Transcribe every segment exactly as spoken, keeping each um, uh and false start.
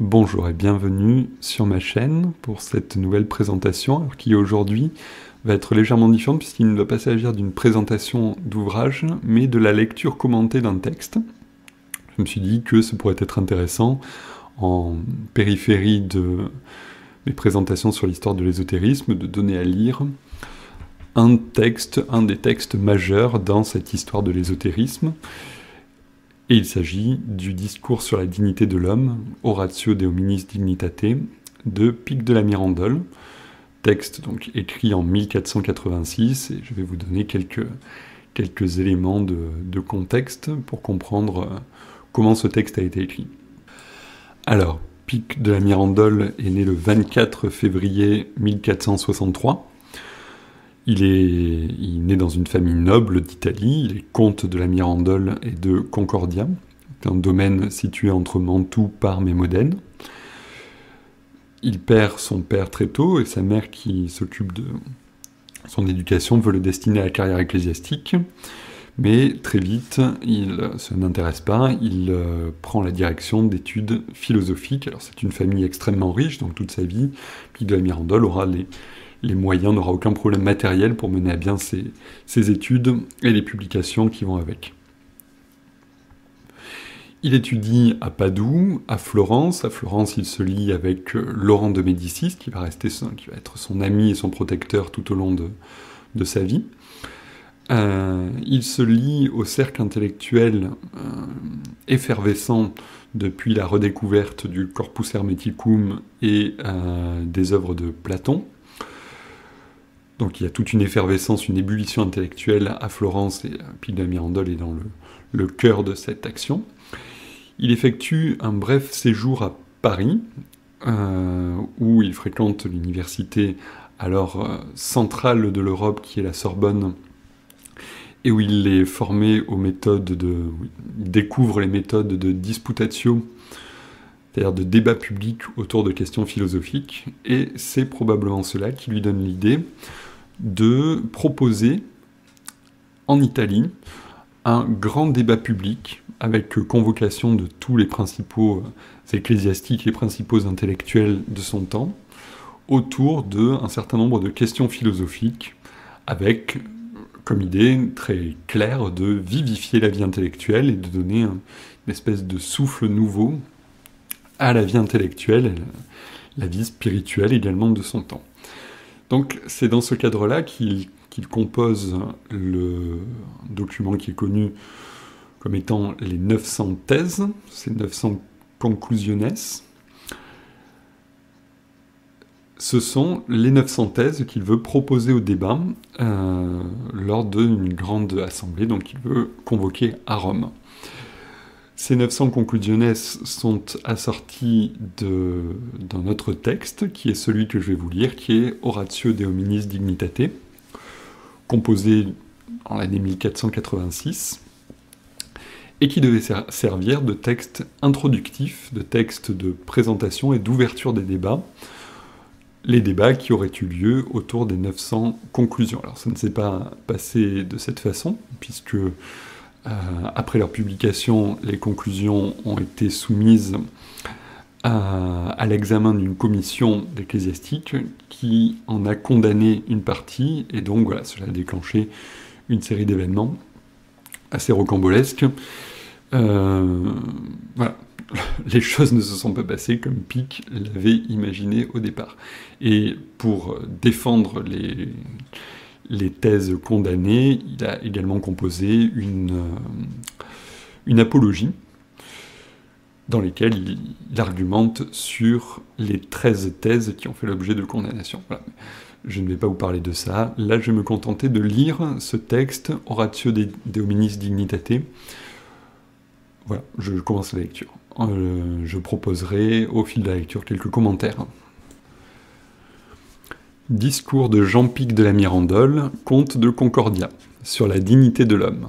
Bonjour et bienvenue sur ma chaîne pour cette nouvelle présentation, alors qui aujourd'hui va être légèrement différente puisqu'il ne va pas s'agir d'une présentation d'ouvrage, mais de la lecture commentée d'un texte. Je me suis dit que ce pourrait être intéressant en périphérie de mes présentations sur l'histoire de l'ésotérisme, de donner à lire un texte, un des textes majeurs dans cette histoire de l'ésotérisme. Et il s'agit du discours sur la dignité de l'homme, Oratio de hominis dignitate, de Pic de la Mirandole, texte donc écrit en mille quatre cent quatre-vingt-six, et je vais vous donner quelques, quelques éléments de, de contexte pour comprendre comment ce texte a été écrit. Alors, Pic de la Mirandole est né le vingt-quatre février mille quatre cent soixante-trois. Il est il naît dans une famille noble d'Italie, il est comte de la Mirandole et de Concordia, un domaine situé entre Mantoue, Parme et Modène. Il perd son père très tôt et sa mère, qui s'occupe de son éducation, veut le destiner à la carrière ecclésiastique, mais très vite, il, ça n'intéresse pas, il euh, prend la direction d'études philosophiques. Alors c'est une famille extrêmement riche, donc toute sa vie, Pic de la Mirandole aura les les moyens, n'aura aucun problème matériel pour mener à bien ses, ses études et les publications qui vont avec. Il étudie à Padoue, à Florence. À Florence, il se lie avec Laurent de Médicis, qui va, rester son, qui va être son ami et son protecteur tout au long de, de sa vie. Euh, il se lie au cercle intellectuel euh, effervescent depuis la redécouverte du Corpus Hermeticum et euh, des œuvres de Platon. Donc il y a toute une effervescence, une ébullition intellectuelle à Florence, et Pic de la Mirandole est dans le, le cœur de cette action. Il effectue un bref séjour à Paris, euh, où il fréquente l'université alors euh, centrale de l'Europe, qui est la Sorbonne, et où il est formé aux méthodes de... il découvre les méthodes de disputatio, c'est-à-dire de débat public autour de questions philosophiques, et c'est probablement cela qui lui donne l'idée de proposer en Italie un grand débat public avec convocation de tous les principaux ecclésiastiques, les principaux intellectuels de son temps, autour d'un certain nombre de questions philosophiques, avec comme idée très claire de vivifier la vie intellectuelle et de donner un, une espèce de souffle nouveau à la vie intellectuelle, la vie spirituelle également de son temps. Donc c'est dans ce cadre-là qu'il qu'il compose le document qui est connu comme étant les neuf cents thèses, ces neuf cents conclusiones. Ce sont les neuf cents thèses qu'il veut proposer au débat euh, lors d'une grande assemblée, donc il veut convoquer à Rome. Ces neuf cents conclusiones sont assorties d'un autre texte, qui est celui que je vais vous lire, qui est Oratio de hominis dignitate, composé en l'année mille quatre cent quatre-vingt-six, et qui devait ser servir de texte introductif, de texte de présentation et d'ouverture des débats, les débats qui auraient eu lieu autour des neuf cents conclusions. Alors ça ne s'est pas passé de cette façon, puisque Euh, après leur publication, les conclusions ont été soumises à, à l'examen d'une commission d'ecclésiastiques qui en a condamné une partie, et donc voilà, cela a déclenché une série d'événements assez rocambolesques. Euh, voilà, les choses ne se sont pas passées comme Pic l'avait imaginé au départ. Et pour défendre les... les thèses condamnées, il a également composé une, euh, une apologie dans laquelle il, il argumente sur les treize thèses qui ont fait l'objet de condamnation. Voilà. Je ne vais pas vous parler de ça. Là, je vais me contenter de lire ce texte, Oratio de, de hominis dignitate. Voilà, je commence la lecture. Euh, je proposerai au fil de la lecture quelques commentaires. Discours de Jean Pic de la Mirandole, comte de Concordia, sur la dignité de l'homme.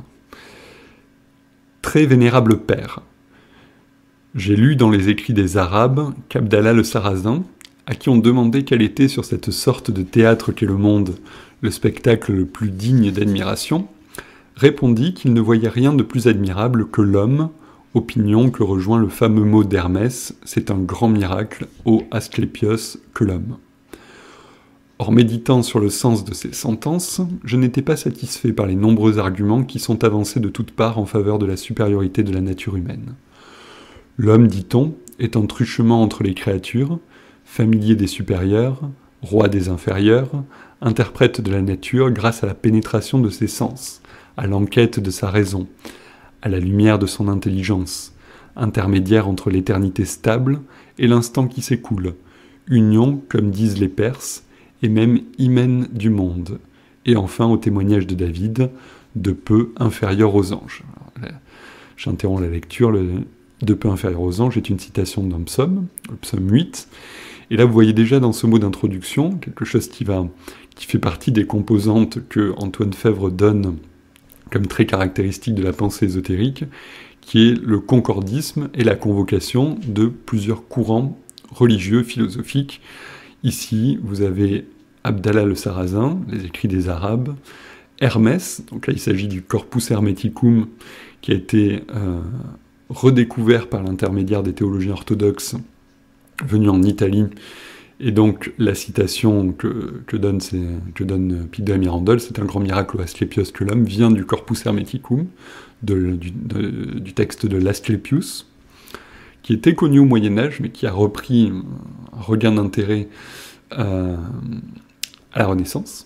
Très vénérable père, j'ai lu dans les écrits des Arabes qu'Abdallah le Sarrazin, à qui on demandait quel était sur cette sorte de théâtre qu'est le monde le spectacle le plus digne d'admiration, répondit qu'il ne voyait rien de plus admirable que l'homme, opinion que rejoint le fameux mot d'Hermès, c'est un grand miracle, ô Asclépios, que l'homme. Or, méditant sur le sens de ces sentences, je n'étais pas satisfait par les nombreux arguments qui sont avancés de toutes parts en faveur de la supériorité de la nature humaine. L'homme, dit-on, est un truchement entre les créatures, familier des supérieurs, roi des inférieurs, interprète de la nature grâce à la pénétration de ses sens, à l'enquête de sa raison, à la lumière de son intelligence, intermédiaire entre l'éternité stable et l'instant qui s'écoule, union, comme disent les Perses, et même hymen du monde, et enfin au témoignage de David, de peu inférieur aux anges. J'interromps la lecture, le de peu inférieur aux anges est une citation d'un psaume, le psaume huit, et là vous voyez déjà dans ce mot d'introduction quelque chose qui, va, qui fait partie des composantes que Antoine Fèvre donne comme très caractéristique de la pensée ésotérique, qui est le concordisme et la convocation de plusieurs courants religieux, philosophiques. Ici, vous avez Abdallah le Sarrazin, les écrits des Arabes, Hermès, donc là il s'agit du Corpus Hermeticum, qui a été euh, redécouvert par l'intermédiaire des théologiens orthodoxes venus en Italie, et donc la citation que, que donne, que donne Pie de la Mirandole, c'est un grand miracle Asclépios que l'homme, vient du Corpus Hermeticum, de, du, de, du texte de l'Asclepius, qui était connu au Moyen-Âge, mais qui a repris un regain d'intérêt euh, à la Renaissance.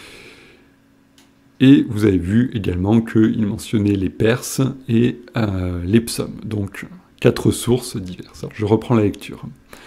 Et vous avez vu également qu'il mentionnait les Perses et euh, les psaumes, donc quatre sources diverses. Alors, je reprends la lecture.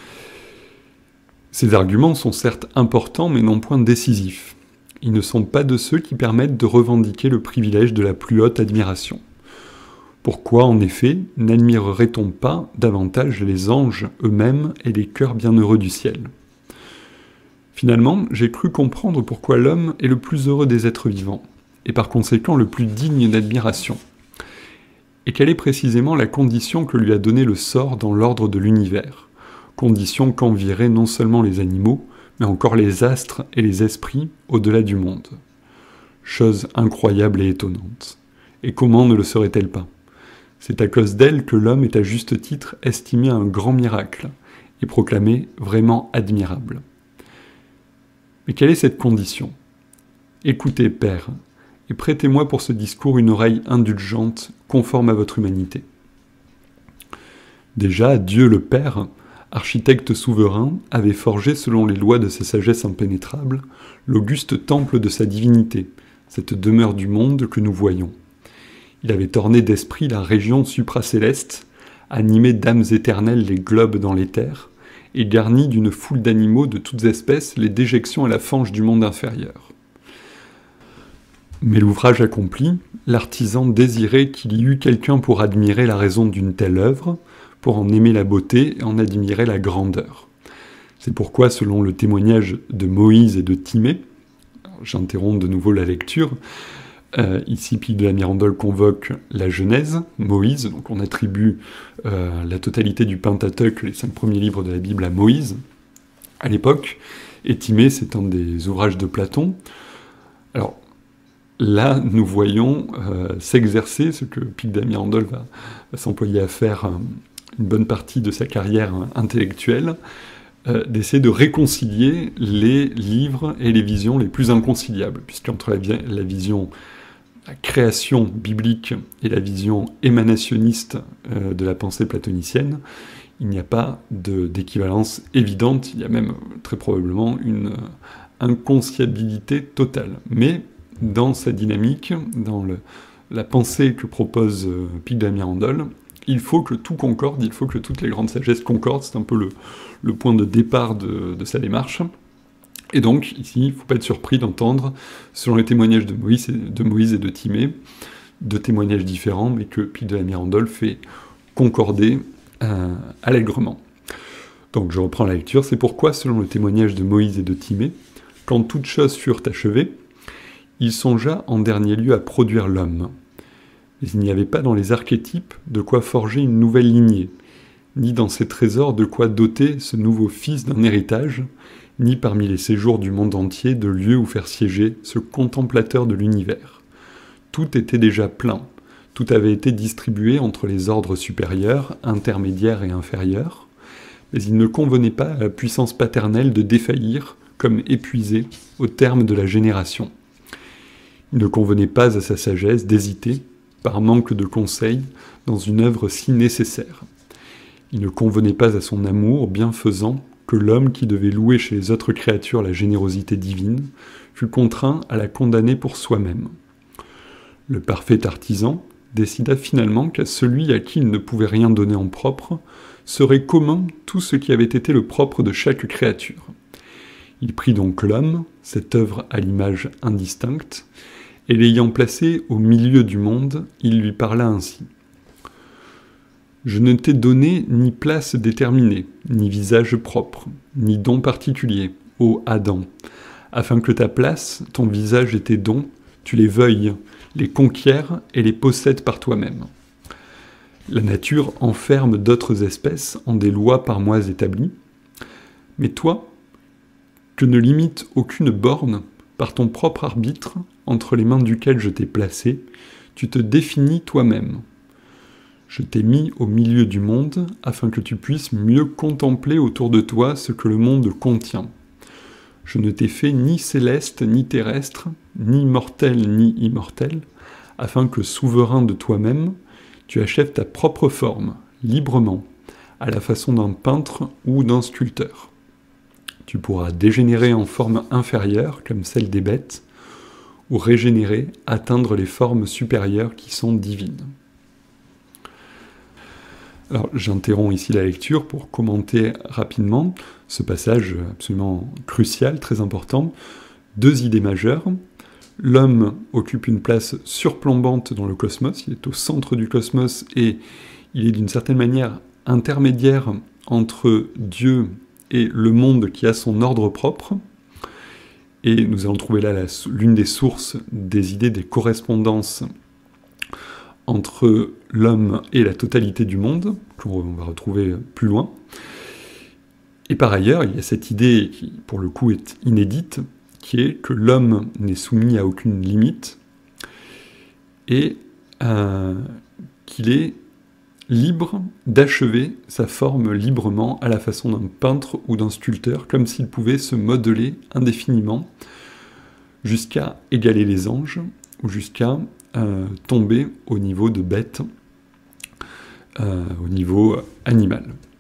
Ces arguments sont certes importants, mais non point décisifs. Ils ne sont pas de ceux qui permettent de revendiquer le privilège de la plus haute admiration. Pourquoi, en effet, n'admirerait-on pas davantage les anges eux-mêmes et les cœurs bienheureux du ciel ? Finalement, j'ai cru comprendre pourquoi l'homme est le plus heureux des êtres vivants, et par conséquent le plus digne d'admiration, et quelle est précisément la condition que lui a donnée le sort dans l'ordre de l'univers, condition qu'envieraient non seulement les animaux, mais encore les astres et les esprits au-delà du monde. Chose incroyable et étonnante. Et comment ne le serait-elle pas ? C'est à cause d'elle que l'homme est à juste titre estimé un grand miracle, et proclamé vraiment admirable. Mais quelle est cette condition ? Écoutez, Père, et prêtez-moi pour ce discours une oreille indulgente, conforme à votre humanité. Déjà, Dieu le Père, architecte souverain, avait forgé, selon les lois de sa sagesse impénétrable, l'auguste temple de sa divinité, cette demeure du monde que nous voyons. Il avait orné d'esprit la région supracéleste, animé d'âmes éternelles les globes dans l'éther, et garni d'une foule d'animaux de toutes espèces les déjections à la fange du monde inférieur. Mais l'ouvrage accompli, l'artisan désirait qu'il y eût quelqu'un pour admirer la raison d'une telle œuvre, pour en aimer la beauté et en admirer la grandeur. C'est pourquoi, selon le témoignage de Moïse et de Timée, j'interromps de nouveau la lecture, euh, ici Pie de la Mirandole convoque la Genèse, Moïse, donc on attribue euh, la totalité du Pentateuque, les cinq premiers livres de la Bible, à Moïse, à l'époque, et Timée, c'est un des ouvrages de Platon. Alors, là, nous voyons euh, s'exercer ce que Pie de la Mirandole va, va s'employer à faire euh, une bonne partie de sa carrière euh, intellectuelle, euh, d'essayer de réconcilier les livres et les visions les plus inconciliables, puisqu'entre la, vi- la vision, la création biblique et la vision émanationniste euh, de la pensée platonicienne, il n'y a pas de, d'équivalence évidente, il y a même très probablement une euh, inconciliabilité totale. Mais dans sa dynamique, dans le, la pensée que propose euh, Pie de la Mirandole, il faut que tout concorde, il faut que toutes les grandes sagesses concordent, c'est un peu le, le point de départ de, de sa démarche. Et donc, ici, il ne faut pas être surpris d'entendre, selon les témoignages de Moïse et de, Moïse et de Timée, deux témoignages différents, mais que Pie de la Mirandole fait concorder euh, allègrement. Donc je reprends la lecture, c'est pourquoi, selon le témoignage de Moïse et de Timée, quand toutes choses furent achevées, il songea en dernier lieu à produire l'homme. Mais il n'y avait pas dans les archétypes de quoi forger une nouvelle lignée, ni dans ses trésors de quoi doter ce nouveau fils d'un héritage, ni parmi les séjours du monde entier de lieux où faire siéger ce contemplateur de l'univers. Tout était déjà plein, Tout avait été distribué entre les ordres supérieurs, intermédiaires et inférieurs, mais il ne convenait pas à la puissance paternelle de défaillir, comme épuisé, au terme de la génération. Il ne convenait pas à sa sagesse d'hésiter, par manque de conseils, dans une œuvre si nécessaire. Il ne convenait pas à son amour bienfaisant que l'homme qui devait louer chez les autres créatures la générosité divine fût contraint à la condamner pour soi-même. Le parfait artisan décida finalement qu'à celui à qui il ne pouvait rien donner en propre serait commun tout ce qui avait été le propre de chaque créature. Il prit donc l'homme, cette œuvre à l'image indistincte, et l'ayant placé au milieu du monde, il lui parla ainsi. « Je ne t'ai donné ni place déterminée, ni visage propre, ni don particulier, ô Adam, afin que ta place, ton visage et tes dons, tu les veuilles, les conquières et les possèdes par toi-même. La nature enferme d'autres espèces en des lois par moi établies, mais toi, que ne limite aucune borne, par ton propre arbitre, entre les mains duquel je t'ai placé, tu te définis toi-même. Je t'ai mis au milieu du monde, afin que tu puisses mieux contempler autour de toi ce que le monde contient. Je ne t'ai fait ni céleste ni terrestre, ni mortel ni immortel, afin que, souverain de toi-même, tu achèves ta propre forme, librement, à la façon d'un peintre ou d'un sculpteur. Tu pourras dégénérer en forme inférieure, comme celle des bêtes, ou régénérer, atteindre les formes supérieures qui sont divines. » Alors, j'interromps ici la lecture pour commenter rapidement ce passage absolument crucial, très important. Deux idées majeures. L'homme occupe une place surplombante dans le cosmos, il est au centre du cosmos et il est d'une certaine manière intermédiaire entre Dieu et le monde qui a son ordre propre. Et nous allons trouver là l'une des sources des idées des correspondances entre l'homme et la totalité du monde, qu'on va retrouver plus loin. Et par ailleurs, il y a cette idée qui, pour le coup, est inédite, qui est que l'homme n'est soumis à aucune limite, et euh, qu'il est libre d'achever sa forme librement à la façon d'un peintre ou d'un sculpteur, comme s'il pouvait se modeler indéfiniment jusqu'à égaler les anges, ou jusqu'à euh, tomber au niveau de bêtes, euh, au niveau animal.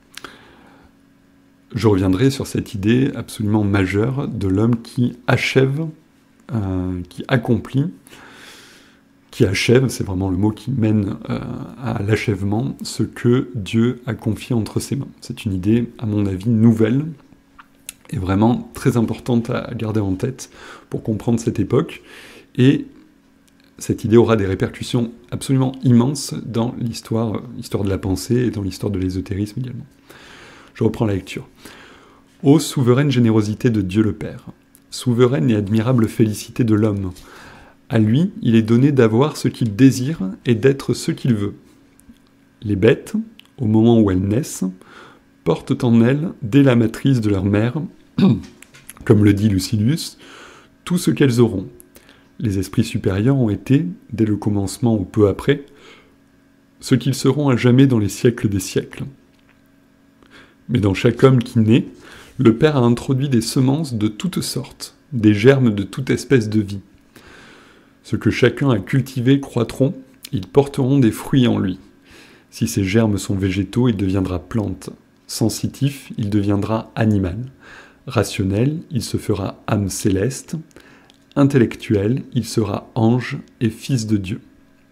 Je reviendrai sur cette idée absolument majeure de l'homme qui achève, euh, qui accomplit, qui achève, c'est vraiment le mot qui mène euh, à l'achèvement, ce que Dieu a confié entre ses mains. C'est une idée, à mon avis, nouvelle, et vraiment très importante à garder en tête pour comprendre cette époque, et cette idée aura des répercussions absolument immenses dans l'histoire, l'histoire de la pensée et dans l'histoire de l'ésotérisme également. Je reprends la lecture. « Ô souveraine générosité de Dieu le Père, souveraine et admirable félicité de l'homme, à lui, il est donné d'avoir ce qu'il désire et d'être ce qu'il veut. Les bêtes, au moment où elles naissent, portent en elles, dès la matrice de leur mère, comme le dit Lucilius, tout ce qu'elles auront. Les esprits supérieurs ont été, dès le commencement ou peu après, ce qu'ils seront à jamais dans les siècles des siècles. Mais dans chaque homme qui naît, le Père a introduit des semences de toutes sortes, des germes de toute espèce de vie. Ce que chacun a cultivé croîtront, ils porteront des fruits en lui. Si ces germes sont végétaux, il deviendra plante. Sensitif, il deviendra animal. Rationnel, il se fera âme céleste. Intellectuel, il sera ange et fils de Dieu. »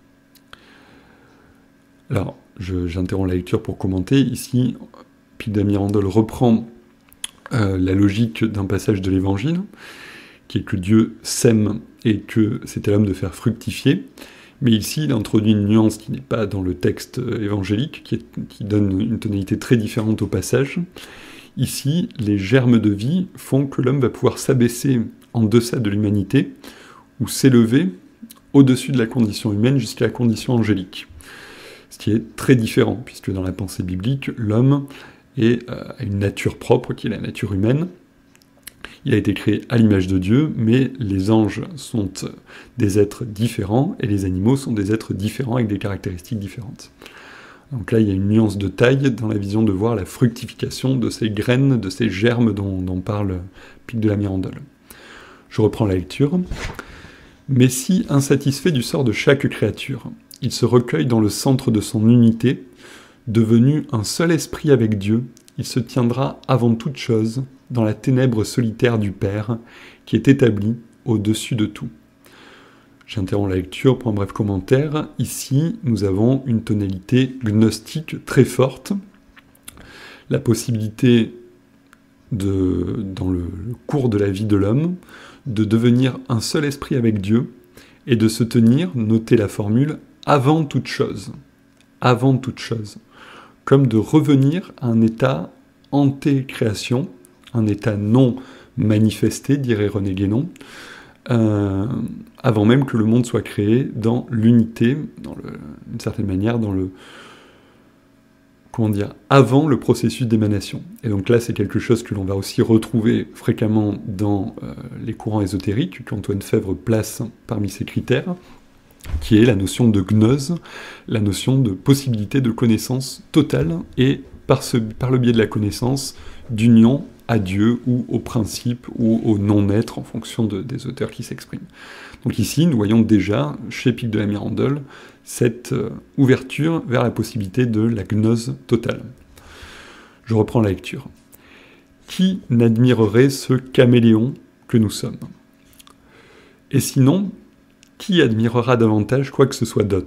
Alors, je, j'interromps la lecture pour commenter. Ici, Pie de Mirandole reprend euh, la logique d'un passage de l'Évangile, qui est que Dieu sème et que c'est à l'homme de faire fructifier. Mais ici, il introduit une nuance qui n'est pas dans le texte évangélique, qui, est, qui donne une tonalité très différente au passage. Ici, les germes de vie font que l'homme va pouvoir s'abaisser en deçà de l'humanité, ou s'élever au-dessus de la condition humaine jusqu'à la condition angélique. Ce qui est très différent, puisque dans la pensée biblique, l'homme est, euh, a une nature propre, qui est la nature humaine. Il a été créé à l'image de Dieu, mais les anges sont des êtres différents, et les animaux sont des êtres différents avec des caractéristiques différentes. Donc là, il y a une nuance de taille dans la vision de voir la fructification de ces graines, de ces germes dont, dont parle Pic de la Mirandole. Je reprends la lecture. « Mais si, insatisfait du sort de chaque créature, il se recueille dans le centre de son unité, devenu un seul esprit avec Dieu, il se tiendra avant toute chose dans la ténèbre solitaire du Père, qui est établi au-dessus de tout. » J'interromps la lecture pour un bref commentaire. Ici, nous avons une tonalité gnostique très forte. La possibilité, de, dans le cours de la vie de l'homme, de devenir un seul esprit avec Dieu et de se tenir, notez la formule, avant toute chose. Avant toute chose. Comme de revenir à un état anté-création, un état non manifesté, dirait René Guénon, Euh, avant même que le monde soit créé, dans l'unité, dans le, d'une certaine manière, dans le, comment dire, avant le processus d'émanation. Et donc là, c'est quelque chose que l'on va aussi retrouver fréquemment dans euh, les courants ésotériques, qu'Antoine Fèvre place parmi ses critères, qui est la notion de gnose, la notion de possibilité de connaissance totale, et par, ce, par le biais de la connaissance, d'union à Dieu, ou au principe, ou au non-être, en fonction de, des auteurs qui s'expriment. Donc ici, nous voyons déjà, chez Pic de la Mirandole, cette euh, ouverture vers la possibilité de la gnose totale. Je reprends la lecture. « Qui n'admirerait ce caméléon que nous sommes ? Et sinon, qui admirera davantage quoi que ce soit d'autre ?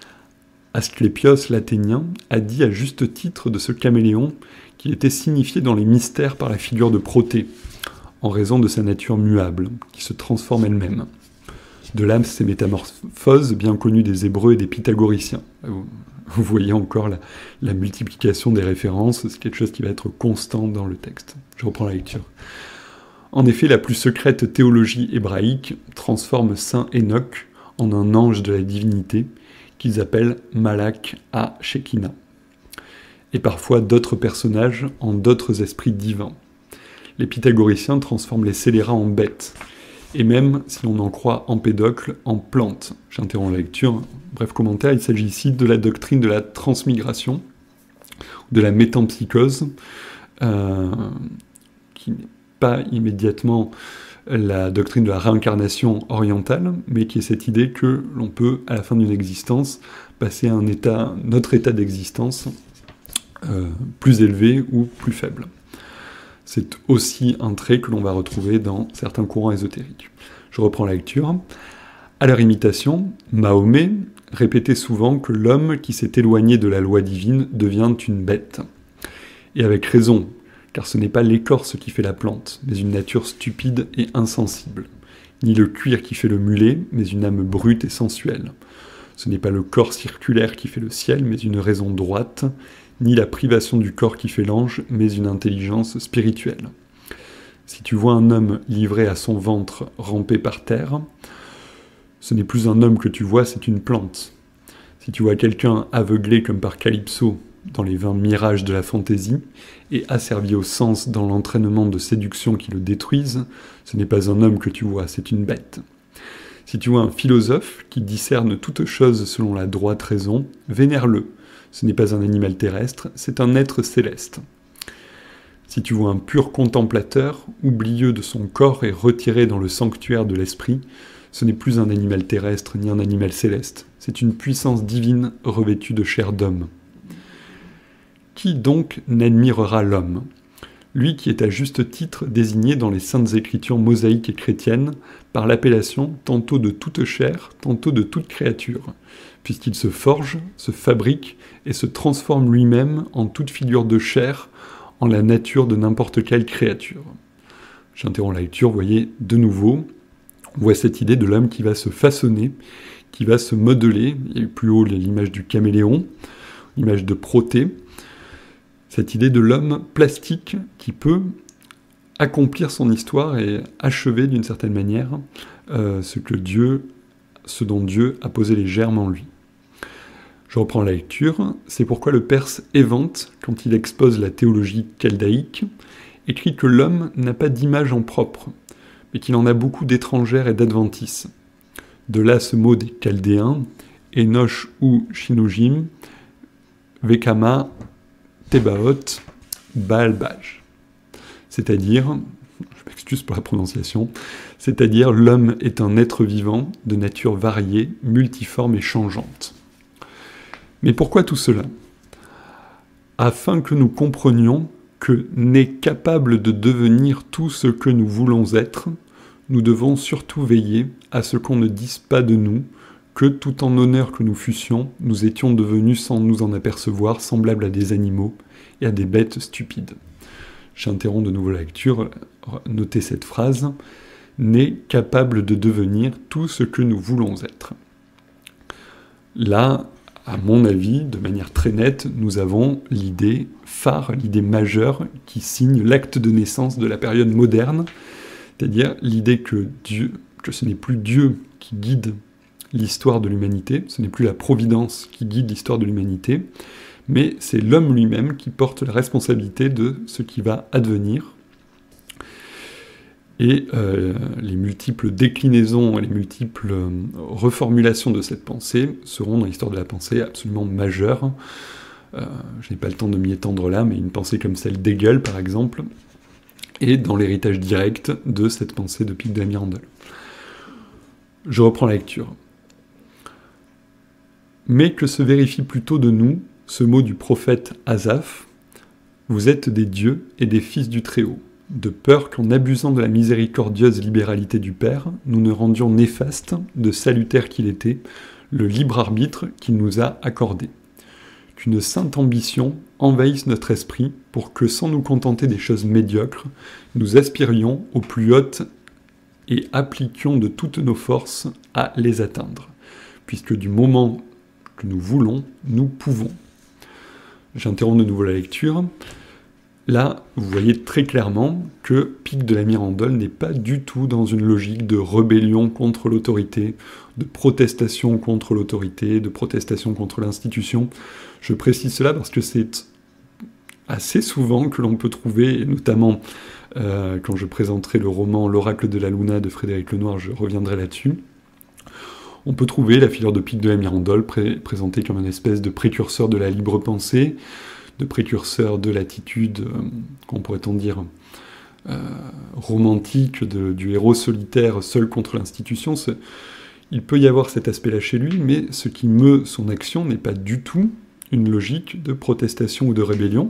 Asclépios l'Athénien a dit à juste titre de ce caméléon qu'il était signifié dans les mystères par la figure de Protée, en raison de sa nature muable, qui se transforme elle-même. De là, ces métamorphoses bien connues des Hébreux et des Pythagoriciens. Vous, vous voyez encore la, la multiplication des références, c'est quelque chose qui va être constant dans le texte. Je reprends la lecture. En effet, la plus secrète théologie hébraïque transforme saint Enoch en un ange de la divinité, qu'ils appellent Malak à Shekinah, et parfois d'autres personnages en d'autres esprits divins. Les pythagoriciens transforment les scélérats en bêtes, et même, si l'on en croit Empédocle, en plantes. J'interromps la lecture. Bref commentaire, il s'agit ici de la doctrine de la transmigration, de la métempsychose, euh, qui n'est pas immédiatement la doctrine de la réincarnation orientale, mais qui est cette idée que l'on peut, à la fin d'une existence, passer à un état, notre état d'existence euh, plus élevé ou plus faible. C'est aussi un trait que l'on va retrouver dans certains courants ésotériques. Je reprends la lecture. À leur imitation, Mahomet répétait souvent que l'homme qui s'est éloigné de la loi divine devient une bête. Et avec raison, car ce n'est pas l'écorce qui fait la plante, mais une nature stupide et insensible. Ni le cuir qui fait le mulet, mais une âme brute et sensuelle. Ce n'est pas le corps circulaire qui fait le ciel, mais une raison droite, ni la privation du corps qui fait l'ange, mais une intelligence spirituelle. Si tu vois un homme livré à son ventre ramper par terre, ce n'est plus un homme que tu vois, c'est une plante. Si tu vois quelqu'un aveuglé comme par Calypso dans les vains mirages de la fantaisie, et asservi au sens dans l'entraînement de séduction qui le détruisent, ce n'est pas un homme que tu vois, c'est une bête. Si tu vois un philosophe qui discerne toute chose selon la droite raison, vénère-le. Ce n'est pas un animal terrestre, c'est un être céleste. Si tu vois un pur contemplateur, oublieux de son corps et retiré dans le sanctuaire de l'esprit, ce n'est plus un animal terrestre ni un animal céleste, c'est une puissance divine revêtue de chair d'homme. Qui donc n'admirera l'homme ? Lui qui est à juste titre désigné dans les saintes écritures mosaïques et chrétiennes par l'appellation tantôt de toute chair, tantôt de toute créature, puisqu'il se forge, se fabrique et se transforme lui-même en toute figure de chair, en la nature de n'importe quelle créature. J'interromps la lecture, vous voyez, de nouveau, on voit cette idée de l'homme qui va se façonner, qui va se modeler. Il y a eu plus haut l'image du caméléon, l'image de Protée, cette idée de l'homme plastique qui peut accomplir son histoire et achever d'une certaine manière euh, ce que Dieu, ce dont Dieu a posé les germes en lui. Je reprends la lecture. C'est pourquoi le Perse évente, quand il expose la théologie chaldaïque, écrit que l'homme n'a pas d'image en propre, mais qu'il en a beaucoup d'étrangères et d'adventices. De là ce mot des Chaldéens, Enoch ou Shinojim, Vekama, Tebaot, Baal-Baj. C'est-à-dire, je m'excuse pour la prononciation, c'est-à-dire l'homme est un être vivant de nature variée, multiforme et changeante. Mais pourquoi tout cela? Afin que nous comprenions que n'est capable de devenir tout ce que nous voulons être, nous devons surtout veiller à ce qu'on ne dise pas de nous que, tout en honneur que nous fussions, nous étions devenus sans nous en apercevoir semblables à des animaux et à des bêtes stupides. J'interromps de nouveau la lecture, notez cette phrase, « n'est capable de devenir tout ce que nous voulons être ». Là, à mon avis, de manière très nette, nous avons l'idée phare, l'idée majeure qui signe l'acte de naissance de la période moderne, c'est-à-dire l'idée que Dieu, que ce n'est plus Dieu qui guide l'histoire de l'humanité, ce n'est plus la providence qui guide l'histoire de l'humanité, mais c'est l'homme lui-même qui porte la responsabilité de ce qui va advenir. Et euh, les multiples déclinaisons et les multiples euh, reformulations de cette pensée seront dans l'histoire de la pensée absolument majeures. Euh, je n'ai pas le temps de m'y étendre là, mais une pensée comme celle d'Hegel, par exemple, est dans l'héritage direct de cette pensée de Pic de la Mirandole. Je reprends la lecture. Mais que se vérifie plutôt de nous ce mot du prophète Asaph, « Vous êtes des dieux et des fils du Très-Haut », de peur qu'en abusant de la miséricordieuse libéralité du Père, nous ne rendions néfaste, de salutaire qu'il était, le libre arbitre qu'il nous a accordé. Qu'une sainte ambition envahisse notre esprit pour que, sans nous contenter des choses médiocres, nous aspirions aux plus hautes et appliquions de toutes nos forces à les atteindre, puisque du moment que nous voulons, nous pouvons. J'interromps de nouveau la lecture. Là, vous voyez très clairement que Pic de la Mirandole n'est pas du tout dans une logique de rébellion contre l'autorité, de protestation contre l'autorité, de protestation contre l'institution. Je précise cela parce que c'est assez souvent que l'on peut trouver, et notamment euh, quand je présenterai le roman « L'oracle de la Luna » de Frédéric Lenoir, je reviendrai là-dessus. On peut trouver la figure de Pic de la Mirandole pré présentée comme une espèce de précurseur de la libre pensée, de précurseur de l'attitude, euh, qu'on pourrait-on dire, euh, romantique de, du héros solitaire seul contre l'institution. Il peut y avoir cet aspect-là chez lui, mais ce qui meut son action n'est pas du tout une logique de protestation ou de rébellion.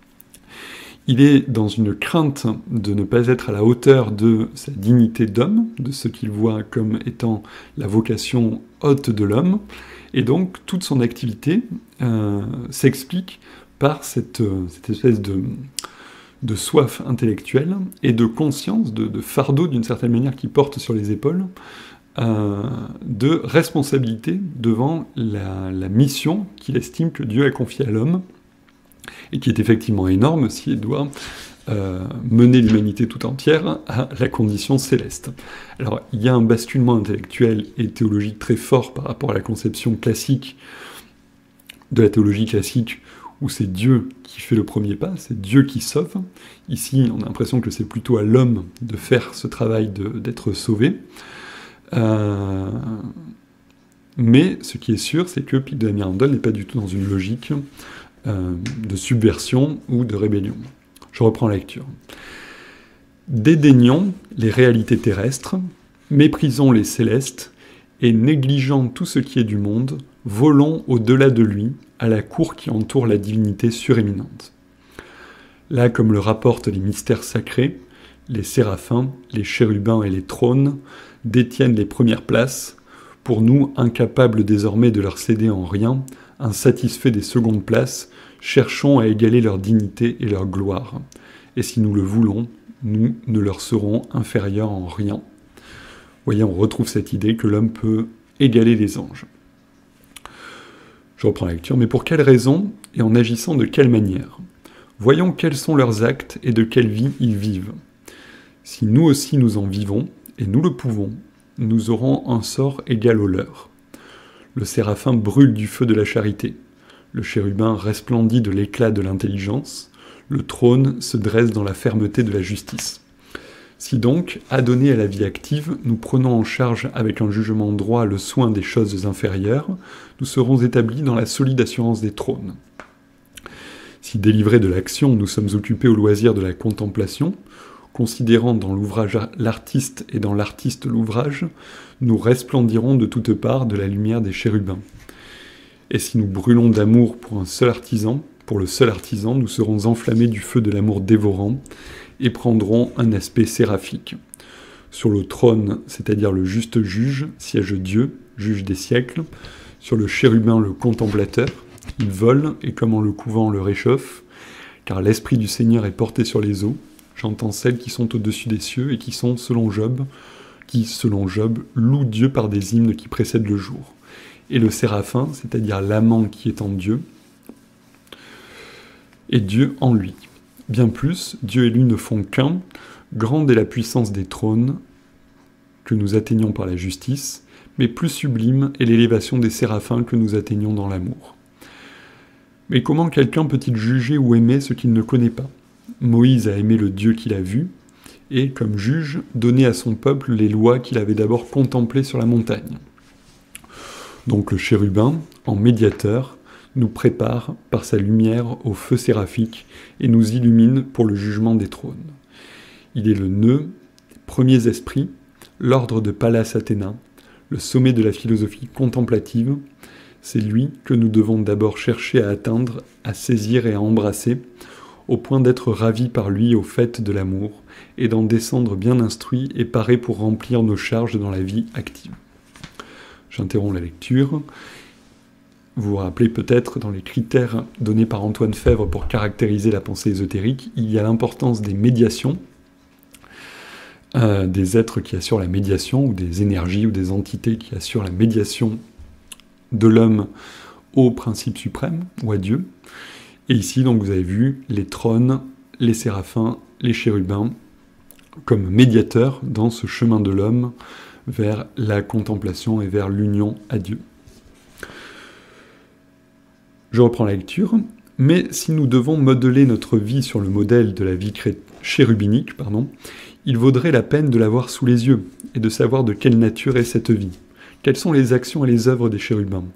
Il est dans une crainte de ne pas être à la hauteur de sa dignité d'homme, de ce qu'il voit comme étant la vocation haute de l'homme, et donc toute son activité euh, s'explique par cette, cette espèce de, de soif intellectuelle et de conscience, de, de fardeau d'une certaine manière qui porte sur les épaules, euh, de responsabilité devant la, la mission qu'il estime que Dieu a confiée à l'homme, et qui est effectivement énorme si elle doit euh, mener l'humanité tout entière à la condition céleste. Alors, il y a un basculement intellectuel et théologique très fort par rapport à la conception classique de la théologie classique, où c'est Dieu qui fait le premier pas, c'est Dieu qui sauve. Ici, on a l'impression que c'est plutôt à l'homme de faire ce travail d'être sauvé. Euh, mais ce qui est sûr, c'est que Pic de la Mirandole n'est pas du tout dans une logique Euh, de subversion ou de rébellion. Je reprends la lecture. Dédaignons les réalités terrestres, méprisons les célestes, et négligeant tout ce qui est du monde, volons au-delà de lui, à la cour qui entoure la divinité suréminente. Là, comme le rapportent les mystères sacrés, les séraphins, les chérubins et les trônes détiennent les premières places, pour nous incapables désormais de leur céder en rien, insatisfaits des secondes places, cherchons à égaler leur dignité et leur gloire. Et si nous le voulons, nous ne leur serons inférieurs en rien. Vous voyez, on retrouve cette idée que l'homme peut égaler les anges. Je reprends la lecture. Mais pour quelle raison et en agissant de quelle manière? Voyons quels sont leurs actes et de quelle vie ils vivent. Si nous aussi nous en vivons, et nous le pouvons, nous aurons un sort égal au leur. Le séraphin brûle du feu de la charité, le chérubin resplendit de l'éclat de l'intelligence, Le trône se dresse dans la fermeté de la justice. Si donc, adonnés à la vie active, nous prenons en charge avec un jugement droit le soin des choses inférieures, nous serons établis dans la solide assurance des trônes. Si délivrés de l'action, nous sommes occupés au loisir de la contemplation, considérant dans l'ouvrage l'artiste et dans l'artiste l'ouvrage, nous resplendirons de toutes parts de la lumière des chérubins. Et si nous brûlons d'amour pour un seul artisan, pour le seul artisan, nous serons enflammés du feu de l'amour dévorant, et prendront un aspect séraphique. Sur le trône, c'est-à-dire le juste juge, siège Dieu, juge des siècles. Sur le chérubin, le contemplateur. Il vole, et comme en le couvant, on le réchauffe, car l'esprit du Seigneur est porté sur les eaux. J'entends celles qui sont au-dessus des cieux, et qui sont, selon Job, qui, selon Job, louent Dieu par des hymnes qui précèdent le jour. Et le séraphin, c'est-à-dire l'amant qui est en Dieu, et Dieu en lui. Bien plus, Dieu et lui ne font qu'un, grande est la puissance des trônes que nous atteignons par la justice, mais plus sublime est l'élévation des séraphins que nous atteignons dans l'amour. Mais comment quelqu'un peut-il juger ou aimer ce qu'il ne connaît pas? Moïse a aimé le Dieu qu'il a vu, et, comme juge, donné à son peuple les lois qu'il avait d'abord contemplées sur la montagne. Donc le chérubin, en médiateur, nous prépare par sa lumière au feu séraphique et nous illumine pour le jugement des trônes. Il est le nœud des premiers esprits, l'ordre de Pallas Athéna, le sommet de la philosophie contemplative. C'est lui que nous devons d'abord chercher à atteindre, à saisir et à embrasser, au point d'être ravis par lui au fait de l'amour, et d'en descendre bien instruits et parés pour remplir nos charges dans la vie active. J'interromps la lecture. Vous vous rappelez peut-être, dans les critères donnés par Antoine Fèvre pour caractériser la pensée ésotérique, il y a l'importance des médiations, euh, des êtres qui assurent la médiation, ou des énergies ou des entités qui assurent la médiation de l'homme au principe suprême, ou à Dieu. Et ici, donc, vous avez vu les trônes, les séraphins, les chérubins, comme médiateurs dans ce chemin de l'homme vers la contemplation et vers l'union à Dieu. Je reprends la lecture. Mais si nous devons modeler notre vie sur le modèle de la vie chérubinique, pardon, il vaudrait la peine de l'avoir sous les yeux et de savoir de quelle nature est cette vie. Quelles sont les actions et les œuvres des chérubins?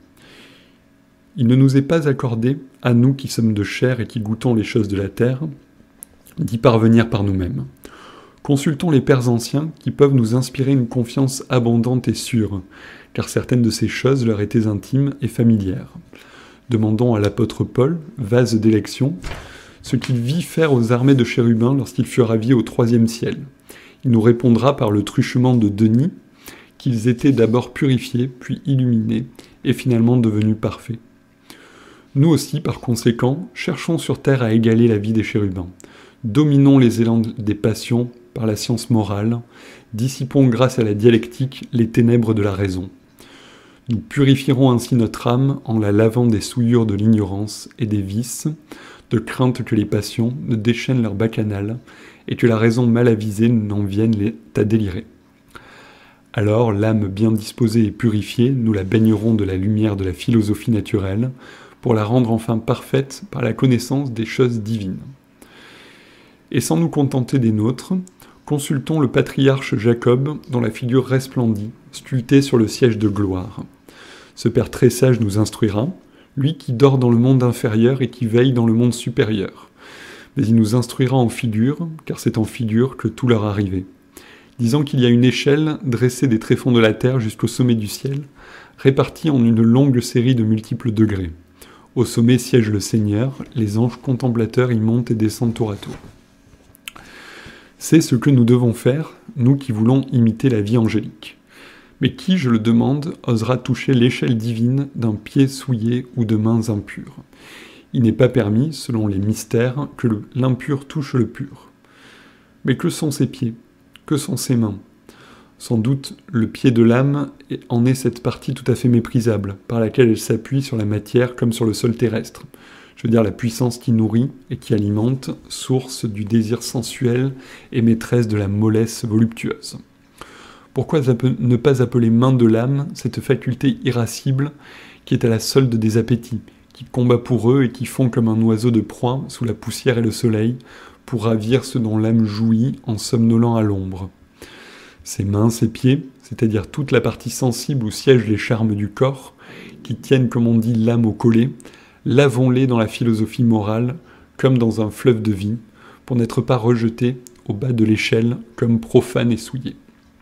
Il ne nous est pas accordé, à nous qui sommes de chair et qui goûtons les choses de la terre, d'y parvenir par nous-mêmes. Consultons les pères anciens qui peuvent nous inspirer une confiance abondante et sûre, car certaines de ces choses leur étaient intimes et familières. Demandons à l'apôtre Paul, vase d'élection, ce qu'il vit faire aux armées de chérubins lorsqu'il fut ravi au troisième ciel. Il nous répondra par le truchement de Denis qu'ils étaient d'abord purifiés, puis illuminés, et finalement devenus parfaits. Nous aussi, par conséquent, cherchons sur terre à égaler la vie des chérubins. Dominons les élans des passions par la science morale, dissipons grâce à la dialectique les ténèbres de la raison. Nous purifierons ainsi notre âme en la lavant des souillures de l'ignorance et des vices, de crainte que les passions ne déchaînent leur bacchanal et que la raison mal avisée n'en vienne à délirer. Alors, l'âme bien disposée et purifiée, nous la baignerons de la lumière de la philosophie naturelle pour la rendre enfin parfaite par la connaissance des choses divines. Et sans nous contenter des nôtres, consultons le patriarche Jacob dont la figure resplendit, sculptée sur le siège de gloire. Ce père très sage nous instruira, lui qui dort dans le monde inférieur et qui veille dans le monde supérieur. Mais il nous instruira en figure, car c'est en figure que tout leur arrivait. Disant qu'il y a une échelle dressée des tréfonds de la terre jusqu'au sommet du ciel, répartie en une longue série de multiples degrés. Au sommet siège le Seigneur, les anges contemplateurs y montent et descendent tour à tour. C'est ce que nous devons faire, nous qui voulons imiter la vie angélique. Mais qui, je le demande, osera toucher l'échelle divine d'un pied souillé ou de mains impures? Il n'est pas permis, selon les mystères, que le, l'impur touche le pur. Mais que sont ses pieds? Que sont ses mains? Sans doute, le pied de l'âme en est cette partie tout à fait méprisable, par laquelle elle s'appuie sur la matière comme sur le sol terrestre. Je veux dire la puissance qui nourrit et qui alimente, source du désir sensuel et maîtresse de la mollesse voluptueuse. Pourquoi ne pas appeler main de l'âme cette faculté irascible qui est à la solde des appétits, qui combat pour eux et qui fond comme un oiseau de proie sous la poussière et le soleil, pour ravir ce dont l'âme jouit en somnolant à l'ombre. Ses mains, ses pieds, c'est-à-dire toute la partie sensible où siègent les charmes du corps, qui tiennent, comme on dit, l'âme au collet, lavons-les dans la philosophie morale, comme dans un fleuve de vie, pour n'être pas rejetés au bas de l'échelle comme profanes et souillés.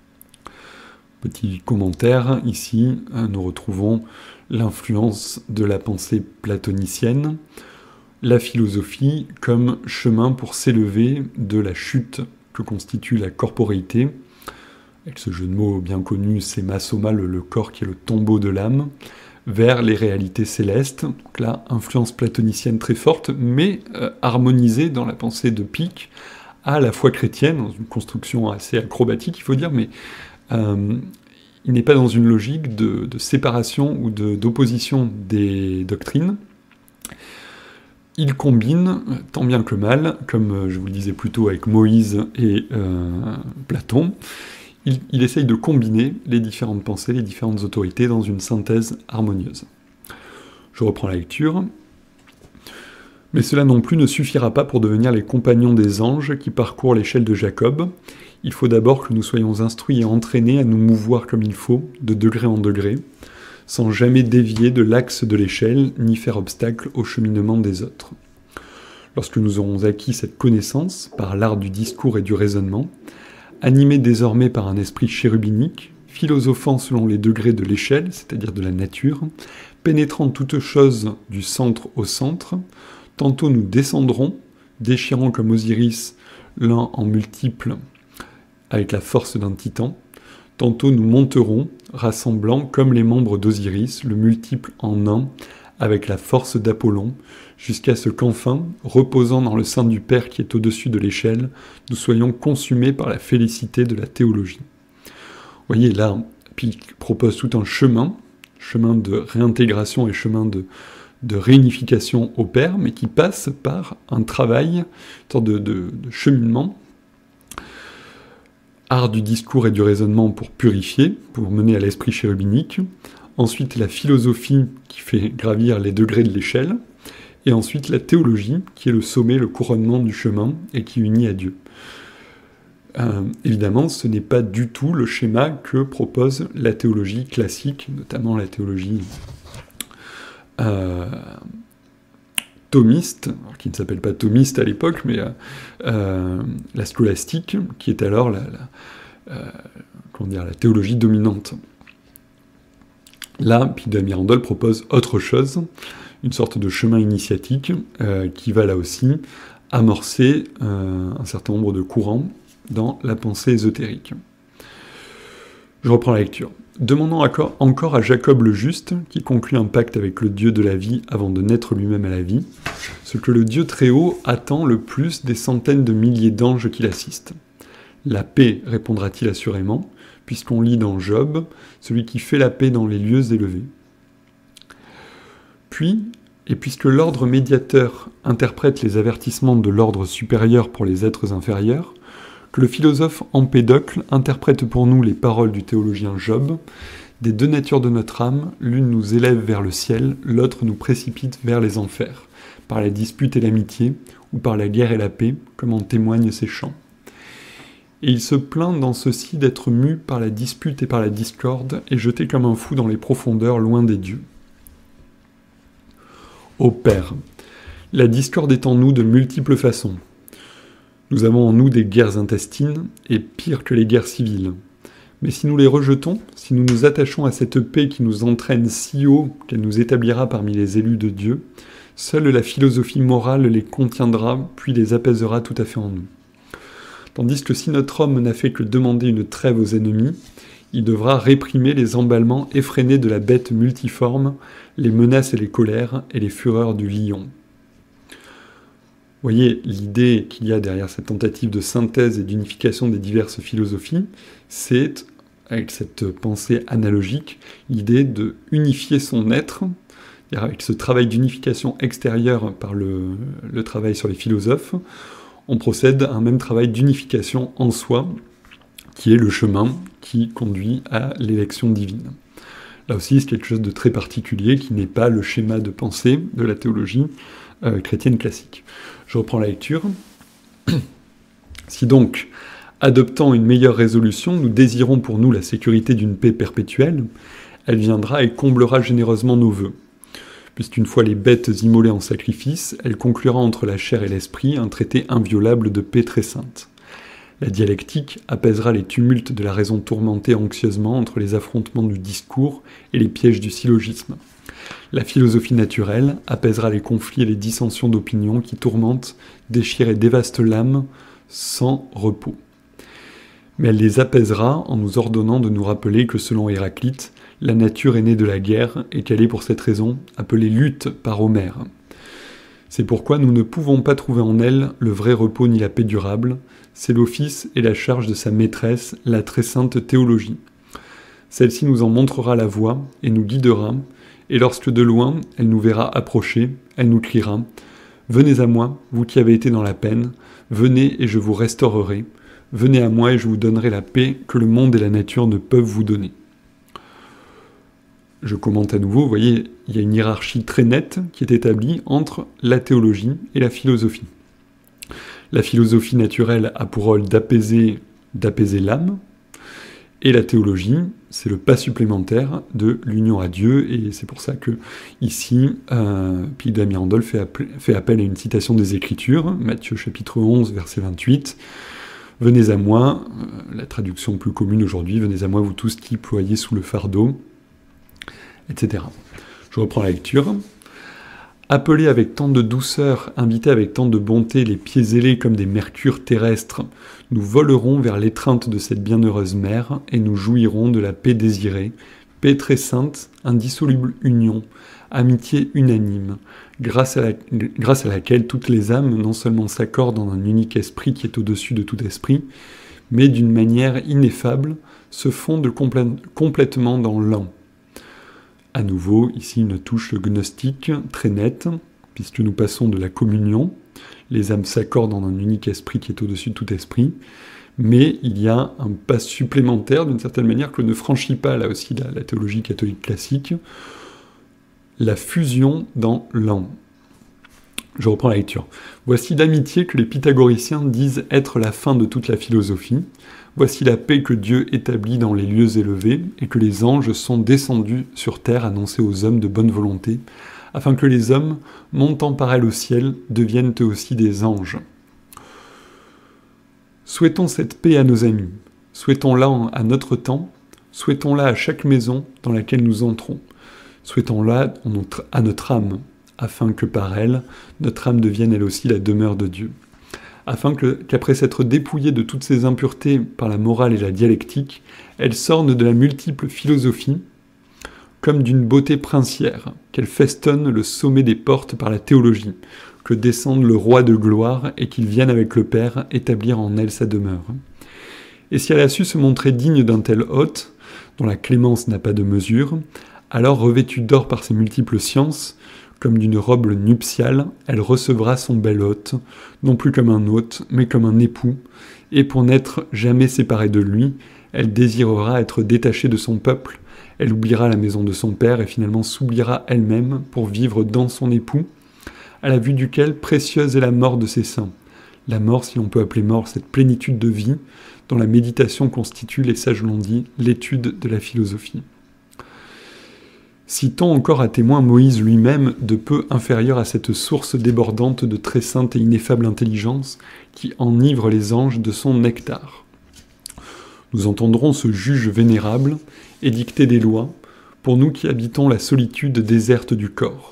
Petit commentaire, ici, nous retrouvons l'influence de la pensée platonicienne, la philosophie comme chemin pour s'élever de la chute que constitue la corporéité, avec ce jeu de mots bien connu, c'est Masoma, le, le corps qui est le tombeau de l'âme, vers les réalités célestes. Donc là, influence platonicienne très forte, mais euh, harmonisée dans la pensée de Pic à la foi chrétienne, dans une construction assez acrobatique, il faut dire, mais euh, il n'est pas dans une logique de, de séparation ou de, d'opposition des doctrines. Il combine, tant bien que mal, comme je vous le disais plus tôt avec Moïse et euh, Platon, il, il essaye de combiner les différentes pensées, les différentes autorités dans une synthèse harmonieuse. Je reprends la lecture. Mais cela non plus ne suffira pas pour devenir les compagnons des anges qui parcourent l'échelle de Jacob. Il faut d'abord que nous soyons instruits et entraînés à nous mouvoir comme il faut, de degré en degré, sans jamais dévier de l'axe de l'échelle, ni faire obstacle au cheminement des autres. Lorsque nous aurons acquis cette connaissance, par l'art du discours et du raisonnement, animés désormais par un esprit chérubinique, philosophant selon les degrés de l'échelle, c'est-à-dire de la nature, pénétrant toutes choses du centre au centre, tantôt nous descendrons, déchirant comme Osiris l'un en multiples avec la force d'un titan, tantôt nous monterons, rassemblant comme les membres d'Osiris, le multiple en un, avec la force d'Apollon, jusqu'à ce qu'enfin, reposant dans le sein du Père qui est au-dessus de l'échelle, nous soyons consumés par la félicité de la théologie. Vous voyez, là, Pic propose tout un chemin, chemin de réintégration et chemin de, de réunification au Père, mais qui passe par un travail, une sorte de, de, de cheminement, art du discours et du raisonnement pour purifier, pour mener à l'esprit chérubinique, ensuite la philosophie qui fait gravir les degrés de l'échelle, et ensuite la théologie qui est le sommet, le couronnement du chemin et qui unit à Dieu. Euh, évidemment, ce n'est pas du tout le schéma que propose la théologie classique, notamment la théologie euh, thomiste, alors qui ne s'appelle pas thomiste à l'époque, mais euh, euh, la scolastique, qui est alors la, la, euh, comment dire, la théologie dominante. Là, Pic de la Mirandole propose autre chose, une sorte de chemin initiatique euh, qui va là aussi amorcer euh, un certain nombre de courants dans la pensée ésotérique. Je reprends la lecture. Demandons encore à Jacob le Juste, qui conclut un pacte avec le Dieu de la vie avant de naître lui-même à la vie, ce que le Dieu très haut attend le plus des centaines de milliers d'anges qui l'assistent. La paix, répondra-t-il assurément, puisqu'on lit dans Job, celui qui fait la paix dans les lieux élevés. Puis, et puisque l'ordre médiateur interprète les avertissements de l'ordre supérieur pour les êtres inférieurs, que le philosophe Empédocle interprète pour nous les paroles du théologien Job, des deux natures de notre âme, l'une nous élève vers le ciel, l'autre nous précipite vers les enfers, par la dispute et l'amitié, ou par la guerre et la paix, comme en témoignent ces chants. Et il se plaint dans ceci d'être mu par la dispute et par la discorde, et jeté comme un fou dans les profondeurs loin des dieux. Ô Père, la discorde est en nous de multiples façons. Nous avons en nous des guerres intestines, et pire que les guerres civiles. Mais si nous les rejetons, si nous nous attachons à cette paix qui nous entraîne si haut qu'elle nous établira parmi les élus de Dieu, seule la philosophie morale les contiendra, puis les apaisera tout à fait en nous. Tandis que si notre homme n'a fait que demander une trêve aux ennemis, il devra réprimer les emballements effrénés de la bête multiforme, les menaces et les colères, et les fureurs du lion. Vous voyez, l'idée qu'il y a derrière cette tentative de synthèse et d'unification des diverses philosophies, c'est, avec cette pensée analogique, l'idée de unifier son être, avec ce travail d'unification extérieure par le, le travail sur les philosophes, on procède à un même travail d'unification en soi, qui est le chemin qui conduit à l'élection divine. Là aussi, c'est quelque chose de très particulier qui n'est pas le schéma de pensée de la théologie euh, chrétienne classique. Je reprends la lecture. Si donc, adoptant une meilleure résolution, nous désirons pour nous la sécurité d'une paix perpétuelle, elle viendra et comblera généreusement nos vœux. Puisqu'une fois les bêtes immolées en sacrifice, elle conclura entre la chair et l'esprit un traité inviolable de paix très sainte. La dialectique apaisera les tumultes de la raison tourmentée anxieusement entre les affrontements du discours et les pièges du syllogisme. La philosophie naturelle apaisera les conflits et les dissensions d'opinion qui tourmentent, déchirent et dévastent l'âme sans repos. Mais elle les apaisera en nous ordonnant de nous rappeler que selon Héraclite, la nature est née de la guerre et qu'elle est pour cette raison appelée lutte par Homère. C'est pourquoi nous ne pouvons pas trouver en elle le vrai repos ni la paix durable, c'est l'office et la charge de sa maîtresse, la très sainte théologie. Celle-ci nous en montrera la voie et nous guidera, et lorsque de loin elle nous verra approcher, elle nous criera « Venez à moi, vous qui avez été dans la peine, venez et je vous restaurerai, venez à moi et je vous donnerai la paix que le monde et la nature ne peuvent vous donner. » Je commente à nouveau, vous voyez, il y a une hiérarchie très nette qui est établie entre la théologie et la philosophie. La philosophie naturelle a pour rôle d'apaiser, d'apaiser l'âme, et la théologie, c'est le pas supplémentaire de l'union à Dieu, et c'est pour ça que ici, euh, Pie de la Mirandole fait, appel, fait appel à une citation des Écritures, Matthieu chapitre onze, verset vingt-huit. « Venez à moi », la traduction plus commune aujourd'hui, « Venez à moi, vous tous qui ployez sous le fardeau », et cetera. Je reprends la lecture. Appelés avec tant de douceur, invités avec tant de bonté, les pieds ailés comme des mercures terrestres, nous volerons vers l'étreinte de cette bienheureuse mère et nous jouirons de la paix désirée, paix très sainte, indissoluble union, amitié unanime, grâce à, la, grâce à laquelle toutes les âmes non seulement s'accordent en un unique esprit qui est au-dessus de tout esprit, mais d'une manière ineffable se fondent complè- complètement dans l'un. À nouveau, ici une touche gnostique très nette, puisque nous passons de la communion, les âmes s'accordent en un unique esprit qui est au-dessus de tout esprit, mais il y a un pas supplémentaire, d'une certaine manière, que ne franchit pas, là aussi, la, la théologie catholique classique, la fusion dans l'un. Je reprends la lecture. Voici l'amitié que les pythagoriciens disent être la fin de toute la philosophie. Voici la paix que Dieu établit dans les lieux élevés, et que les anges sont descendus sur terre annoncer aux hommes de bonne volonté, afin que les hommes, montant par elle au ciel, deviennent eux aussi des anges. Souhaitons cette paix à nos amis, souhaitons-la à notre temps, souhaitons-la à chaque maison dans laquelle nous entrons, souhaitons-la à notre âme, afin que par elle, notre âme devienne elle aussi la demeure de Dieu. Afin que, qu'après s'être dépouillée de toutes ses impuretés par la morale et la dialectique, elle sorne de la multiple philosophie, comme d'une beauté princière, qu'elle festonne le sommet des portes par la théologie, que descende le roi de gloire et qu'il vienne avec le Père établir en elle sa demeure. Et si elle a su se montrer digne d'un tel hôte, dont la clémence n'a pas de mesure, alors revêtue d'or par ses multiples sciences, comme d'une robe nuptiale, elle recevra son bel hôte, non plus comme un hôte, mais comme un époux, et pour n'être jamais séparée de lui, elle désirera être détachée de son peuple, elle oubliera la maison de son père et finalement s'oubliera elle-même pour vivre dans son époux, à la vue duquel précieuse est la mort de ses saints. La mort, si l'on peut appeler mort, cette plénitude de vie, dont la méditation constitue, les sages l'ont dit, l'étude de la philosophie. Citons encore à témoin Moïse lui-même, de peu inférieur à cette source débordante de très sainte et ineffable intelligence qui enivre les anges de son nectar. Nous entendrons ce juge vénérable édicter des lois pour nous qui habitons la solitude déserte du corps.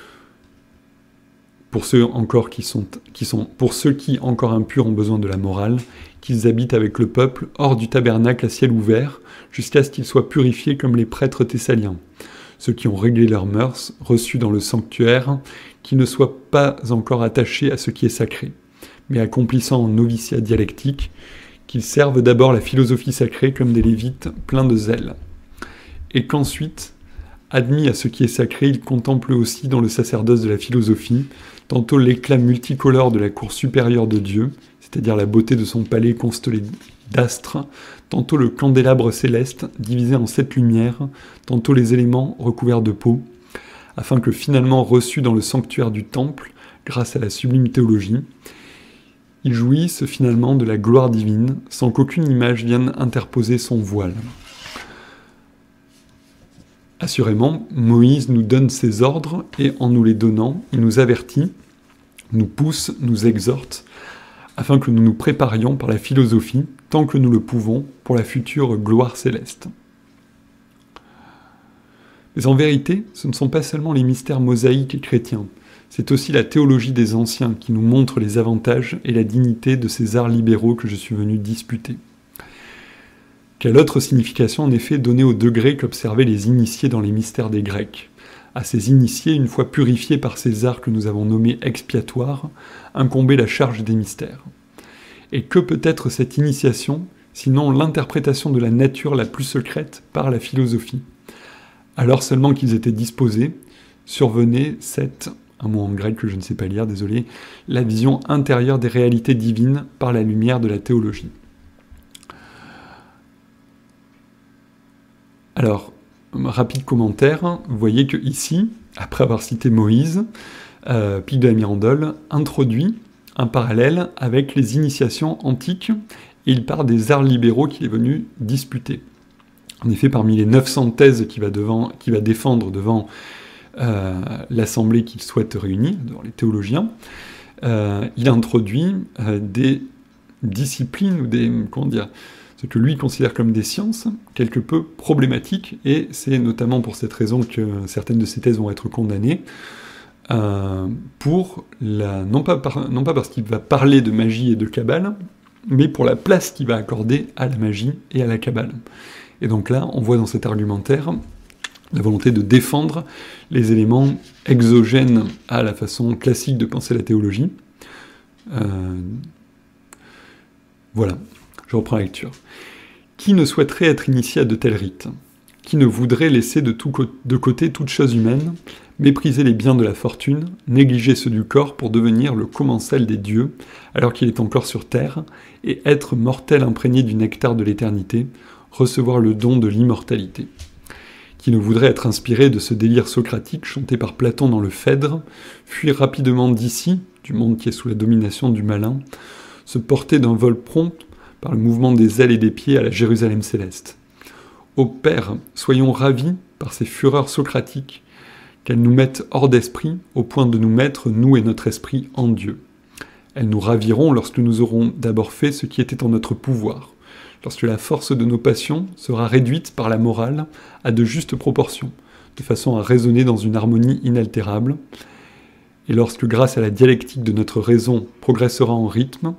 Pour ceux encore qui sont, qui sont, pour ceux qui, encore impurs, ont besoin de la morale, qu'ils habitent avec le peuple hors du tabernacle à ciel ouvert, jusqu'à ce qu'ils soient purifiés comme les prêtres thessaliens. Ceux qui ont réglé leurs mœurs, reçus dans le sanctuaire, qui ne soient pas encore attachés à ce qui est sacré, mais accomplissant en noviciat dialectique, qu'ils servent d'abord la philosophie sacrée comme des lévites pleins de zèle, et qu'ensuite, Admis à ce qui est sacré, il contemple aussi dans le sacerdoce de la philosophie, tantôt l'éclat multicolore de la cour supérieure de Dieu, c'est-à-dire la beauté de son palais constellé d'astres, tantôt le candélabre céleste, divisé en sept lumières, tantôt les éléments recouverts de peau, afin que finalement reçu dans le sanctuaire du temple, grâce à la sublime théologie, il jouisse finalement de la gloire divine, sans qu'aucune image vienne interposer son voile. Assurément, Moïse nous donne ses ordres, et en nous les donnant, il nous avertit, nous pousse, nous exhorte, afin que nous nous préparions par la philosophie, tant que nous le pouvons, pour la future gloire céleste. Mais en vérité, ce ne sont pas seulement les mystères mosaïques et chrétiens, c'est aussi la théologie des anciens qui nous montre les avantages et la dignité de ces arts libéraux que je suis venu disputer. Quelle autre signification en effet donner au degré qu'observaient les initiés dans les mystères des Grecs? À ces initiés, une fois purifiés par ces arts que nous avons nommés expiatoires, incombait la charge des mystères. Et que peut être cette initiation, sinon l'interprétation de la nature la plus secrète par la philosophie? Alors seulement qu'ils étaient disposés, survenait cette, un mot en grec que je ne sais pas lire, désolé, la vision intérieure des réalités divines par la lumière de la théologie. Alors, rapide commentaire, vous voyez que ici, après avoir cité Moïse, euh, Pic de la Mirandole introduit un parallèle avec les initiations antiques, et il part des arts libéraux qu'il est venu disputer. En effet, parmi les neuf cents thèses qu'il va, devant, qu'il va défendre devant euh, l'assemblée qu'il souhaite réunir, devant les théologiens, euh, il introduit euh, des disciplines, ou des, comment dire, ce que lui considère comme des sciences, quelque peu problématiques, et c'est notamment pour cette raison que certaines de ces thèses vont être condamnées, euh, pour la, non, pas par, non pas parce qu'il va parler de magie et de Kabbale, mais pour la place qu'il va accorder à la magie et à la Kabbale. Et donc là, on voit dans cet argumentaire la volonté de défendre les éléments exogènes à la façon classique de penser la théologie. Euh, voilà. Je reprends la lecture. Qui ne souhaiterait être initié à de tels rites? Qui ne voudrait laisser de, tout co- de côté toute chose humaine, mépriser les biens de la fortune, négliger ceux du corps pour devenir le commensal des dieux, alors qu'il est encore sur terre, et être mortel imprégné du nectar de l'éternité, recevoir le don de l'immortalité? Qui ne voudrait être inspiré de ce délire socratique chanté par Platon dans le Phèdre, fuir rapidement d'ici, du monde qui est sous la domination du malin, se porter d'un vol prompt par le mouvement des ailes et des pieds à la Jérusalem céleste. Ô Père, soyons ravis par ces fureurs socratiques, qu'elles nous mettent hors d'esprit, au point de nous mettre, nous et notre esprit, en Dieu. Elles nous raviront lorsque nous aurons d'abord fait ce qui était en notre pouvoir, lorsque la force de nos passions sera réduite par la morale à de justes proportions, de façon à raisonner dans une harmonie inaltérable, et lorsque, grâce à la dialectique de notre raison, progressera en rythme,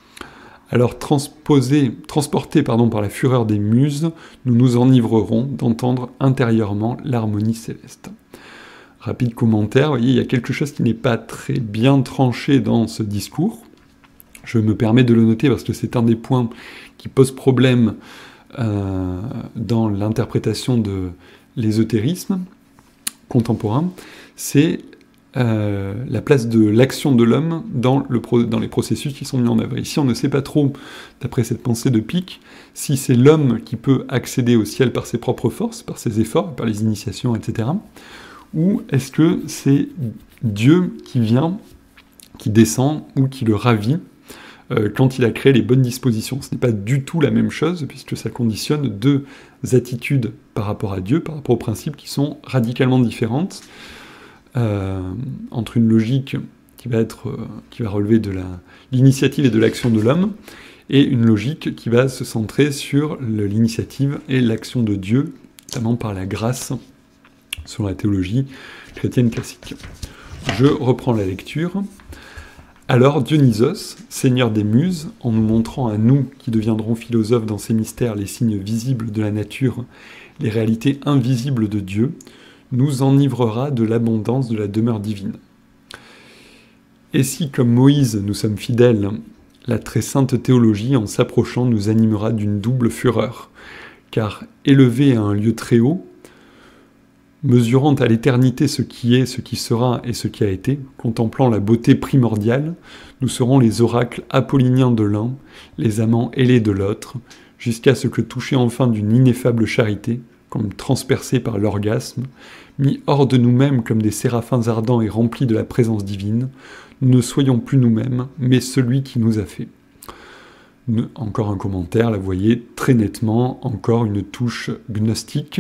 alors transposés, transportés pardon, par la fureur des muses, nous nous enivrerons d'entendre intérieurement l'harmonie céleste. Rapide commentaire, vous voyez, il y a quelque chose qui n'est pas très bien tranché dans ce discours. Je me permets de le noter parce que c'est un des points qui pose problème euh, dans l'interprétation de l'ésotérisme contemporain, c'est Euh, la place de l'action de l'homme dans, le pro- dans les processus qui sont mis en œuvre. Ici, on ne sait pas trop, d'après cette pensée de Pic, si c'est l'homme qui peut accéder au ciel par ses propres forces, par ses efforts, par les initiations, et cetera, ou est-ce que c'est Dieu qui vient, qui descend, ou qui le ravit euh, quand il a créé les bonnes dispositions. Ce n'est pas du tout la même chose, puisque ça conditionne deux attitudes par rapport à Dieu, par rapport aux principes qui sont radicalement différentes, Euh, entre une logique qui va, être, euh, qui va relever de la, l'initiative et de l'action de l'homme, et une logique qui va se centrer sur le, l'initiative et l'action de Dieu, notamment par la grâce, selon la théologie chrétienne classique. Je reprends la lecture. Alors Dionysos, seigneur des muses, en nous montrant à nous qui deviendrons philosophes dans ces mystères les signes visibles de la nature, les réalités invisibles de Dieu, nous enivrera de l'abondance de la demeure divine. Et si, comme Moïse, nous sommes fidèles, la très sainte théologie, en s'approchant, nous animera d'une double fureur, car élevée à un lieu très haut, Mesurant à l'éternité ce qui est, ce qui sera et ce qui a été, contemplant la beauté primordiale, nous serons les oracles apolliniens de l'un, les amants ailés de l'autre, jusqu'à ce que, touchés enfin d'une ineffable charité, comme transpercés par l'orgasme, mis hors de nous-mêmes comme des séraphins ardents et remplis de la présence divine, nous ne soyons plus nous-mêmes, mais celui qui nous a fait. Encore un commentaire, là vous voyez très nettement, encore une touche gnostique.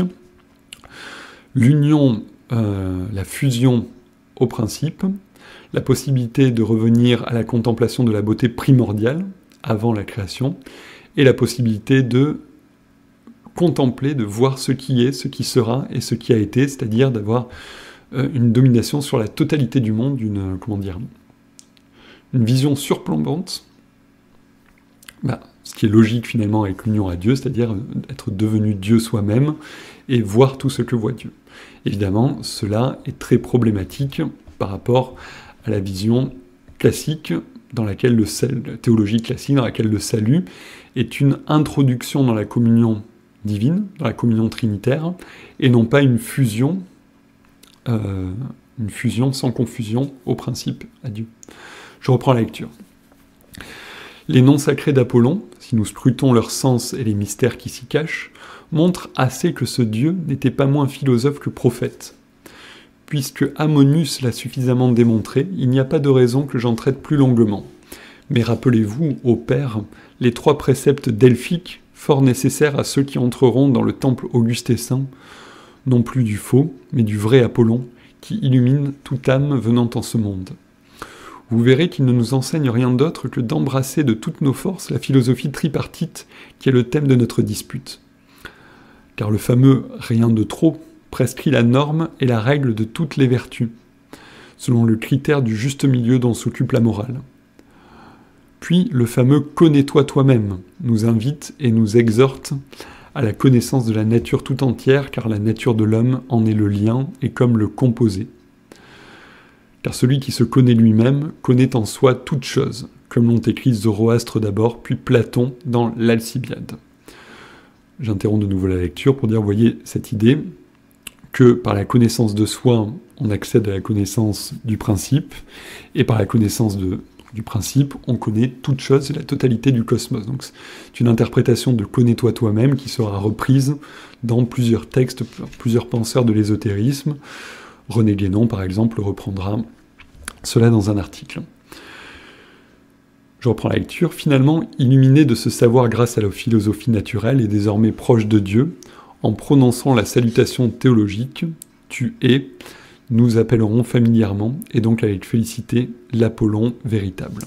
L'union, euh, la fusion au principe, la possibilité de revenir à la contemplation de la beauté primordiale, avant la création, et la possibilité de contempler, de voir ce qui est, ce qui sera et ce qui a été, c'est-à-dire d'avoir euh, une domination sur la totalité du monde, une, comment dire, une vision surplombante, bah, ce qui est logique finalement avec l'union à Dieu, c'est-à-dire être devenu Dieu soi-même et voir tout ce que voit Dieu. Évidemment, cela est très problématique par rapport à la vision classique dans laquelle le salut, la théologie classique dans laquelle le salut est une introduction dans la communion divine, dans la communion trinitaire, et non pas une fusion, euh, une fusion sans confusion au principe à Dieu. Je reprends la lecture. Les noms sacrés d'Apollon, si nous scrutons leur sens et les mystères qui s'y cachent, montrent assez que ce Dieu n'était pas moins philosophe que prophète. Puisque Ammonius l'a suffisamment démontré, il n'y a pas de raison que j'en traite plus longuement. Mais rappelez-vous, ô Père, les trois préceptes delphiques, fort nécessaires à ceux qui entreront dans le temple auguste et saint, non plus du faux, mais du vrai Apollon, qui illumine toute âme venant en ce monde. Vous verrez qu'il ne nous enseigne rien d'autre que d'embrasser de toutes nos forces la philosophie tripartite qui est le thème de notre dispute. Car le fameux « rien de trop » prescrit la norme et la règle de toutes les vertus, selon le critère du juste milieu dont s'occupe la morale. Puis le fameux « connais-toi toi-même » nous invite et nous exhorte à la connaissance de la nature tout entière, car la nature de l'homme en est le lien et comme le composé. Car celui qui se connaît lui-même connaît en soi toute chose, comme l'ont écrit Zoroastre d'abord, puis Platon dans l'Alcibiade. J'interromps de nouveau la lecture pour dire, vous voyez cette idée que par la connaissance de soi, on accède à la connaissance du principe, et par la connaissance de, du principe, on connaît toute chose et la totalité du cosmos. Donc c'est une interprétation de « connais-toi toi-même » qui sera reprise dans plusieurs textes, plusieurs penseurs de l'ésotérisme. René Guénon, par exemple, reprendra cela dans un article. Je reprends la lecture. Finalement, illuminé de ce savoir grâce à la philosophie naturelle et désormais proche de Dieu, en prononçant la salutation théologique, tu es, nous appellerons familièrement, et donc avec félicité, l'Apollon véritable.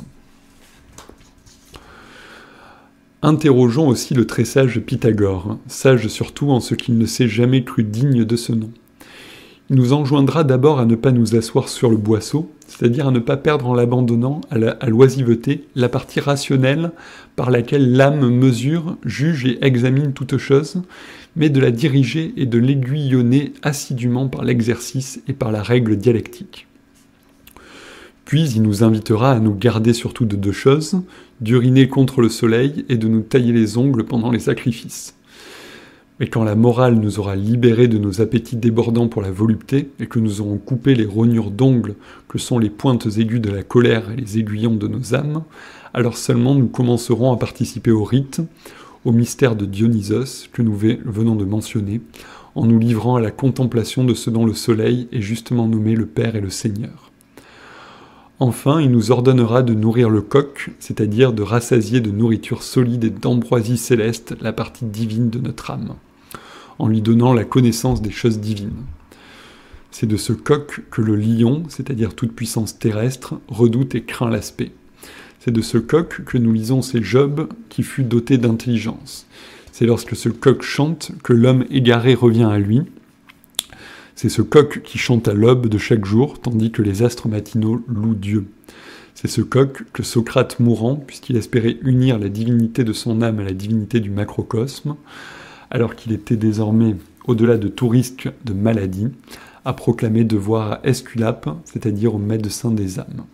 Interrogeons aussi le très sage Pythagore, sage surtout en ce qu'il ne s'est jamais cru digne de ce nom. Il nous enjoindra d'abord à ne pas nous asseoir sur le boisseau, c'est-à-dire à ne pas perdre en l'abandonnant à, la, à l'oisiveté la partie rationnelle par laquelle l'âme mesure, juge et examine toute chose, mais de la diriger et de l'aiguillonner assidûment par l'exercice et par la règle dialectique. Puis il nous invitera à nous garder surtout de deux choses, d'uriner contre le soleil et de nous tailler les ongles pendant les sacrifices. Mais quand la morale nous aura libérés de nos appétits débordants pour la volupté, et que nous aurons coupé les rognures d'ongles que sont les pointes aiguës de la colère et les aiguillons de nos âmes, alors seulement nous commencerons à participer au rite, au mystère de Dionysos que nous venons de mentionner, en nous livrant à la contemplation de ce dont le soleil est justement nommé le Père et le Seigneur. Enfin, il nous ordonnera de nourrir le coq, c'est-à-dire de rassasier de nourriture solide et d'ambroisie céleste la partie divine de notre âme, en lui donnant la connaissance des choses divines. C'est de ce coq que le lion, c'est-à-dire toute puissance terrestre, redoute et craint l'aspect. C'est de ce coq que nous lisons ces Job qui fut doté d'intelligence. C'est lorsque ce coq chante que l'homme égaré revient à lui. C'est ce coq qui chante à l'aube de chaque jour, tandis que les astres matinaux louent Dieu. C'est ce coq que Socrate mourant, puisqu'il espérait unir la divinité de son âme à la divinité du macrocosme, alors qu'il était désormais au-delà de tout risque de maladie, a proclamé devoir à Esculape, c'est-à-dire au médecin des âmes.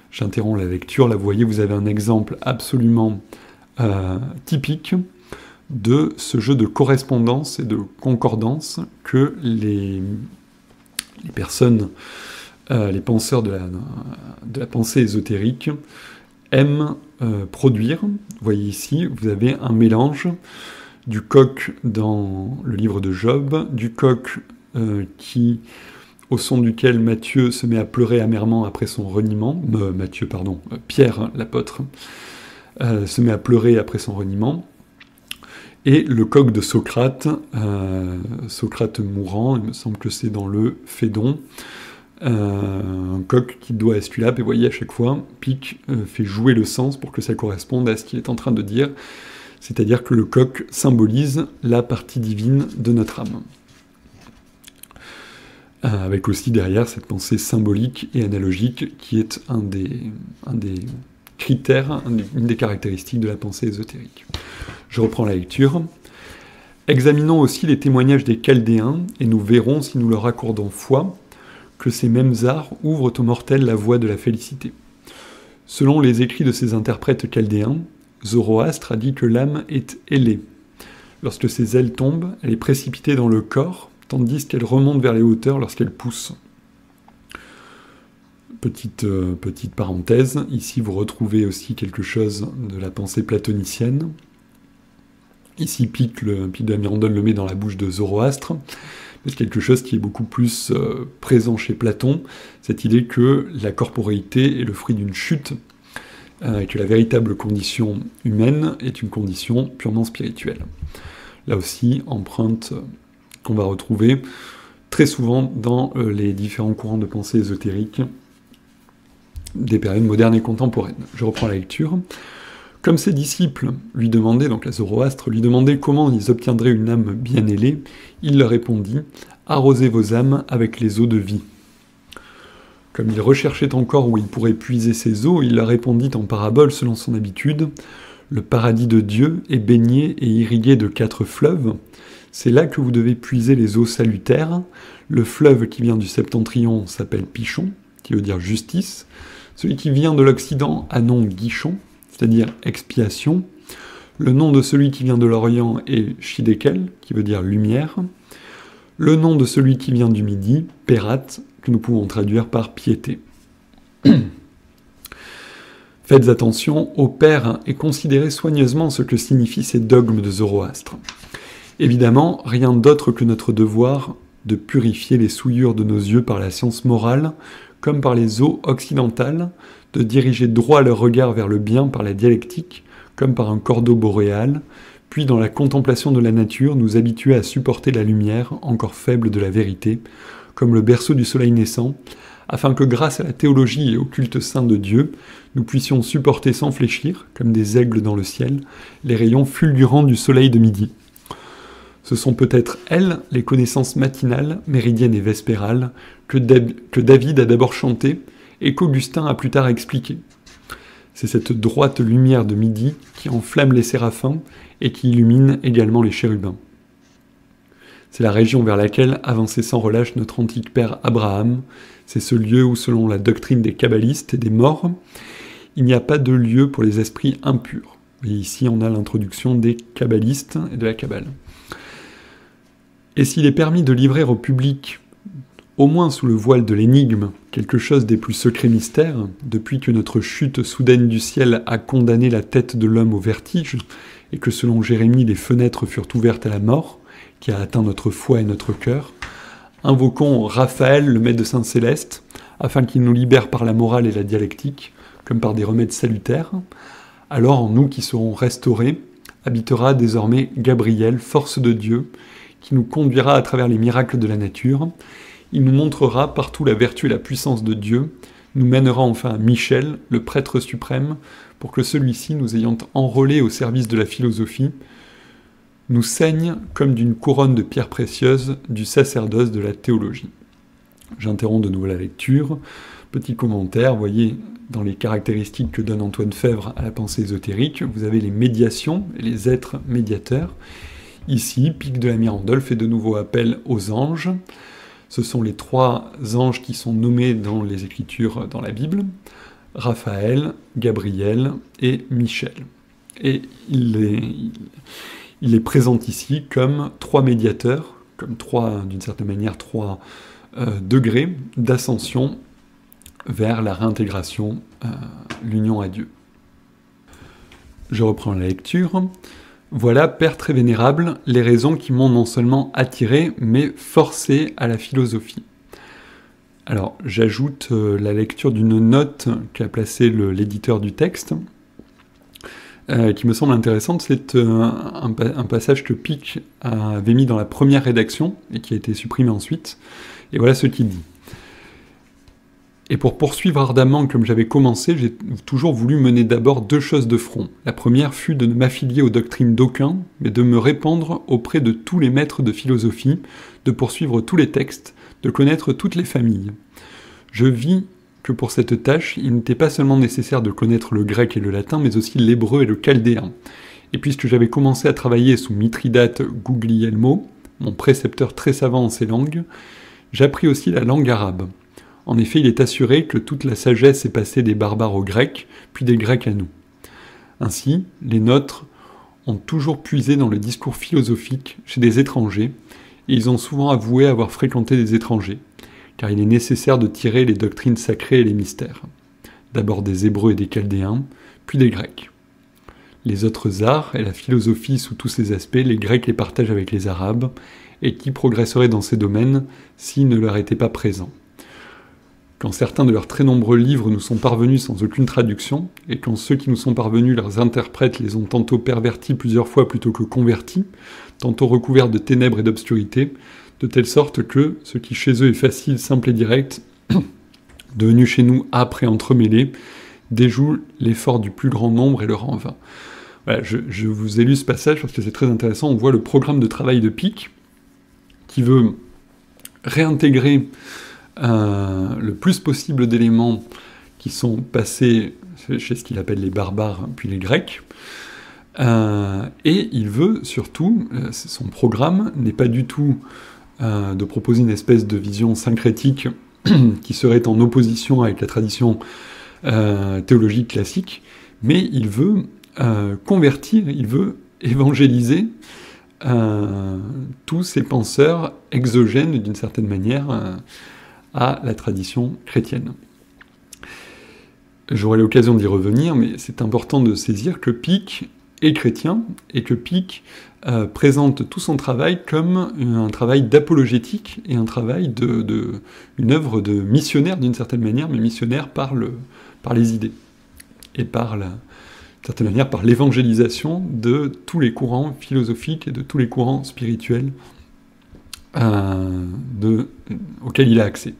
J'interromps la lecture, là vous voyez, vous avez un exemple absolument euh, typique de ce jeu de correspondance et de concordance que les, les personnes, euh, les penseurs de la, de la pensée ésotérique aiment euh, produire. Vous voyez ici, vous avez un mélange du coq dans le livre de Job, du coq euh, qui, au son duquel Matthieu se met à pleurer amèrement après son reniement, euh, Matthieu, pardon, euh, Pierre, hein, l'apôtre, euh, se met à pleurer après son reniement, et le coq de Socrate, euh, Socrate mourant, il me semble que c'est dans le Phédon, euh, un coq qui doit Esculape, et vous voyez à chaque fois, Pic euh, fait jouer le sens pour que ça corresponde à ce qu'il est en train de dire, c'est-à-dire que le coq symbolise la partie divine de notre âme. Euh, avec aussi derrière cette pensée symbolique et analogique qui est un des, un des critères, une des caractéristiques de la pensée ésotérique. Je reprends la lecture. Examinons aussi les témoignages des Chaldéens, et nous verrons, si nous leur accordons foi, que ces mêmes arts ouvrent aux mortels la voie de la félicité. Selon les écrits de ces interprètes chaldéens, Zoroastre a dit que l'âme est ailée. Lorsque ses ailes tombent, elle est précipitée dans le corps, tandis qu'elle remonte vers les hauteurs lorsqu'elle pousse. Petite, euh, petite parenthèse, ici vous retrouvez aussi quelque chose de la pensée platonicienne. Ici, Pic, le, Pic de la Mirandole le met dans la bouche de Zoroastre, mais c'est quelque chose qui est beaucoup plus euh, présent chez Platon, cette idée que la corporéité est le fruit d'une chute, euh, et que la véritable condition humaine est une condition purement spirituelle. Là aussi, empreinte qu'on va retrouver très souvent dans euh, les différents courants de pensée ésotérique des périodes modernes et contemporaines. Je reprends la lecture. Comme ses disciples lui demandaient, donc à Zoroastre, lui demandaient comment ils obtiendraient une âme bien ailée, il leur répondit « Arrosez vos âmes avec les eaux de vie ». Comme il recherchait encore où il pourrait puiser ces eaux, il leur répondit en parabole selon son habitude « Le paradis de Dieu est baigné et irrigué de quatre fleuves. C'est là que vous devez puiser les eaux salutaires. Le fleuve qui vient du septentrion s'appelle Pichon, qui veut dire justice. Celui qui vient de l'Occident a nom Guichon, c'est-à-dire expiation. Le nom de celui qui vient de l'Orient est Shidékel, qui veut dire lumière. Le nom de celui qui vient du Midi, Pérat, que nous pouvons traduire par piété. Faites attention, opère et considérez soigneusement ce que signifient ces dogmes de Zoroastre. Évidemment, rien d'autre que notre devoir de purifier les souillures de nos yeux par la science morale, comme par les eaux occidentales, de diriger droit leur regard vers le bien par la dialectique, comme par un cordeau boréal, puis dans la contemplation de la nature, nous habituer à supporter la lumière, encore faible de la vérité, comme le berceau du soleil naissant, afin que grâce à la théologie et au culte saint de Dieu, nous puissions supporter sans fléchir, comme des aigles dans le ciel, les rayons fulgurants du soleil de midi. Ce sont peut-être elles, les connaissances matinales, méridiennes et vespérales, que, Dab- que David a d'abord chantées et qu'Augustin a plus tard expliquées. C'est cette droite lumière de midi qui enflamme les séraphins et qui illumine également les chérubins. C'est la région vers laquelle avançait sans relâche notre antique père Abraham. C'est ce lieu où, selon la doctrine des kabbalistes et des morts, il n'y a pas de lieu pour les esprits impurs. Et ici, on a l'introduction des kabbalistes et de la Kabbale. Et s'il est permis de livrer au public, au moins sous le voile de l'énigme, quelque chose des plus secrets mystères, depuis que notre chute soudaine du ciel a condamné la tête de l'homme au vertige, et que selon Jérémie, les fenêtres furent ouvertes à la mort, qui a atteint notre foi et notre cœur, invoquons Raphaël, le médecin céleste, afin qu'il nous libère par la morale et la dialectique, comme par des remèdes salutaires. Alors, en nous qui serons restaurés, habitera désormais Gabriel, force de Dieu, qui nous conduira à travers les miracles de la nature. Il nous montrera partout la vertu et la puissance de Dieu, nous mènera enfin à Michel, le prêtre suprême, pour que celui-ci, nous ayant enrôlés au service de la philosophie, nous saigne comme d'une couronne de pierres précieuses du sacerdoce de la théologie. J'interromps de nouveau la lecture. Petit commentaire, vous voyez, dans les caractéristiques que donne Antoine Fèvre à la pensée ésotérique, vous avez les médiations et les êtres médiateurs. Ici, Pic de la Mirandole fait de nouveau appel aux anges. Ce sont les trois anges qui sont nommés dans les Écritures dans la Bible, Raphaël, Gabriel et Michel. Et il, les, il les présente ici comme trois médiateurs, comme trois, d'une certaine manière, trois euh, degrés d'ascension vers la réintégration, euh, l'union à Dieu. Je reprends la lecture. Voilà, Père très vénérable, les raisons qui m'ont non seulement attiré, mais forcé à la philosophie. Alors, j'ajoute euh, la lecture d'une note qu'a placée le, l'éditeur du texte, euh, qui me semble intéressante. C'est euh, un, un passage que Pic avait mis dans la première rédaction, et qui a été supprimé ensuite. Et voilà ce qu'il dit. Et pour poursuivre ardemment comme j'avais commencé, j'ai toujours voulu mener d'abord deux choses de front. La première fut de ne m'affilier aux doctrines d'aucun, mais de me répandre auprès de tous les maîtres de philosophie, de poursuivre tous les textes, de connaître toutes les familles. Je vis que pour cette tâche, il n'était pas seulement nécessaire de connaître le grec et le latin, mais aussi l'hébreu et le chaldéen. Et puisque j'avais commencé à travailler sous Mithridate Guglielmo, mon précepteur très savant en ces langues, j'appris aussi la langue arabe. En effet, il est assuré que toute la sagesse est passée des barbares aux Grecs, puis des Grecs à nous. Ainsi, les nôtres ont toujours puisé dans le discours philosophique chez des étrangers, et ils ont souvent avoué avoir fréquenté des étrangers, car il est nécessaire de tirer les doctrines sacrées et les mystères, d'abord des Hébreux et des Chaldéens, puis des Grecs. Les autres arts et la philosophie sous tous ses aspects, les Grecs les partagent avec les Arabes, et qui progresserait dans ces domaines s'ils ne leur étaient pas présents. Quand certains de leurs très nombreux livres nous sont parvenus sans aucune traduction, et quand ceux qui nous sont parvenus, leurs interprètes les ont tantôt pervertis plusieurs fois plutôt que convertis, tantôt recouverts de ténèbres et d'obscurité, de telle sorte que ce qui chez eux est facile, simple et direct, devenu chez nous âpre et entremêlé, déjoue l'effort du plus grand nombre et le rend vain. Voilà, je, je vous ai lu ce passage parce que c'est très intéressant. On voit le programme de travail de Pic, qui veut réintégrer euh, le plus possible d'éléments qui sont passés chez ce qu'il appelle les barbares, puis les Grecs, euh, et il veut surtout, euh, son programme n'est pas du tout euh, de proposer une espèce de vision syncrétique qui serait en opposition avec la tradition euh, théologique classique, mais il veut euh, convertir, il veut évangéliser euh, tous ces penseurs exogènes, d'une certaine manière, euh, à la tradition chrétienne. J'aurai l'occasion d'y revenir, mais c'est important de saisir que Pic est chrétien, et que Pic euh, présente tout son travail comme un travail d'apologétique, et un travail de, de une œuvre de missionnaire d'une certaine manière, mais missionnaire par, le, par les idées, et par la, d'une certaine manière par l'évangélisation de tous les courants philosophiques et de tous les courants spirituels euh, de, auxquels il a accès.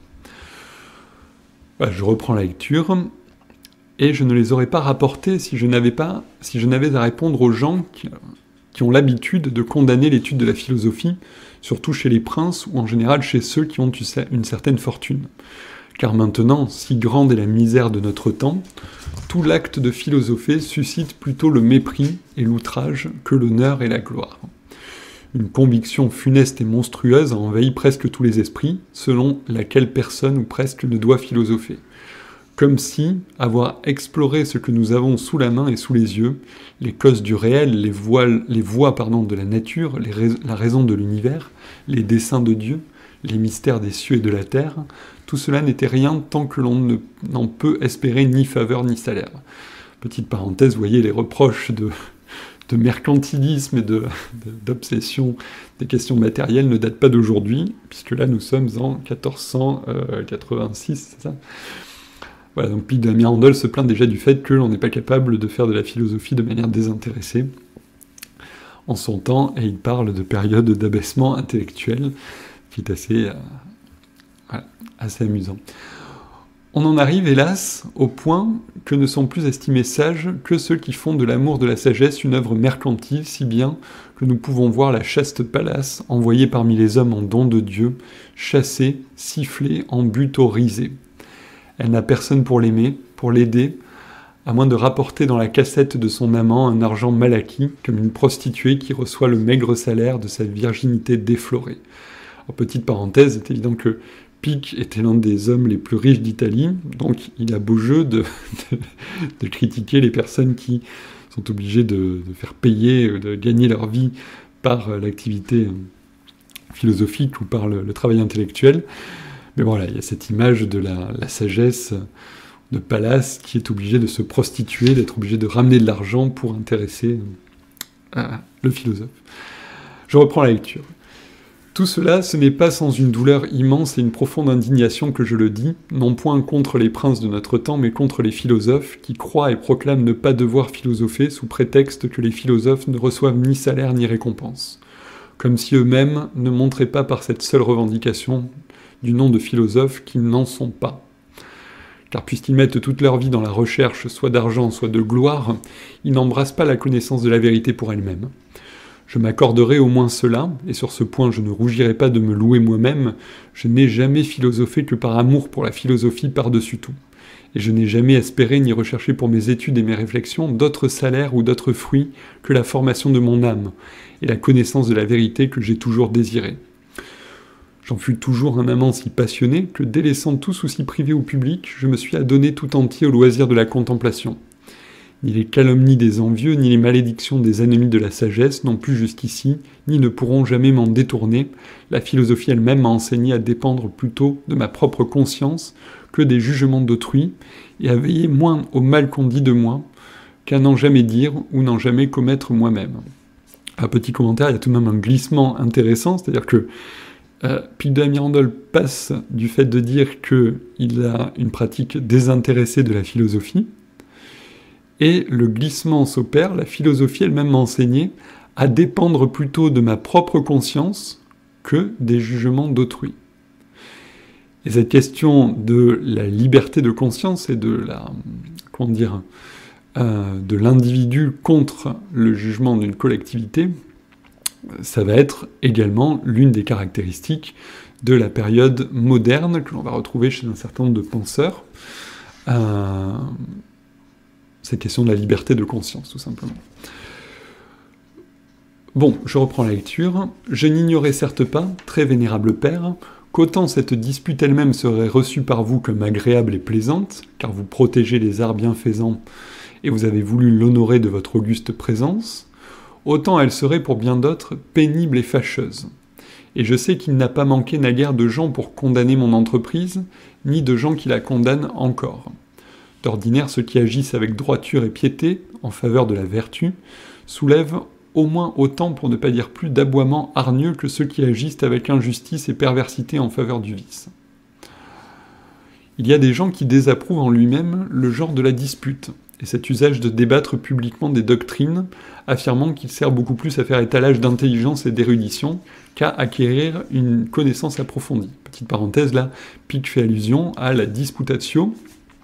Voilà, je reprends la lecture. Et je ne les aurais pas rapportés si je n'avais pas, si je n'avais à répondre aux gens qui, qui ont l'habitude de condamner l'étude de la philosophie, surtout chez les princes ou en général chez ceux qui ont une certaine fortune. Car maintenant, si grande est la misère de notre temps, tout l'acte de philosopher suscite plutôt le mépris et l'outrage que l'honneur et la gloire. Une conviction funeste et monstrueuse a envahi presque tous les esprits, selon laquelle personne ou presque ne doit philosopher. Comme si, avoir exploré ce que nous avons sous la main et sous les yeux, les causes du réel, les voies, les voies pardon, de la nature, les rais- la raison de l'univers, les desseins de Dieu, les mystères des cieux et de la terre, tout cela n'était rien tant que l'on ne, n'en peut espérer ni faveur ni salaire. Petite parenthèse, vous voyez, les reproches de, de mercantilisme et de, de, d'obsession des questions matérielles ne datent pas d'aujourd'hui, puisque là nous sommes en quatorze cent quatre-vingt-six, c'est ça ? Voilà, donc Pic de la Mirandole se plaint déjà du fait que l'on n'est pas capable de faire de la philosophie de manière désintéressée en son temps, et il parle de période d'abaissement intellectuel, qui est assez, euh, voilà, assez amusant. On en arrive, hélas, au point que ne sont plus estimés sages que ceux qui font de l'amour de la sagesse une œuvre mercantile, si bien que nous pouvons voir la chaste Pallas, envoyée parmi les hommes en don de Dieu, chassée, sifflée, en buto risée. Elle n'a personne pour l'aimer, pour l'aider, à moins de rapporter dans la cassette de son amant un argent mal acquis, comme une prostituée qui reçoit le maigre salaire de sa virginité déflorée. En petite parenthèse, c'est évident que Pic était l'un des hommes les plus riches d'Italie, donc il a beau jeu de, de, de critiquer les personnes qui sont obligés de, de faire payer, de gagner leur vie par l'activité philosophique ou par le, le travail intellectuel. Mais voilà, il y a cette image de la, la sagesse de Pallas qui est obligée de se prostituer, d'être obligée de ramener de l'argent pour intéresser euh, le philosophe. Je reprends la lecture. Tout cela, ce n'est pas sans une douleur immense et une profonde indignation que je le dis, non point contre les princes de notre temps, mais contre les philosophes, qui croient et proclament ne pas devoir philosopher sous prétexte que les philosophes ne reçoivent ni salaire ni récompense, comme si eux-mêmes ne montraient pas par cette seule revendication du nom de philosophes qu'ils n'en sont pas. Car puisqu'ils mettent toute leur vie dans la recherche, soit d'argent, soit de gloire, ils n'embrassent pas la connaissance de la vérité pour elle-même. Je m'accorderai au moins cela, et sur ce point je ne rougirai pas de me louer moi-même, je n'ai jamais philosophé que par amour pour la philosophie par-dessus tout. Et je n'ai jamais espéré ni recherché pour mes études et mes réflexions d'autres salaires ou d'autres fruits que la formation de mon âme, et la connaissance de la vérité que j'ai toujours désirée. J'en fus toujours un amant si passionné que, délaissant tout souci privé ou public, je me suis adonné tout entier au loisir de la contemplation. Ni les calomnies des envieux, ni les malédictions des ennemis de la sagesse n'ont pu jusqu'ici, ni ne pourront jamais m'en détourner. La philosophie elle-même m'a enseigné à dépendre plutôt de ma propre conscience que des jugements d'autrui, et à veiller moins au mal qu'on dit de moi, qu'à n'en jamais dire ou n'en jamais commettre moi-même. Un petit commentaire, il y a tout de même un glissement intéressant, c'est-à-dire que euh, Pic de la Mirandole passe du fait de dire qu'il a une pratique désintéressée de la philosophie, et le glissement s'opère, la philosophie elle-même m'a enseigné à dépendre plutôt de ma propre conscience que des jugements d'autrui. Et cette question de la liberté de conscience et de la, comment dire, euh, de l'individu contre le jugement d'une collectivité, ça va être également l'une des caractéristiques de la période moderne que l'on va retrouver chez un certain nombre de penseurs. Euh, cette question de la liberté de conscience, tout simplement. Bon, je reprends la lecture. Je n'ignorais certes pas, très vénérable père, qu'autant cette dispute elle-même serait reçue par vous comme agréable et plaisante, car vous protégez les arts bienfaisants et vous avez voulu l'honorer de votre auguste présence, autant elle serait pour bien d'autres pénible et fâcheuse. Et je sais qu'il n'a pas manqué naguère de gens pour condamner mon entreprise, ni de gens qui la condamnent encore. D'ordinaire, ceux qui agissent avec droiture et piété, en faveur de la vertu, soulèvent au moins autant, pour ne pas dire plus, d'aboiements hargneux que ceux qui agissent avec injustice et perversité en faveur du vice. Il y a des gens qui désapprouvent en lui-même le genre de la dispute, et cet usage de débattre publiquement des doctrines, affirmant qu'il sert beaucoup plus à faire étalage d'intelligence et d'érudition qu'à acquérir une connaissance approfondie. Petite parenthèse là, Pic fait allusion à la disputatio,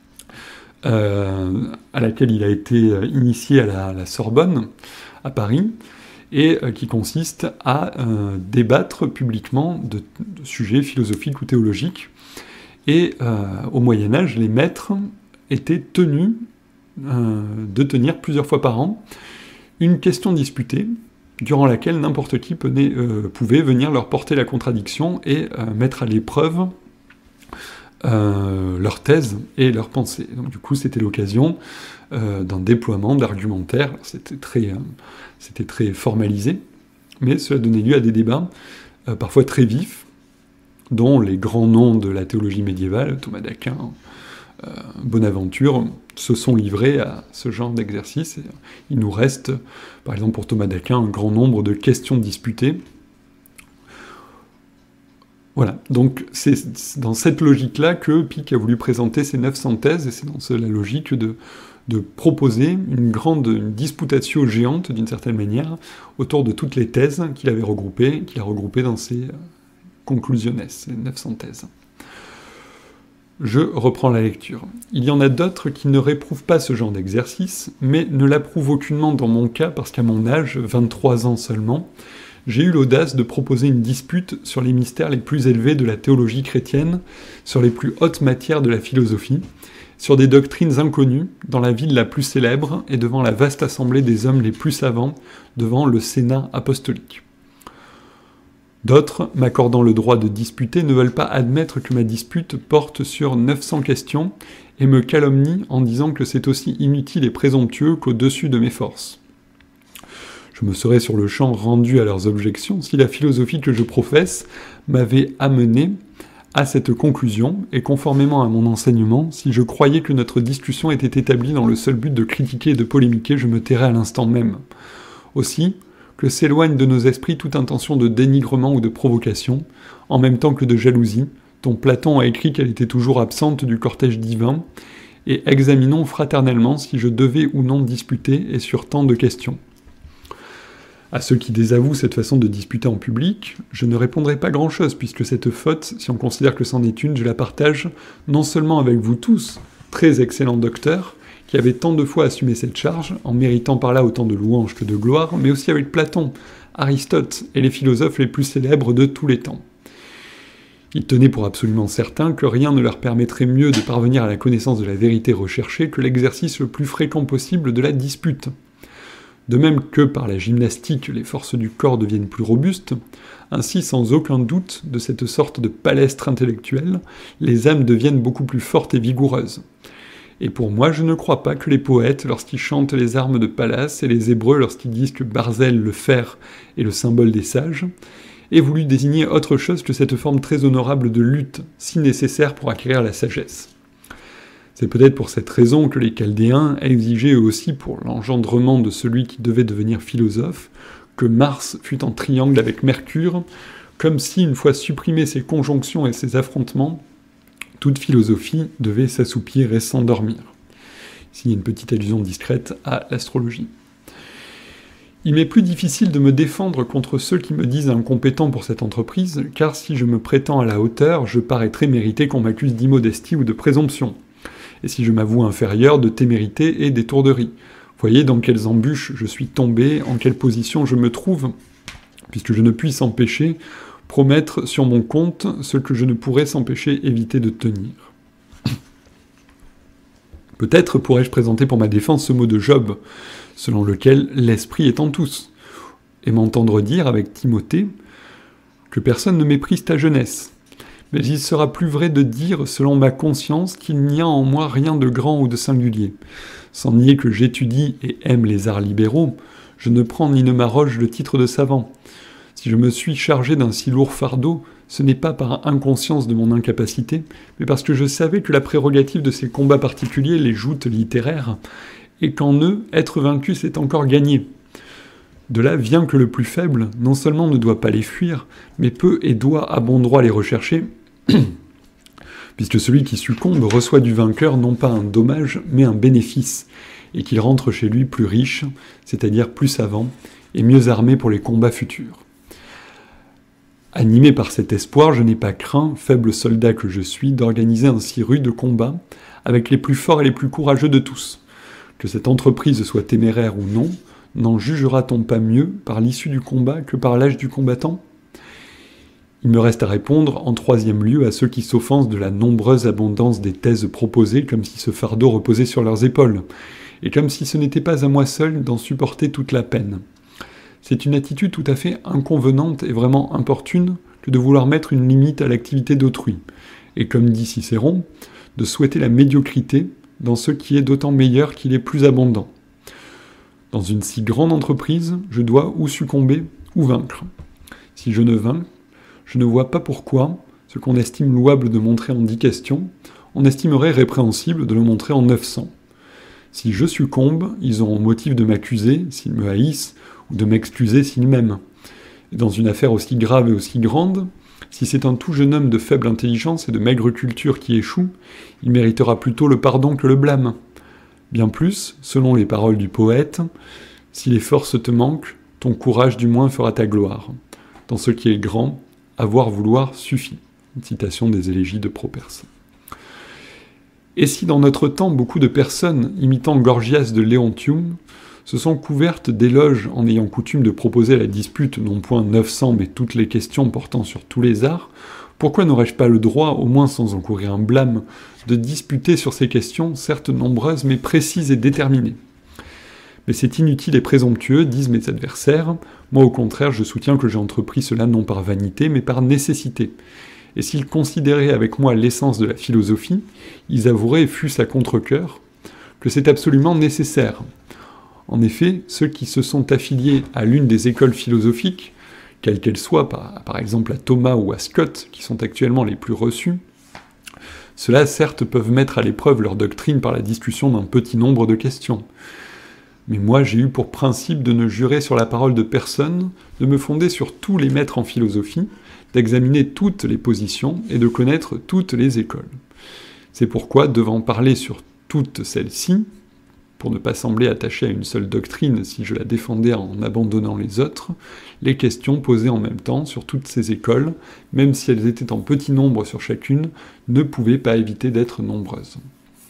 Euh, à laquelle il a été initié à la, à la Sorbonne, à Paris, et euh, qui consiste à euh, débattre publiquement de, de sujets philosophiques ou théologiques. Et euh, au Moyen-Âge, les maîtres étaient tenus euh, de tenir plusieurs fois par an une question disputée, durant laquelle n'importe qui penait, euh, pouvait venir leur porter la contradiction et euh, mettre à l'épreuve Euh, leur thèse et leur pensée. Donc du coup, c'était l'occasion euh, d'un déploiement d'argumentaire. C'était très, euh, c'était très formalisé, mais cela donnait lieu à des débats euh, parfois très vifs, dont les grands noms de la théologie médiévale, Thomas d'Aquin, euh, Bonaventure, se sont livrés à ce genre d'exercice. Et il nous reste, par exemple pour Thomas d'Aquin, un grand nombre de questions disputées. Voilà, donc c'est dans cette logique-là que Pic a voulu présenter ses neuf cents thèses, et c'est dans la logique de, de proposer une grande une disputatio géante, d'une certaine manière, autour de toutes les thèses qu'il avait regroupées, qu'il a regroupées dans ses conclusiones, ses neuf cents thèses. Je reprends la lecture. Il y en a d'autres qui ne réprouvent pas ce genre d'exercice, mais ne l'approuvent aucunement dans mon cas, parce qu'à mon âge, vingt-trois ans seulement, j'ai eu l'audace de proposer une dispute sur les mystères les plus élevés de la théologie chrétienne, sur les plus hautes matières de la philosophie, sur des doctrines inconnues, dans la ville la plus célèbre et devant la vaste assemblée des hommes les plus savants, devant le Sénat apostolique. D'autres, m'accordant le droit de disputer, ne veulent pas admettre que ma dispute porte sur neuf cents questions et me calomnient en disant que c'est aussi inutile et présomptueux qu'au-dessus de mes forces. Je me serais sur le champ rendu à leurs objections si la philosophie que je professe m'avait amené à cette conclusion, et conformément à mon enseignement, si je croyais que notre discussion était établie dans le seul but de critiquer et de polémiquer, je me tairais à l'instant même. Aussi, que s'éloigne de nos esprits toute intention de dénigrement ou de provocation, en même temps que de jalousie, dont Platon a écrit qu'elle était toujours absente du cortège divin, et examinons fraternellement si je devais ou non disputer, et sur tant de questions. À ceux qui désavouent cette façon de disputer en public, je ne répondrai pas grand-chose, puisque cette faute, si on considère que c'en est une, je la partage non seulement avec vous tous, très excellents docteurs, qui avez tant de fois assumé cette charge, en méritant par là autant de louanges que de gloire, mais aussi avec Platon, Aristote et les philosophes les plus célèbres de tous les temps. Ils tenaient pour absolument certain que rien ne leur permettrait mieux de parvenir à la connaissance de la vérité recherchée que l'exercice le plus fréquent possible de la dispute. De même que par la gymnastique les forces du corps deviennent plus robustes, ainsi sans aucun doute de cette sorte de palestre intellectuelle, les âmes deviennent beaucoup plus fortes et vigoureuses. Et pour moi, je ne crois pas que les poètes, lorsqu'ils chantent les armes de Pallas, et les Hébreux, lorsqu'ils disent que Barzel, le fer, est le symbole des sages, aient voulu désigner autre chose que cette forme très honorable de lutte, si nécessaire pour acquérir la sagesse. C'est peut-être pour cette raison que les Chaldéens exigeaient eux aussi, pour l'engendrement de celui qui devait devenir philosophe, que Mars fût en triangle avec Mercure, comme si, une fois supprimées ces conjonctions et ces affrontements, toute philosophie devait s'assoupir et s'endormir. Ici, il y a une petite allusion discrète à l'astrologie. Il m'est plus difficile de me défendre contre ceux qui me disent incompétent pour cette entreprise, car si je me prétends à la hauteur, je paraîtrais mériter qu'on m'accuse d'immodestie ou de présomption. Et si je m'avoue inférieur, de témérité et d'étourderie. Voyez dans quelles embûches je suis tombé, en quelle position je me trouve, puisque je ne puis s'empêcher promettre sur mon compte ce que je ne pourrais s'empêcher éviter de tenir. Peut-être pourrais-je présenter pour ma défense ce mot de Job, selon lequel l'esprit est en tous, et m'entendre dire avec Timothée que personne ne méprise ta jeunesse. Mais il sera plus vrai de dire, selon ma conscience, qu'il n'y a en moi rien de grand ou de singulier. Sans nier que j'étudie et aime les arts libéraux, je ne prends ni ne m'arroge le titre de savant. Si je me suis chargé d'un si lourd fardeau, ce n'est pas par inconscience de mon incapacité, mais parce que je savais que la prérogative de ces combats particuliers, les joutes littéraires, et qu'en eux, être vaincu, c'est encore gagner. De là vient que le plus faible, non seulement ne doit pas les fuir, mais peut et doit à bon droit les rechercher, puisque celui qui succombe reçoit du vainqueur non pas un dommage, mais un bénéfice, et qu'il rentre chez lui plus riche, c'est-à-dire plus savant, et mieux armé pour les combats futurs. Animé par cet espoir, je n'ai pas craint, faible soldat que je suis, d'organiser un si rude combat avec les plus forts et les plus courageux de tous. Que cette entreprise soit téméraire ou non, n'en jugera-t-on pas mieux par l'issue du combat que par l'âge du combattant ? Il me reste à répondre en troisième lieu à ceux qui s'offensent de la nombreuse abondance des thèses proposées comme si ce fardeau reposait sur leurs épaules, et comme si ce n'était pas à moi seul d'en supporter toute la peine. C'est une attitude tout à fait inconvenante et vraiment importune que de vouloir mettre une limite à l'activité d'autrui, et comme dit Cicéron, de souhaiter la médiocrité dans ce qui est d'autant meilleur qu'il est plus abondant. Dans une si grande entreprise, je dois ou succomber ou vaincre. Si je ne vainc, je ne vois pas pourquoi, ce qu'on estime louable de montrer en dix questions, on estimerait répréhensible de le montrer en neuf cents. Si je succombe, ils auront motif de m'accuser s'ils me haïssent, ou de m'excuser s'ils m'aiment. Et dans une affaire aussi grave et aussi grande, si c'est un tout jeune homme de faible intelligence et de maigre culture qui échoue, il méritera plutôt le pardon que le blâme. Bien plus, selon les paroles du poète, « Si les forces te manquent, ton courage du moins fera ta gloire. Dans ce qui est grand, avoir vouloir suffit. » Une citation des élégies de Properce. Et si dans notre temps beaucoup de personnes, imitant Gorgias de Léontium, se sont couvertes d'éloges en ayant coutume de proposer à la dispute non point neuf cents mais toutes les questions portant sur tous les arts, pourquoi n'aurais-je pas le droit, au moins sans encourir un blâme, de disputer sur ces questions, certes nombreuses mais précises et déterminées ? Mais c'est inutile et présomptueux, disent mes adversaires. Moi, au contraire, je soutiens que j'ai entrepris cela non par vanité, mais par nécessité. Et s'ils considéraient avec moi l'essence de la philosophie, ils avoueraient, fût-ce à contre-cœur, que c'est absolument nécessaire. En effet, ceux qui se sont affiliés à l'une des écoles philosophiques, quelles qu'elles soient, par, par exemple à Thomas ou à Scott, qui sont actuellement les plus reçus, ceux-là, certes, peuvent mettre à l'épreuve leur doctrine par la discussion d'un petit nombre de questions. Mais moi, j'ai eu pour principe de ne jurer sur la parole de personne, de me fonder sur tous les maîtres en philosophie, d'examiner toutes les positions et de connaître toutes les écoles. C'est pourquoi, devant parler sur toutes celles-ci, pour ne pas sembler attaché à une seule doctrine si je la défendais en abandonnant les autres, les questions posées en même temps sur toutes ces écoles, même si elles étaient en petit nombre sur chacune, ne pouvaient pas éviter d'être nombreuses.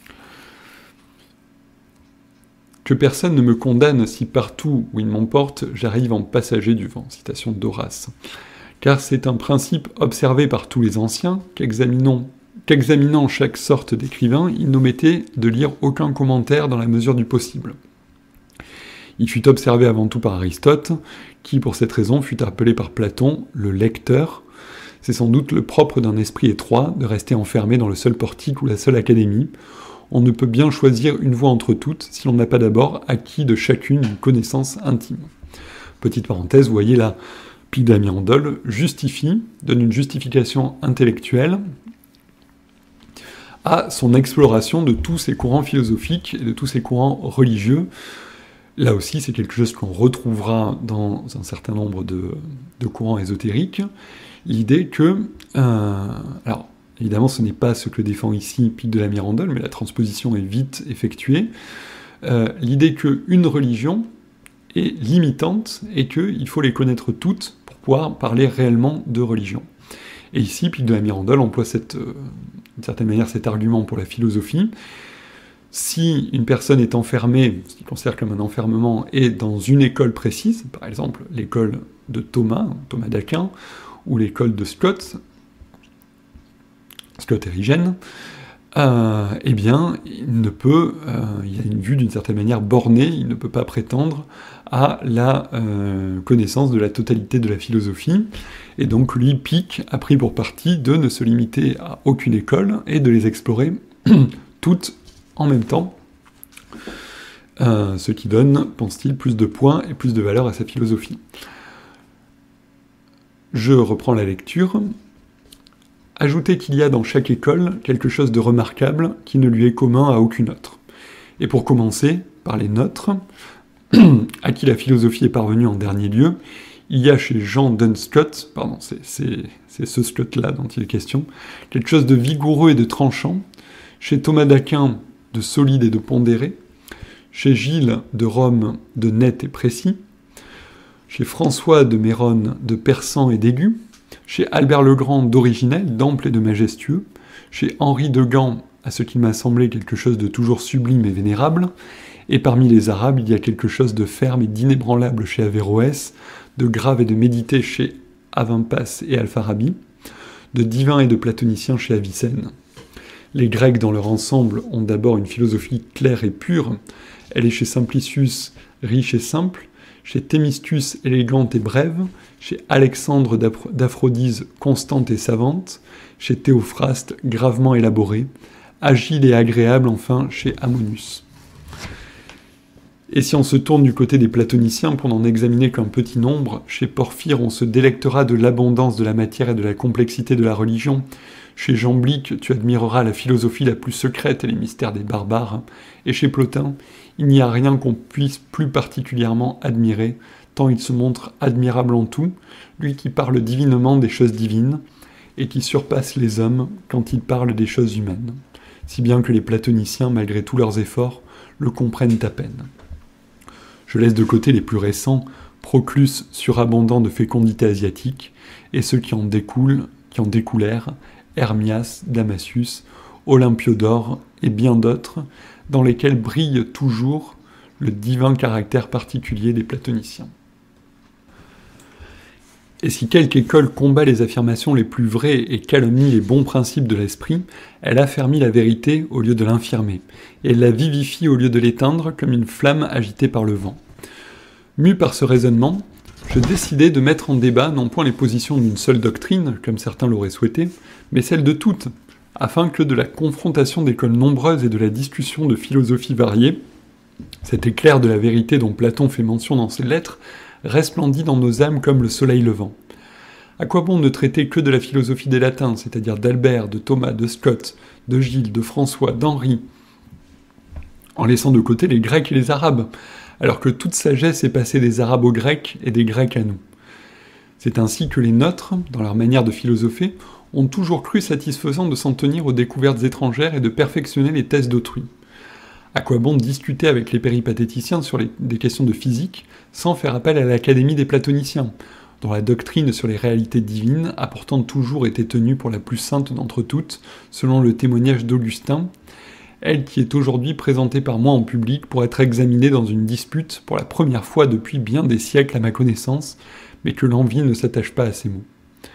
Que personne ne me condamne si partout où il m'emporte, j'arrive en passager du vent. Citation d'Horace. Car c'est un principe observé par tous les anciens, qu'examinons qu'examinant chaque sorte d'écrivain, il n'omettait de lire aucun commentaire dans la mesure du possible. Il fut observé avant tout par Aristote, qui pour cette raison fut appelé par Platon le lecteur. C'est sans doute le propre d'un esprit étroit de rester enfermé dans le seul portique ou la seule académie. On ne peut bien choisir une voie entre toutes si l'on n'a pas d'abord acquis de chacune une connaissance intime. Petite parenthèse, vous voyez là, Pie de la Mirandole justifie, donne une justification intellectuelle à son exploration de tous ces courants philosophiques et de tous ces courants religieux. Là aussi, c'est quelque chose qu'on retrouvera dans un certain nombre de, de courants ésotériques. L'idée que... Euh, alors, évidemment, ce n'est pas ce que défend ici Pie de la Mirandole, mais la transposition est vite effectuée. Euh, l'idée qu'une religion est limitante et qu'il faut les connaître toutes pour pouvoir parler réellement de religion. Et ici, Pie de la Mirandole emploie cette, euh, d'une certaine manière cet argument pour la philosophie. Si une personne est enfermée, ce qu'il considère comme un enfermement, est dans une école précise, par exemple l'école de Thomas, Thomas d'Aquin, ou l'école de Scott, Scott Érigène, euh, eh bien, il ne peut, euh, il y a une vue d'une certaine manière bornée, il ne peut pas prétendre à la euh, connaissance de la totalité de la philosophie, et donc lui, Pic, a pris pour parti de ne se limiter à aucune école, et de les explorer toutes en même temps, euh, ce qui donne, pense-t-il, plus de points et plus de valeur à sa philosophie. Je reprends la lecture. Ajoutez qu'il y a dans chaque école quelque chose de remarquable qui ne lui est commun à aucune autre. Et pour commencer, par les nôtres, à qui la philosophie est parvenue en dernier lieu, il y a chez Jean Duns Scott, pardon, c'est, c'est, c'est ce Scott-là dont il est question, quelque chose de vigoureux et de tranchant, chez Thomas d'Aquin, de solide et de pondéré, chez Gilles de Rome, de net et précis, chez François de Méronne, de perçant et d'aigu, chez Albert le Grand, d'originel, d'ample et de majestueux, chez Henri de Gand, à ce qu'il m'a semblé quelque chose de toujours sublime et vénérable, et parmi les Arabes, il y a quelque chose de ferme et d'inébranlable chez Averroès, de grave et de médité chez Avimpas et Alfarabi, de divin et de platonicien chez Avicenne. Les Grecs, dans leur ensemble, ont d'abord une philosophie claire et pure, elle est chez Simplicius riche et simple, chez Thémistus élégante et brève, chez Alexandre d'Aphrodise constante et savante, chez Théophraste gravement élaborée, agile et agréable enfin chez Ammonius. Et si on se tourne du côté des platoniciens pour n'en examiner qu'un petit nombre, chez Porphyre on se délectera de l'abondance de la matière et de la complexité de la religion, chez Jamblique tu admireras la philosophie la plus secrète et les mystères des barbares, et chez Plotin il n'y a rien qu'on puisse plus particulièrement admirer, tant il se montre admirable en tout, lui qui parle divinement des choses divines, et qui surpasse les hommes quand il parle des choses humaines, si bien que les platoniciens, malgré tous leurs efforts, le comprennent à peine. Je laisse de côté les plus récents, Proclus surabondant de fécondité asiatique, et ceux qui en découlent, qui en découlèrent, Hermias, Damasius, Olympiodore et bien d'autres, dans lesquels brille toujours le divin caractère particulier des platoniciens. Et si quelque école combat les affirmations les plus vraies et calomnie les bons principes de l'esprit, elle affermit la vérité au lieu de l'infirmer, et elle la vivifie au lieu de l'éteindre comme une flamme agitée par le vent. Mu par ce raisonnement, je décidai de mettre en débat non point les positions d'une seule doctrine, comme certains l'auraient souhaité, mais celles de toutes, afin que de la confrontation d'écoles nombreuses et de la discussion de philosophies variées, cet éclair de la vérité dont Platon fait mention dans ses lettres, resplendit dans nos âmes comme le soleil levant. À quoi bon ne traiter que de la philosophie des latins, c'est-à-dire d'Albert, de Thomas, de Scott, de Gilles, de François, d'Henri, en laissant de côté les Grecs et les Arabes, alors que toute sagesse est passée des Arabes aux Grecs et des Grecs à nous. C'est ainsi que les nôtres, dans leur manière de philosopher, ont toujours cru satisfaisant de s'en tenir aux découvertes étrangères et de perfectionner les thèses d'autrui. À quoi bon discuter avec les péripatéticiens sur les, des questions de physique sans faire appel à l'Académie des platoniciens, dont la doctrine sur les réalités divines a pourtant toujours été tenue pour la plus sainte d'entre toutes, selon le témoignage d'Augustin, elle qui est aujourd'hui présentée par moi en public pour être examinée dans une dispute pour la première fois depuis bien des siècles à ma connaissance, mais que l'envie ne s'attache pas à ces mots.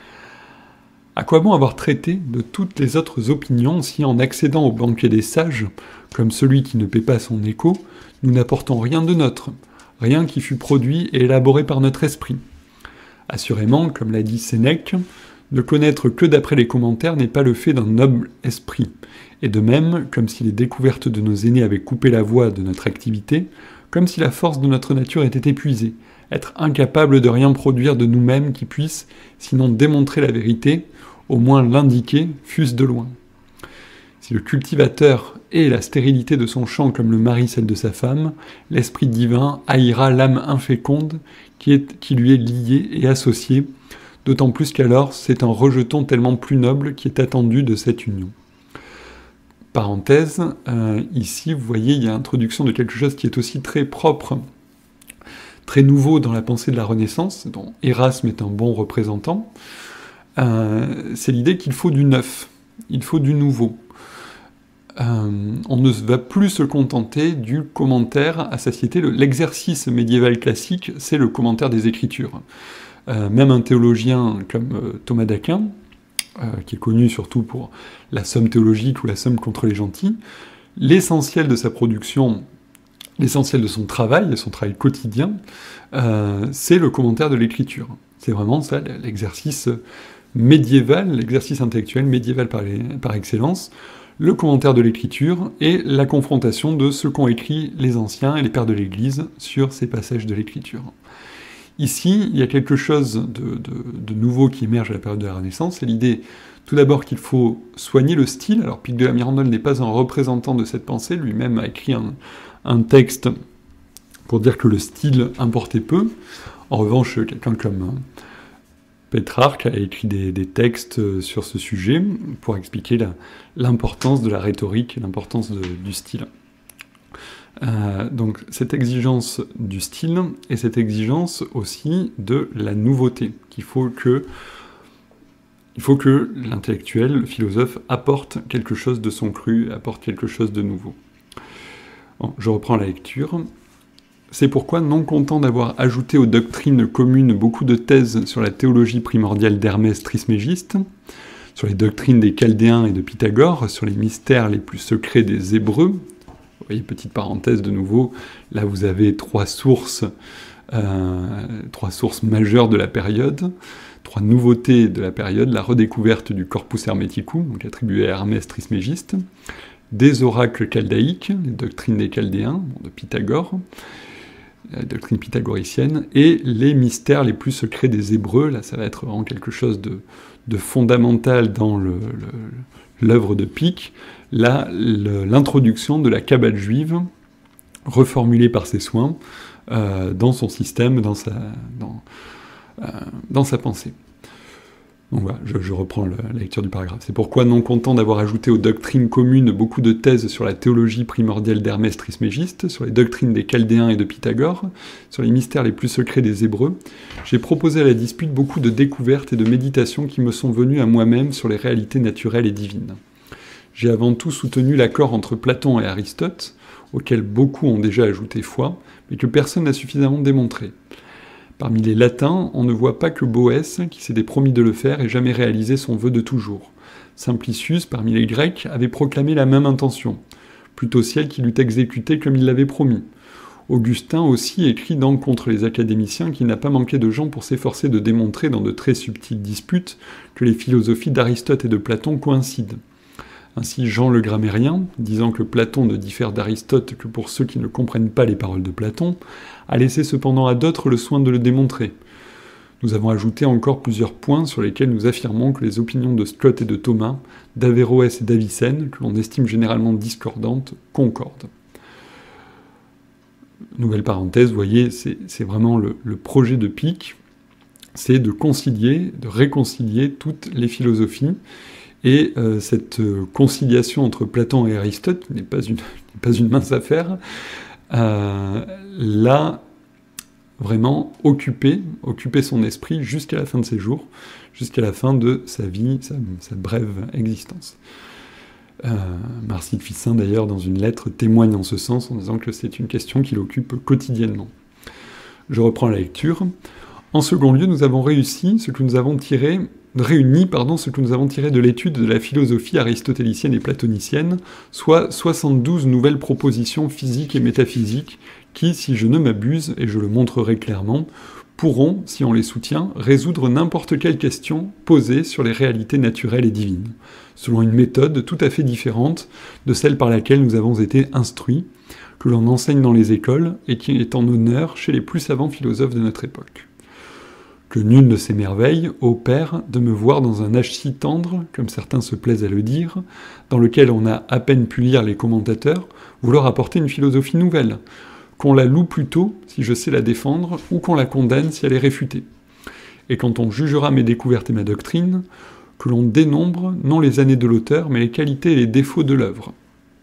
À quoi bon avoir traité de toutes les autres opinions si en accédant au banquet des sages, comme celui qui ne paie pas son écho, nous n'apportons rien de nôtre, rien qui fut produit et élaboré par notre esprit. Assurément, comme l'a dit Sénèque, ne connaître que d'après les commentaires n'est pas le fait d'un noble esprit, et de même, comme si les découvertes de nos aînés avaient coupé la voie de notre activité, comme si la force de notre nature était épuisée, être incapable de rien produire de nous-mêmes qui puisse, sinon démontrer la vérité, au moins l'indiquer, fût-ce de loin. Si le cultivateur hait la stérilité de son champ comme le mari celle de sa femme, l'esprit divin haïra l'âme inféconde qui, est, qui lui est liée et associée, d'autant plus qu'alors c'est un rejeton tellement plus noble qui est attendu de cette union. Parenthèse, euh, ici vous voyez il y a l'introduction de quelque chose qui est aussi très propre, très nouveau dans la pensée de la Renaissance, dont Erasme est un bon représentant, euh, c'est l'idée qu'il faut du neuf, il faut du nouveau. Euh, on ne va plus se contenter du commentaire à satiété. L'exercice médiéval classique, c'est le commentaire des Écritures. Euh, même un théologien comme euh, Thomas d'Aquin, euh, qui est connu surtout pour la Somme théologique ou la Somme contre les gentils, l'essentiel de sa production, l'essentiel de son travail, et son travail quotidien, euh, c'est le commentaire de l'Écriture. C'est vraiment ça, l'exercice médiéval, l'exercice intellectuel médiéval par, les, par excellence, le commentaire de l'Écriture et la confrontation de ce qu'ont écrit les anciens et les pères de l'Église sur ces passages de l'Écriture. Ici, il y a quelque chose de, de, de nouveau qui émerge à la période de la Renaissance, c'est l'idée, tout d'abord, qu'il faut soigner le style. Alors, Pic de la Mirandole n'est pas un représentant de cette pensée, lui-même a écrit un, un texte pour dire que le style importait peu. En revanche, quelqu'un comme Pétrarque a écrit des, des textes sur ce sujet pour expliquer la, l'importance de la rhétorique, l'importance de, du style. Euh, donc cette exigence du style et cette exigence aussi de la nouveauté, qu'il faut que, il faut que l'intellectuel, le philosophe, apporte quelque chose de son cru, apporte quelque chose de nouveau. Bon, je reprends la lecture. C'est pourquoi, non content d'avoir ajouté aux doctrines communes beaucoup de thèses sur la théologie primordiale d'Hermès Trismégiste, sur les doctrines des Chaldéens et de Pythagore, sur les mystères les plus secrets des Hébreux, vous voyez, petite parenthèse de nouveau, là vous avez trois sources, euh, trois sources majeures de la période, trois nouveautés de la période, la redécouverte du Corpus Hermeticum, donc attribué à Hermès Trismégiste, des oracles chaldéiques, les doctrines des Chaldéens, de Pythagore, la doctrine pythagoricienne, et les mystères les plus secrets des Hébreux. Là, ça va être vraiment quelque chose de, de fondamental dans le, le, l'œuvre de Pic. Là, le, l'introduction de la Kabbale juive, reformulée par ses soins, euh, dans son système, dans sa, dans, euh, dans sa pensée. Donc voilà, je, je reprends le, la lecture du paragraphe. C'est pourquoi, non content d'avoir ajouté aux doctrines communes beaucoup de thèses sur la théologie primordiale d'Hermès Trismégiste, sur les doctrines des Chaldéens et de Pythagore, sur les mystères les plus secrets des Hébreux, j'ai proposé à la dispute beaucoup de découvertes et de méditations qui me sont venues à moi-même sur les réalités naturelles et divines. J'ai avant tout soutenu l'accord entre Platon et Aristote, auquel beaucoup ont déjà ajouté foi, mais que personne n'a suffisamment démontré. Parmi les latins, on ne voit pas que Boès, qui s'était promis de le faire, ait jamais réalisé son vœu de toujours. Simplicius, parmi les Grecs, avait proclamé la même intention. Plutôt ciel qui l'eût exécuté comme il l'avait promis. Augustin aussi écrit dans Contre les académiciens qu'il n'a pas manqué de gens pour s'efforcer de démontrer dans de très subtiles disputes que les philosophies d'Aristote et de Platon coïncident. Ainsi Jean le Grammairien, disant que Platon ne diffère d'Aristote que pour ceux qui ne comprennent pas les paroles de Platon, a laissé cependant à d'autres le soin de le démontrer. Nous avons ajouté encore plusieurs points sur lesquels nous affirmons que les opinions de Scott et de Thomas, d'Averroès et d'Avicenne, que l'on estime généralement discordantes, concordent. Nouvelle parenthèse, vous voyez, c'est vraiment le, le projet de Pick, c'est de concilier, de réconcilier toutes les philosophies, et euh, cette euh, conciliation entre Platon et Aristote n'est pas une, n'est pas une mince affaire, euh, l'a vraiment occupé, occupé son esprit jusqu'à la fin de ses jours, jusqu'à la fin de sa vie, sa, sa brève existence. Euh, Marcille Ficin, d'ailleurs, dans une lettre, témoigne en ce sens en disant que c'est une question qui l'occupe quotidiennement. Je reprends la lecture. En second lieu, nous avons réussi ce que nous avons tiré, réuni pardon, ce que nous avons tiré de l'étude de la philosophie aristotélicienne et platonicienne, soit soixante-douze nouvelles propositions physiques et métaphysiques qui, si je ne m'abuse, et je le montrerai clairement, pourront, si on les soutient, résoudre n'importe quelle question posée sur les réalités naturelles et divines, selon une méthode tout à fait différente de celle par laquelle nous avons été instruits, que l'on enseigne dans les écoles et qui est en honneur chez les plus savants philosophes de notre époque. Que nul ne s'émerveille, ô père, de me voir dans un âge si tendre, comme certains se plaisent à le dire, dans lequel on a à peine pu lire les commentateurs, vouloir apporter une philosophie nouvelle, qu'on la loue plutôt, si je sais la défendre, ou qu'on la condamne si elle est réfutée. Et quand on jugera mes découvertes et ma doctrine, que l'on dénombre non les années de l'auteur, mais les qualités et les défauts de l'œuvre.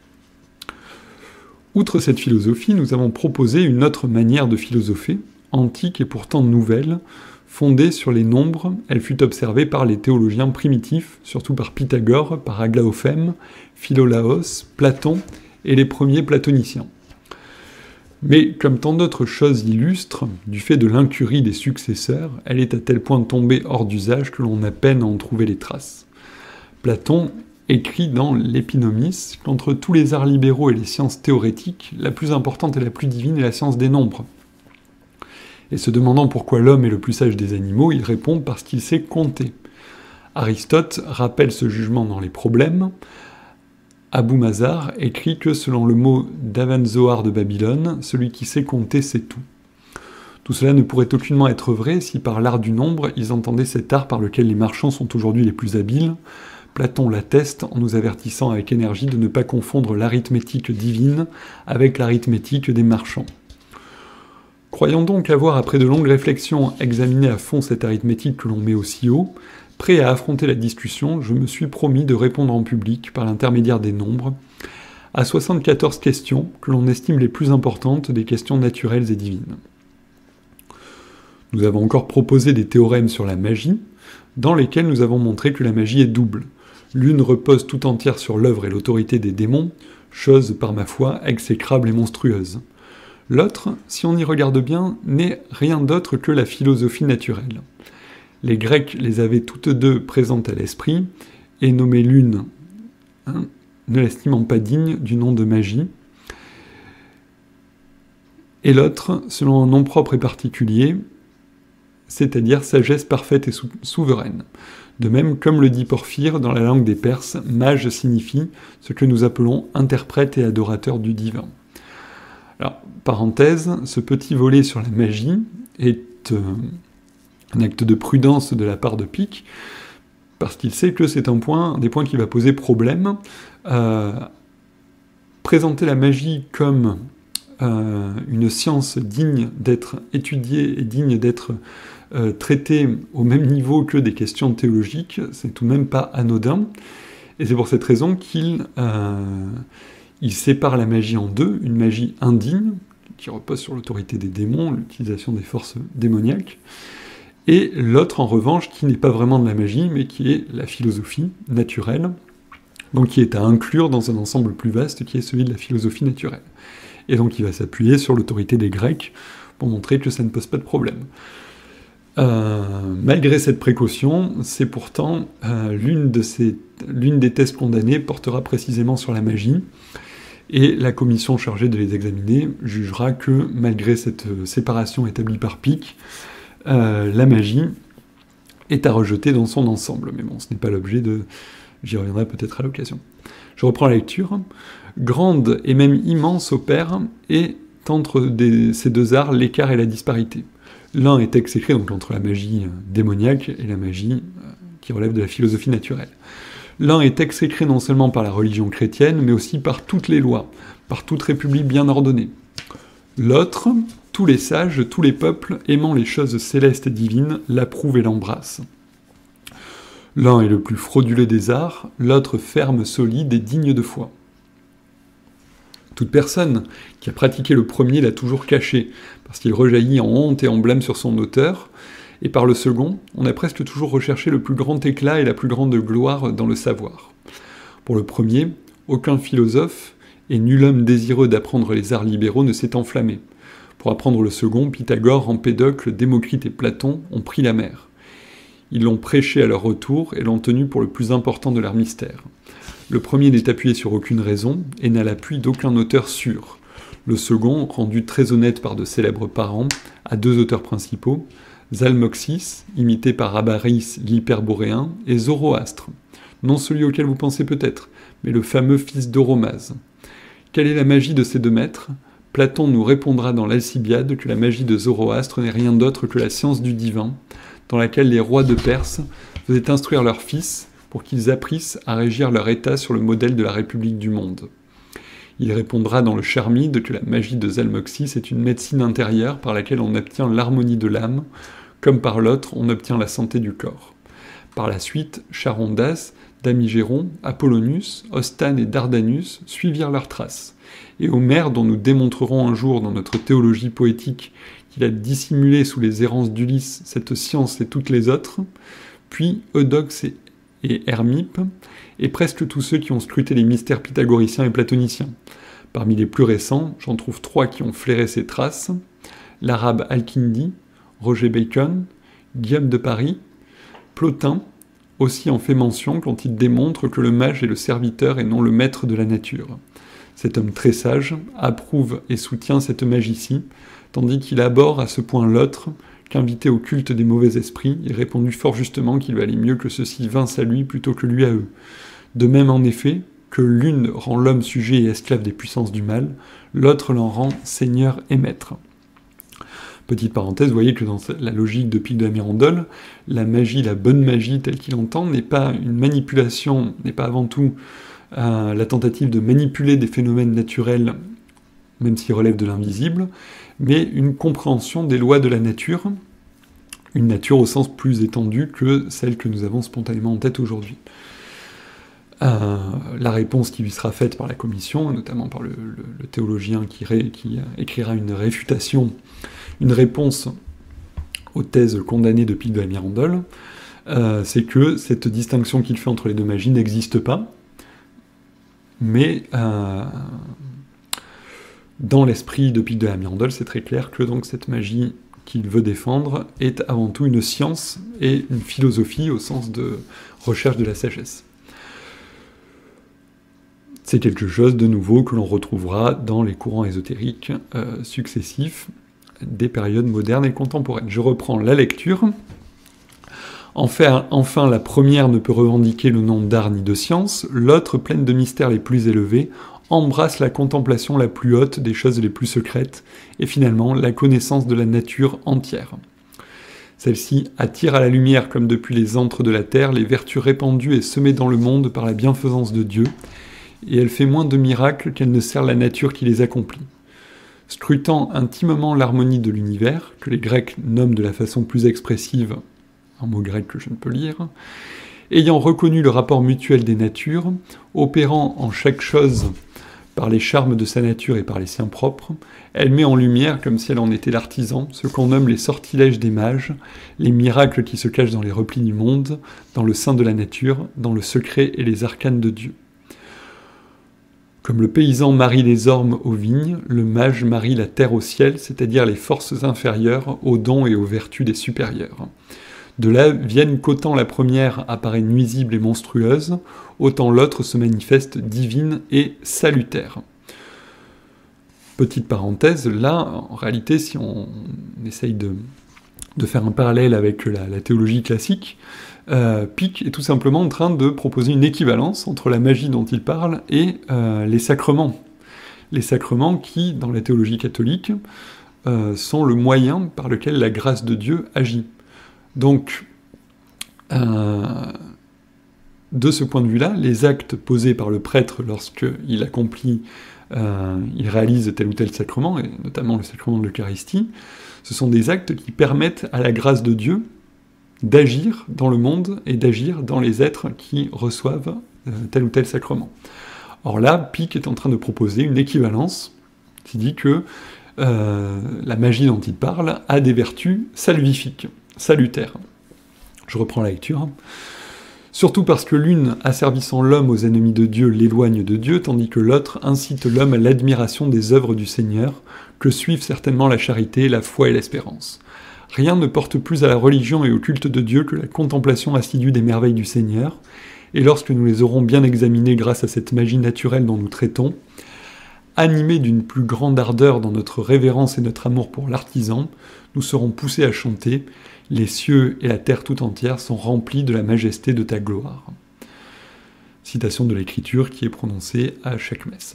Outre cette philosophie, nous avons proposé une autre manière de philosopher, antique et pourtant nouvelle, fondée sur les nombres. Elle fut observée par les théologiens primitifs, surtout par Pythagore, par Aglaophème, Philolaos, Platon et les premiers platoniciens. Mais comme tant d'autres choses illustres, du fait de l'incurie des successeurs, elle est à tel point tombée hors d'usage que l'on a peine à en trouver les traces. Platon écrit dans l'Épinomis qu'entre tous les arts libéraux et les sciences théorétiques, la plus importante et la plus divine est la science des nombres. Et se demandant pourquoi l'homme est le plus sage des animaux, il répond parce qu'il sait compter. Aristote rappelle ce jugement dans les Problèmes. Abou Mazar écrit que, selon le mot d'Avenzoar de Babylone, celui qui sait compter sait tout. Tout cela ne pourrait aucunement être vrai si par l'art du nombre, ils entendaient cet art par lequel les marchands sont aujourd'hui les plus habiles. Platon l'atteste en nous avertissant avec énergie de ne pas confondre l'arithmétique divine avec l'arithmétique des marchands. Croyons donc avoir, après de longues réflexions, examiné à fond cette arithmétique que l'on met aussi haut, prêt à affronter la discussion, je me suis promis de répondre en public, par l'intermédiaire des nombres, à soixante-quatorze questions que l'on estime les plus importantes des questions naturelles et divines. Nous avons encore proposé des théorèmes sur la magie, dans lesquels nous avons montré que la magie est double. L'une repose tout entière sur l'œuvre et l'autorité des démons, chose, par ma foi, exécrable et monstrueuse. L'autre, si on y regarde bien, n'est rien d'autre que la philosophie naturelle. Les Grecs les avaient toutes deux présentes à l'esprit, et nommaient l'une, hein, ne l'estimant pas digne du nom de magie, et l'autre, selon un nom propre et particulier, c'est-à-dire sagesse parfaite et sou- souveraine. De même, comme le dit Porphyre dans la langue des Perses, mage signifie ce que nous appelons interprète et adorateur du divin. Alors, parenthèse, ce petit volet sur la magie est euh, un acte de prudence de la part de Pick, parce qu'il sait que c'est un point, un des points qui va poser problème. Euh, présenter la magie comme euh, une science digne d'être étudiée et digne d'être euh, traitée au même niveau que des questions théologiques, c'est tout de même pas anodin, et c'est pour cette raison qu'il... Euh, Il sépare la magie en deux, une magie indigne, qui repose sur l'autorité des démons, l'utilisation des forces démoniaques, et l'autre, en revanche, qui n'est pas vraiment de la magie, mais qui est la philosophie naturelle, donc qui est à inclure dans un ensemble plus vaste, qui est celui de la philosophie naturelle. Et donc il va s'appuyer sur l'autorité des Grecs, pour montrer que ça ne pose pas de problème. Euh, malgré cette précaution, c'est pourtant euh, l'une de ces, l'une des thèses condamnées portera précisément sur la magie, et la commission chargée de les examiner jugera que, malgré cette euh, séparation établie par Pick, euh, la magie est à rejeter dans son ensemble. Mais bon, ce n'est pas l'objet de... J'y reviendrai peut-être à l'occasion. Je reprends la lecture. Grande et même immense opère est entre des, ces deux arts l'écart et la disparité. L'un est exécré donc entre la magie démoniaque et la magie qui relève de la philosophie naturelle. L'un est exécré non seulement par la religion chrétienne, mais aussi par toutes les lois, par toute république bien ordonnée. L'autre, tous les sages, tous les peuples, aimant les choses célestes et divines, l'approuvent et l'embrassent. L'un est le plus frauduleux des arts, l'autre ferme, solide et digne de foi. Toute personne qui a pratiqué le premier l'a toujours caché, parce qu'il rejaillit en honte et en blâme sur son auteur, et par le second, on a presque toujours recherché le plus grand éclat et la plus grande gloire dans le savoir. Pour le premier, aucun philosophe et nul homme désireux d'apprendre les arts libéraux ne s'est enflammé. Pour apprendre le second, Pythagore, Empédocle, Démocrite et Platon ont pris la mer. Ils l'ont prêché à leur retour et l'ont tenu pour le plus important de leur mystère. Le premier n'est appuyé sur aucune raison et n'a l'appui d'aucun auteur sûr. Le second, rendu très honnête par de célèbres parents, a deux auteurs principaux, Zalmoxis, imité par Abaris l'hyperboréen, et Zoroastre, non celui auquel vous pensez peut-être, mais le fameux fils d'Oromase. Quelle est la magie de ces deux maîtres ? Platon nous répondra dans l'Alcibiade que la magie de Zoroastre n'est rien d'autre que la science du divin, dans laquelle les rois de Perse faisaient instruire leurs fils pour qu'ils apprissent à régir leur état sur le modèle de la République du monde. Il répondra dans le Charmide que la magie de Zalmoxis est une médecine intérieure par laquelle on obtient l'harmonie de l'âme, comme par l'autre on obtient la santé du corps. Par la suite, Charondas, Damigéron, Apollonius, Ostane et Dardanus suivirent leurs traces, et Homère, dont nous démontrerons un jour dans notre théologie poétique qu'il a dissimulé sous les errances d'Ulysse cette science et toutes les autres, puis Eudoxe et, et Hermippe, et presque tous ceux qui ont scruté les mystères pythagoriciens et platoniciens. Parmi les plus récents, j'en trouve trois qui ont flairé ces traces, l'arabe Al-Kindi, Roger Bacon, Guillaume de Paris, Plotin aussi en fait mention quand il démontre que le mage est le serviteur et non le maître de la nature. Cet homme très sage approuve et soutient cette magie-ci, tandis qu'il abhorre à ce point l'autre, qu'invité au culte des mauvais esprits, il répondit fort justement qu'il valait mieux que ceux-ci vinssent à lui plutôt que lui à eux. De même en effet, que l'une rend l'homme sujet et esclave des puissances du mal, l'autre l'en rend seigneur et maître. Petite parenthèse, vous voyez que dans la logique de Pic de la Mirandole, la magie, la bonne magie telle qu'il entend, n'est pas une manipulation, n'est pas avant tout euh, la tentative de manipuler des phénomènes naturels, même s'ils relèvent de l'invisible, mais une compréhension des lois de la nature, une nature au sens plus étendu que celle que nous avons spontanément en tête aujourd'hui. Euh, la réponse qui lui sera faite par la commission, notamment par le, le, le théologien qui, ré, qui écrira une réfutation, une réponse aux thèses condamnées de Pic de la Mirandole, euh, c'est que cette distinction qu'il fait entre les deux magies n'existe pas, mais euh, dans l'esprit de Pic de la Mirandole, c'est très clair que donc cette magie qu'il veut défendre est avant tout une science et une philosophie au sens de recherche de la sagesse. C'est quelque chose de nouveau que l'on retrouvera dans les courants ésotériques euh, successifs des périodes modernes et contemporaines. Je reprends la lecture. Enfin, enfin, la première ne peut revendiquer le nom d'art ni de science, l'autre, pleine de mystères les plus élevés, embrasse la contemplation la plus haute des choses les plus secrètes, et finalement la connaissance de la nature entière. Celle-ci attire à la lumière, comme depuis les antres de la terre, les vertus répandues et semées dans le monde par la bienfaisance de Dieu, et elle fait moins de miracles qu'elle ne sert la nature qui les accomplit. Scrutant intimement l'harmonie de l'univers, que les Grecs nomment de la façon plus expressive, un mot grec que je ne peux lire, ayant reconnu le rapport mutuel des natures, opérant en chaque chose par les charmes de sa nature et par les siens propres, elle met en lumière, comme si elle en était l'artisan, ce qu'on nomme les sortilèges des mages, les miracles qui se cachent dans les replis du monde, dans le sein de la nature, dans le secret et les arcanes de Dieu. Comme le paysan marie les ormes aux vignes, le mage marie la terre au ciel, c'est-à-dire les forces inférieures aux dons et aux vertus des supérieurs. De là viennent qu'autant la première apparaît nuisible et monstrueuse, autant l'autre se manifeste divine et salutaire. Petite parenthèse, là, en réalité, si on essaye de, de faire un parallèle avec la, la théologie classique, euh, Pic est tout simplement en train de proposer une équivalence entre la magie dont il parle et euh, les sacrements. Les sacrements qui, dans la théologie catholique, euh, sont le moyen par lequel la grâce de Dieu agit. Donc, euh, de ce point de vue-là, les actes posés par le prêtre lorsqu'il accomplit, euh, il réalise tel ou tel sacrement, et notamment le sacrement de l'Eucharistie, ce sont des actes qui permettent à la grâce de Dieu d'agir dans le monde et d'agir dans les êtres qui reçoivent euh, tel ou tel sacrement. Or là, Pic est en train de proposer une équivalence qui dit que euh, la magie dont il parle a des vertus salvifiques, salutaires. Je reprends la lecture. Surtout parce que l'une, asservissant l'homme aux ennemis de Dieu, l'éloigne de Dieu, tandis que l'autre incite l'homme à l'admiration des œuvres du Seigneur, que suivent certainement la charité, la foi et l'espérance. Rien ne porte plus à la religion et au culte de Dieu que la contemplation assidue des merveilles du Seigneur, et lorsque nous les aurons bien examinées grâce à cette magie naturelle dont nous traitons, animés d'une plus grande ardeur dans notre révérence et notre amour pour l'artisan, nous serons poussés à chanter « Les cieux et la terre tout entière sont remplis de la majesté de ta gloire ». Citation de l'Écriture qui est prononcée à chaque messe,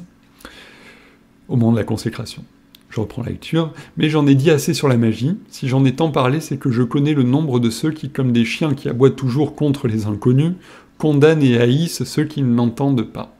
au moment de la consécration. Je reprends la lecture, mais j'en ai dit assez sur la magie. Si j'en ai tant parlé, c'est que je connais le nombre de ceux qui, comme des chiens qui aboient toujours contre les inconnus, condamnent et haïssent ceux qui ne l'entendent pas.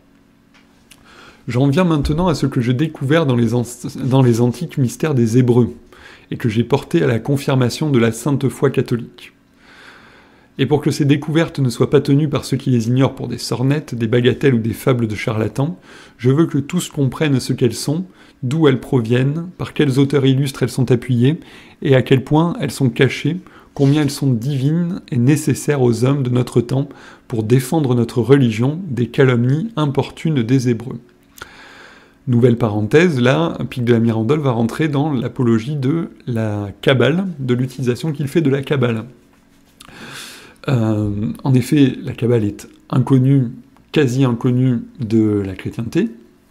J'en viens maintenant à ce que j'ai découvert dans les, dans les antiques mystères des Hébreux, et que j'ai porté à la confirmation de la sainte foi catholique. Et pour que ces découvertes ne soient pas tenues par ceux qui les ignorent pour des sornettes, des bagatelles ou des fables de charlatans, je veux que tous comprennent ce qu'elles sont, d'où elles proviennent, par quels auteurs illustres elles sont appuyées, et à quel point elles sont cachées, combien elles sont divines et nécessaires aux hommes de notre temps pour défendre notre religion des calomnies importunes des Hébreux. Nouvelle parenthèse, là, Pic de la Mirandole va rentrer dans l'apologie de la Kabbale, de l'utilisation qu'il fait de la Kabbale. Euh, en effet, la Kabbale est inconnue, quasi inconnue de la chrétienté.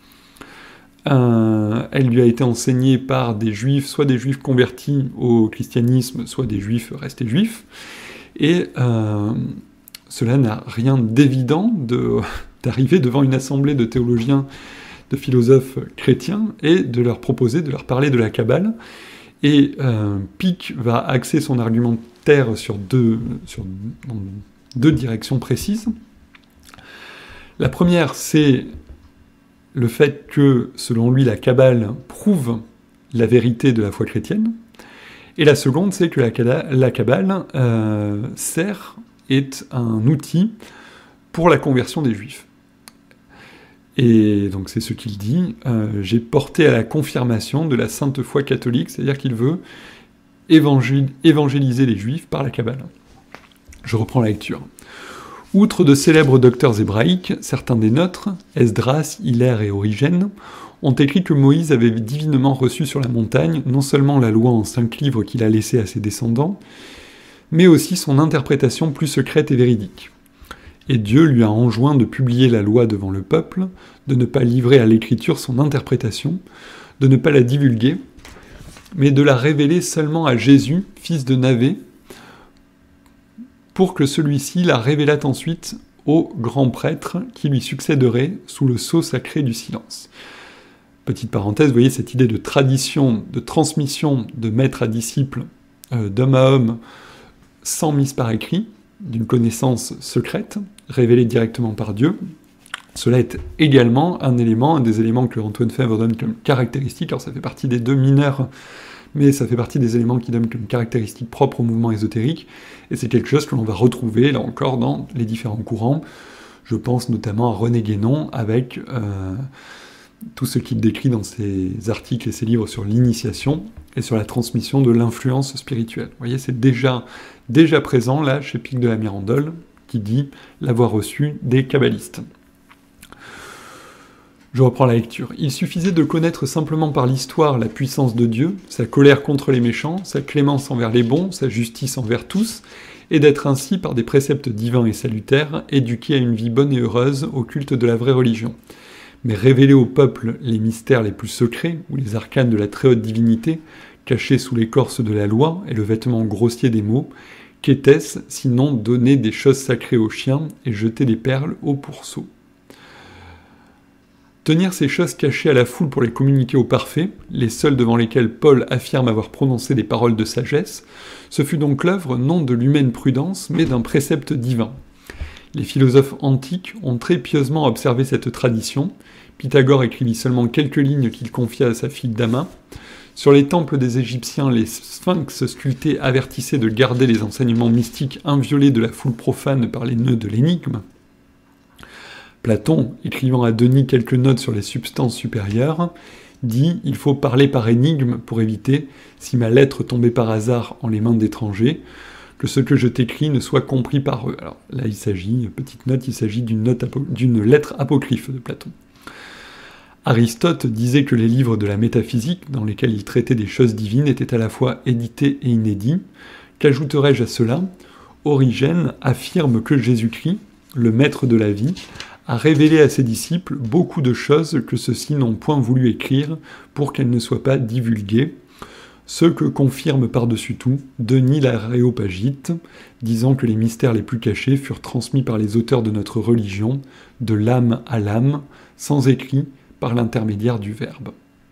Euh, elle lui a été enseignée par des juifs, soit des juifs convertis au christianisme, soit des juifs restés juifs, et euh, cela n'a rien d'évident de, d'arriver devant une assemblée de théologiens, de philosophes chrétiens, et de leur proposer, de leur parler de la Kabbale, et euh, Pic va axer son argumentaire sur deux, sur deux directions précises. La première, c'est le fait que, selon lui, la Kabbale prouve la vérité de la foi chrétienne, et la seconde, c'est que la, la Kabbale euh, sert, est un outil pour la conversion des Juifs. Et donc c'est ce qu'il dit, euh, j'ai porté à la confirmation de la sainte foi catholique, c'est-à-dire qu'il veut évangé- évangéliser les Juifs par la Kabbale. Je reprends la lecture. Outre de célèbres docteurs hébraïques, certains des nôtres, Esdras, Hilaire et Origène, ont écrit que Moïse avait divinement reçu sur la montagne non seulement la loi en cinq livres qu'il a laissée à ses descendants, mais aussi son interprétation plus secrète et véridique. Et Dieu lui a enjoint de publier la loi devant le peuple, de ne pas livrer à l'écriture son interprétation, de ne pas la divulguer, mais de la révéler seulement à Jésus, fils de Navé, pour que celui-ci la révélât ensuite au grand prêtre qui lui succéderait sous le sceau sacré du silence. Petite parenthèse, vous voyez cette idée de tradition, de transmission de maître à disciple, euh, d'homme à homme, sans mise par écrit, d'une connaissance secrète, révélée directement par Dieu. Cela est également un élément, un des éléments que Antoine Fèvre donne comme caractéristique, alors ça fait partie des deux mineurs, mais ça fait partie des éléments qui donnent comme caractéristique propre au mouvement ésotérique, et c'est quelque chose que l'on va retrouver, là encore, dans les différents courants. Je pense notamment à René Guénon, avec euh, tout ce qu'il décrit dans ses articles et ses livres sur l'initiation, et sur la transmission de l'influence spirituelle. Vous voyez, c'est déjà, déjà présent, là, chez Pic de la Mirandole, qui dit l'avoir reçu des kabbalistes. Je reprends la lecture. « Il suffisait de connaître simplement par l'histoire la puissance de Dieu, sa colère contre les méchants, sa clémence envers les bons, sa justice envers tous, et d'être ainsi, par des préceptes divins et salutaires, éduqué à une vie bonne et heureuse au culte de la vraie religion. Mais révéler au peuple les mystères les plus secrets, ou les arcanes de la très haute divinité, cachés sous l'écorce de la loi et le vêtement grossier des mots, qu'était-ce sinon donner des choses sacrées aux chiens et jeter des perles aux pourceaux ?» Tenir ces choses cachées à la foule pour les communiquer aux parfaits, les seuls devant lesquels Paul affirme avoir prononcé des paroles de sagesse, ce fut donc l'œuvre non de l'humaine prudence, mais d'un précepte divin. Les philosophes antiques ont très pieusement observé cette tradition. Pythagore écrivit seulement quelques lignes qu'il confia à sa fille Dama. Sur les temples des Égyptiens, les sphinx sculptés avertissaient de garder les enseignements mystiques inviolés de la foule profane par les nœuds de l'énigme. Platon, écrivant à Denis quelques notes sur les substances supérieures, dit « Il faut parler par énigme pour éviter, si ma lettre tombait par hasard en les mains d'étrangers, que ce que je t'écris ne soit compris par eux. » Alors là, il s'agit, petite note, il s'agit d'une note apo- d'une lettre apocryphe de Platon. Aristote disait que les livres de la métaphysique, dans lesquels il traitait des choses divines, étaient à la fois édités et inédits. Qu'ajouterais-je à cela ? Origène affirme que Jésus-Christ, le maître de la vie, a révélé à ses disciples beaucoup de choses que ceux-ci n'ont point voulu écrire pour qu'elles ne soient pas divulguées, ce que confirme par-dessus tout Denis l'Aréopagite, disant que les mystères les plus cachés furent transmis par les auteurs de notre religion, de l'âme à l'âme, sans écrit, par l'intermédiaire du Verbe.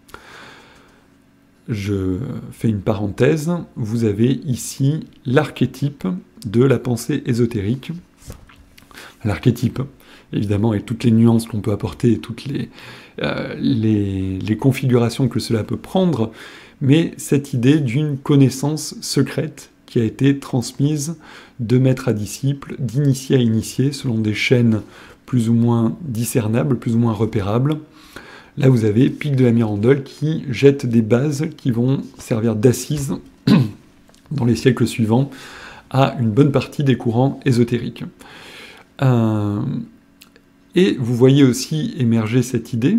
Je fais une parenthèse, vous avez ici l'archétype de la pensée ésotérique. L'archétype, évidemment, et toutes les nuances qu'on peut apporter, et toutes les, euh, les, les configurations que cela peut prendre, mais cette idée d'une connaissance secrète qui a été transmise de maître à disciple, d'initié à initié, selon des chaînes plus ou moins discernables, plus ou moins repérables. Là, vous avez Pic de la Mirandole qui jette des bases qui vont servir d'assises dans les siècles suivants à une bonne partie des courants ésotériques. Euh, et vous voyez aussi émerger cette idée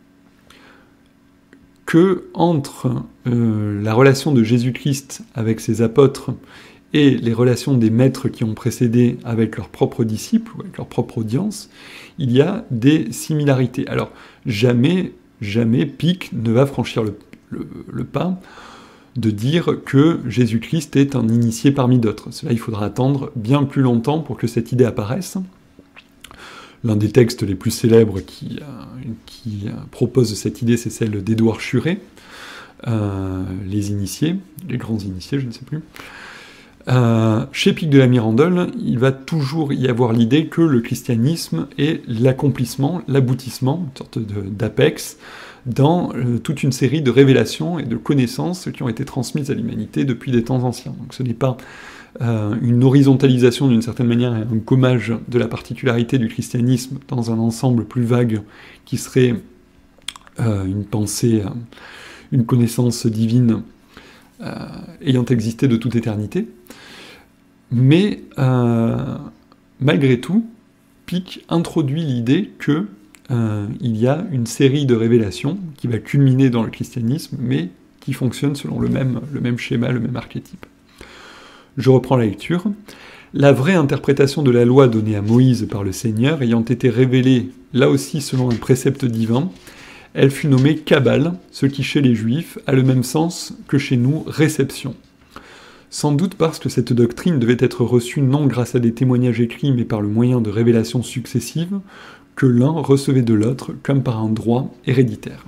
que entre euh, la relation de Jésus-Christ avec ses apôtres et les relations des maîtres qui ont précédé avec leurs propres disciples, ou avec leur propre audience, il y a des similarités. Alors, jamais, jamais Pic ne va franchir le, le, le pas de dire que Jésus-Christ est un initié parmi d'autres. Cela, il faudra attendre bien plus longtemps pour que cette idée apparaisse. L'un des textes les plus célèbres qui, euh, qui euh, propose cette idée, c'est celle d'Édouard Churet, euh, les initiés, les grands initiés, je ne sais plus. Euh, chez Pic de la Mirandole, il va toujours y avoir l'idée que le christianisme est l'accomplissement, l'aboutissement, une sorte de, d'apex, dans euh, toute une série de révélations et de connaissances qui ont été transmises à l'humanité depuis des temps anciens. Donc ce n'est pas euh, une horizontalisation d'une certaine manière, un gommage de la particularité du christianisme dans un ensemble plus vague qui serait euh, une pensée, euh, une connaissance divine euh, ayant existé de toute éternité. Mais euh, malgré tout, Pic introduit l'idée que euh, il y a une série de révélations qui va culminer dans le christianisme, mais qui fonctionnent selon le même, le même schéma, le même archétype. Je reprends la lecture. La vraie interprétation de la loi donnée à Moïse par le Seigneur ayant été révélée, là aussi selon un précepte divin, elle fut nommée Kabbale, ce qui chez les Juifs a le même sens que chez nous, réception. Sans doute parce que cette doctrine devait être reçue non grâce à des témoignages écrits, mais par le moyen de révélations successives, que l'un recevait de l'autre comme par un droit héréditaire.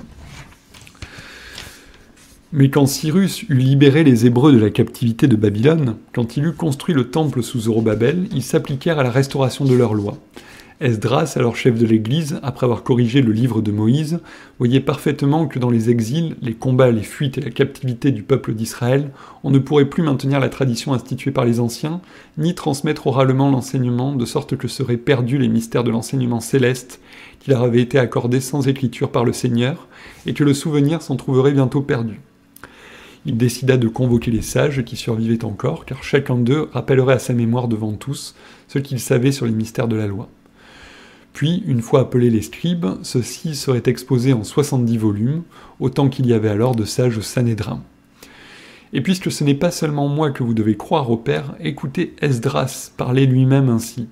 Mais quand Cyrus eut libéré les Hébreux de la captivité de Babylone, quand il eut construit le temple sous Zorobabel, ils s'appliquèrent à la restauration de leur loi. Esdras, alors chef de l'Église, après avoir corrigé le livre de Moïse, voyait parfaitement que dans les exils, les combats, les fuites et la captivité du peuple d'Israël, on ne pourrait plus maintenir la tradition instituée par les anciens, ni transmettre oralement l'enseignement, de sorte que seraient perdus les mystères de l'enseignement céleste qui leur avait été accordé sans écriture par le Seigneur, et que le souvenir s'en trouverait bientôt perdu. Il décida de convoquer les sages qui survivaient encore, car chacun d'eux rappellerait à sa mémoire devant tous ce qu'il savait sur les mystères de la loi. Puis, une fois appelés les scribes, ceux-ci seraient exposés en soixante-dix volumes, autant qu'il y avait alors de sages au Sanhédrin. Et puisque ce n'est pas seulement moi que vous devez croire au Père, écoutez Esdras parler lui-même ainsi.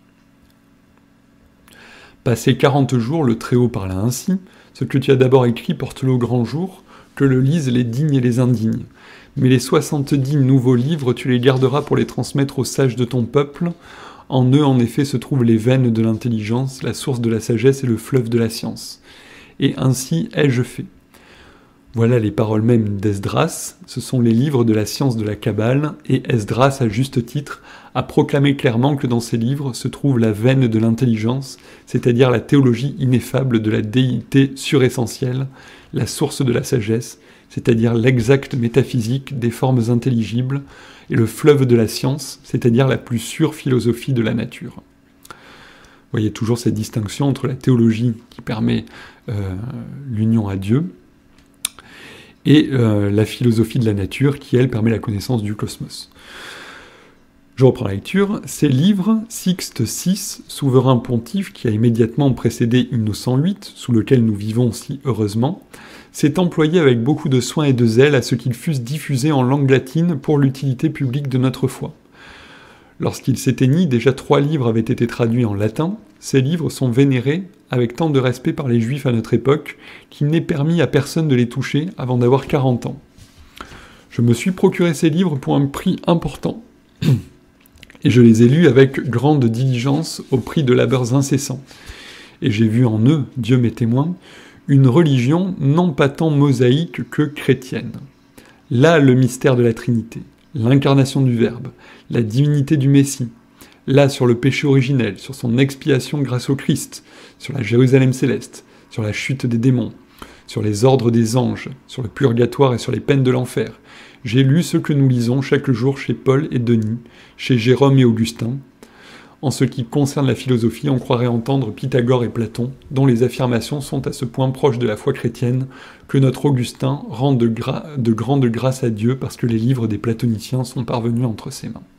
Passé quarante jours, le Très-Haut parla ainsi, ce que tu as d'abord écrit porte-le au grand jour, que le lisent les dignes et les indignes. Mais les soixante-dix nouveaux livres, tu les garderas pour les transmettre aux sages de ton peuple. En eux, en effet, se trouvent les veines de l'intelligence, la source de la sagesse et le fleuve de la science. Et ainsi ai-je fait. Voilà les paroles mêmes d'Esdras, ce sont les livres de la science de la Kabbale, et Esdras, à juste titre, a proclamé clairement que dans ces livres se trouve la veine de l'intelligence, c'est-à-dire la théologie ineffable de la déité suressentielle, la source de la sagesse, c'est-à-dire l'exacte métaphysique des formes intelligibles, et le fleuve de la science, c'est-à-dire la plus sûre philosophie de la nature. Vous voyez toujours cette distinction entre la théologie qui permet euh, l'union à Dieu, et euh, la philosophie de la nature qui, elle, permet la connaissance du cosmos. Je reprends la lecture. Ces livres, Sixte six, souverain pontife qui a immédiatement précédé Innocent huit, sous lequel nous vivons si heureusement, s'est employé avec beaucoup de soin et de zèle à ce qu'ils fussent diffusés en langue latine pour l'utilité publique de notre foi. Lorsqu'il s'éteignit, déjà trois livres avaient été traduits en latin. Ces livres sont vénérés avec tant de respect par les Juifs à notre époque qu'il n'est permis à personne de les toucher avant d'avoir quarante ans. Je me suis procuré ces livres pour un prix important, et je les ai lus avec grande diligence au prix de labeurs incessants. Et j'ai vu en eux, Dieu m'est témoin, une religion non pas tant mosaïque que chrétienne. Là le mystère de la Trinité, l'incarnation du Verbe, la divinité du Messie, là sur le péché originel, sur son expiation grâce au Christ, sur la Jérusalem céleste, sur la chute des démons, sur les ordres des anges, sur le purgatoire et sur les peines de l'enfer. J'ai lu ce que nous lisons chaque jour chez Paul et Denis, chez Jérôme et Augustin. En ce qui concerne la philosophie, on croirait entendre Pythagore et Platon, dont les affirmations sont à ce point proches de la foi chrétienne que notre Augustin rend de, gra- de grande grâce à Dieu parce que les livres des platoniciens sont parvenus entre ses mains.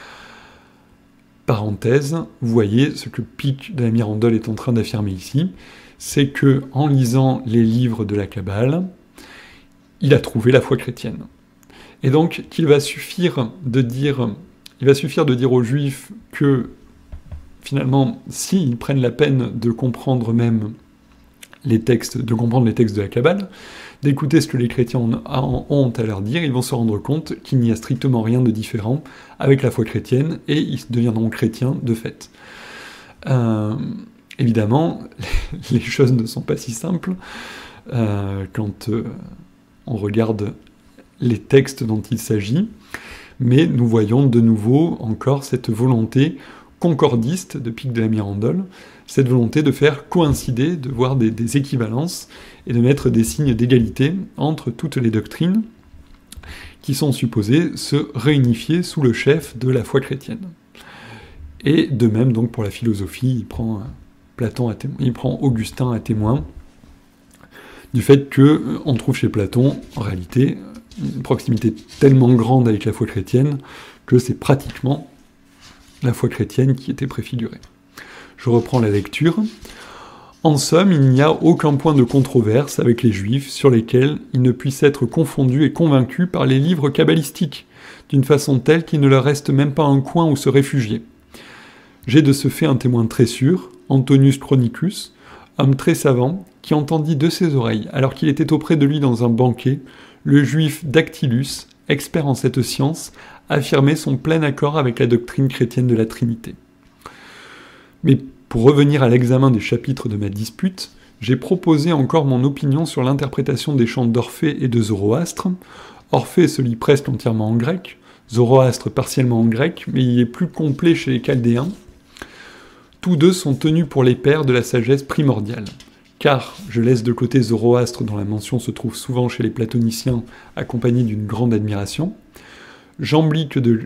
Parenthèse, vous voyez ce que Pic de la Mirandole est en train d'affirmer ici, c'est que en lisant les livres de la Kabbale, il a trouvé la foi chrétienne. Et donc qu'il va suffire de dire, il va suffire de dire aux Juifs que finalement, s'ils prennent la peine de comprendre même les textes, de comprendre les textes de la Kabbale, d'écouter ce que les chrétiens ont à leur dire, ils vont se rendre compte qu'il n'y a strictement rien de différent avec la foi chrétienne, et ils deviendront chrétiens de fait. Euh, évidemment, les choses ne sont pas si simples euh, quand euh, on regarde les textes dont il s'agit, mais nous voyons de nouveau encore cette volonté concordiste de Pic de la Mirandole, cette volonté de faire coïncider, de voir des, des équivalences et de mettre des signes d'égalité entre toutes les doctrines qui sont supposées se réunifier sous le chef de la foi chrétienne. Et de même donc pour la philosophie, il prend Platon à témoin, il prend Augustin à témoin du fait que on trouve chez Platon en réalité une proximité tellement grande avec la foi chrétienne que c'est pratiquement la foi chrétienne qui était préfigurée. Je reprends la lecture. En somme, il n'y a aucun point de controverse avec les Juifs sur lesquels ils ne puissent être confondus et convaincus par les livres kabbalistiques, d'une façon telle qu'il ne leur reste même pas un coin où se réfugier. J'ai de ce fait un témoin très sûr, Antonius Chronicus, homme très savant, qui entendit de ses oreilles, alors qu'il était auprès de lui dans un banquet, le juif Dactylus, expert en cette science, affirmer son plein accord avec la doctrine chrétienne de la Trinité. Mais pour revenir à l'examen des chapitres de ma dispute, j'ai proposé encore mon opinion sur l'interprétation des chants d'Orphée et de Zoroastre. Orphée se lit presque entièrement en grec, Zoroastre partiellement en grec, mais il est plus complet chez les Chaldéens. Tous deux sont tenus pour les pères de la sagesse primordiale. Car je laisse de côté Zoroastre dont la mention se trouve souvent chez les platoniciens accompagnée d'une grande admiration, Jamblique de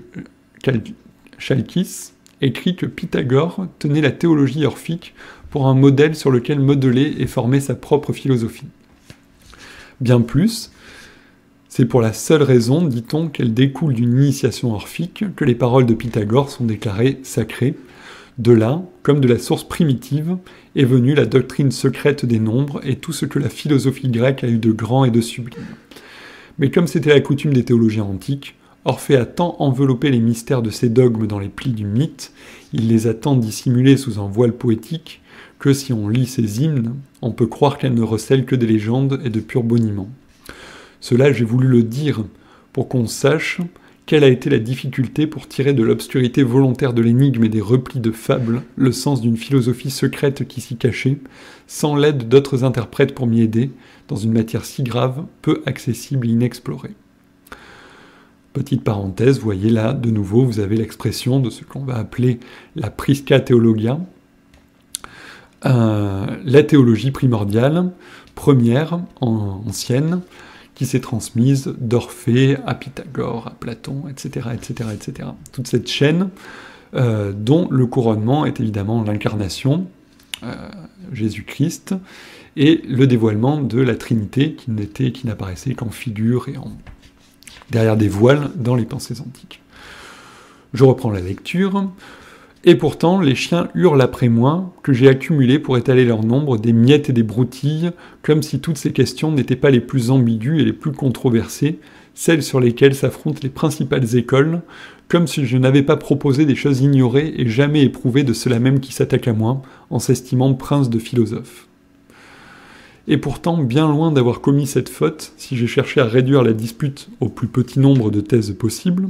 Chalkis écrit que Pythagore tenait la théologie orphique pour un modèle sur lequel modeler et former sa propre philosophie. Bien plus, c'est pour la seule raison, dit-on, qu'elle découle d'une initiation orphique que les paroles de Pythagore sont déclarées sacrées, De là, comme de la source primitive, est venue la doctrine secrète des nombres et tout ce que la philosophie grecque a eu de grand et de sublime. Mais comme c'était la coutume des théologiens antiques, Orphée a tant enveloppé les mystères de ces dogmes dans les plis du mythe, il les a tant dissimulés sous un voile poétique, que si on lit ces hymnes, on peut croire qu'elles ne recèlent que des légendes et de purs boniments. Cela, j'ai voulu le dire, pour qu'on sache quelle a été la difficulté pour tirer de l'obscurité volontaire de l'énigme et des replis de fables le sens d'une philosophie secrète qui s'y cachait, sans l'aide d'autres interprètes pour m'y aider, dans une matière si grave, peu accessible et inexplorée. Petite parenthèse, vous voyez là, de nouveau, vous avez l'expression de ce qu'on va appeler la prisca theologia, euh, la théologie primordiale, première, en, ancienne, qui s'est transmise d'Orphée à Pythagore, à Platon, et cetera, et cetera, et cetera. Toute cette chaîne euh, dont le couronnement est évidemment l'incarnation, euh, Jésus-Christ, et le dévoilement de la Trinité qui n'était, qui n'apparaissait qu'en figure et en, derrière des voiles dans les pensées antiques. Je reprends la lecture. Et pourtant, les chiens hurlent après moi, que j'ai accumulé pour étaler leur nombre des miettes et des broutilles, comme si toutes ces questions n'étaient pas les plus ambiguës et les plus controversées, celles sur lesquelles s'affrontent les principales écoles, comme si je n'avais pas proposé des choses ignorées et jamais éprouvées de ceux-là même qui s'attaquent à moi, en s'estimant prince de philosophe. Et pourtant, bien loin d'avoir commis cette faute, si j'ai cherché à réduire la dispute au plus petit nombre de thèses possibles,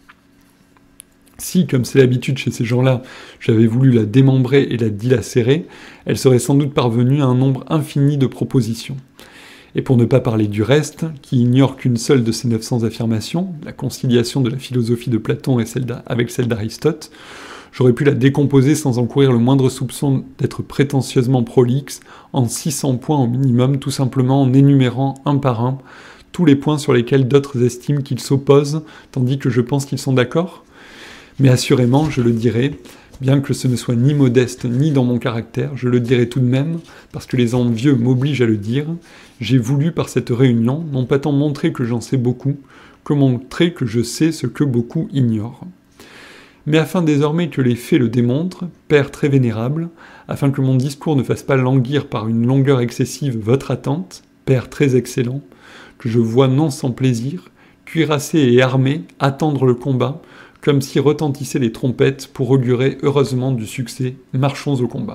si, comme c'est l'habitude chez ces gens-là, j'avais voulu la démembrer et la dilacérer, elle serait sans doute parvenue à un nombre infini de propositions. Et pour ne pas parler du reste, qui ignore qu'une seule de ces neuf cents affirmations, la conciliation de la philosophie de Platon et celle avec celle d'Aristote, j'aurais pu la décomposer sans encourir le moindre soupçon d'être prétentieusement prolixe, en six cents points au minimum, tout simplement en énumérant un par un tous les points sur lesquels d'autres estiment qu'ils s'opposent, tandis que je pense qu'ils sont d'accord. Mais assurément, je le dirai, bien que ce ne soit ni modeste ni dans mon caractère, je le dirai tout de même, parce que les envieux m'obligent à le dire, j'ai voulu par cette réunion, non pas tant montrer que j'en sais beaucoup, que montrer que je sais ce que beaucoup ignorent. Mais afin désormais que les faits le démontrent, Père très vénérable, afin que mon discours ne fasse pas languir par une longueur excessive votre attente, Père très excellent, que je vois non sans plaisir, cuirassé et armé, attendre le combat, comme si retentissaient les trompettes pour augurer heureusement du succès. Marchons au combat.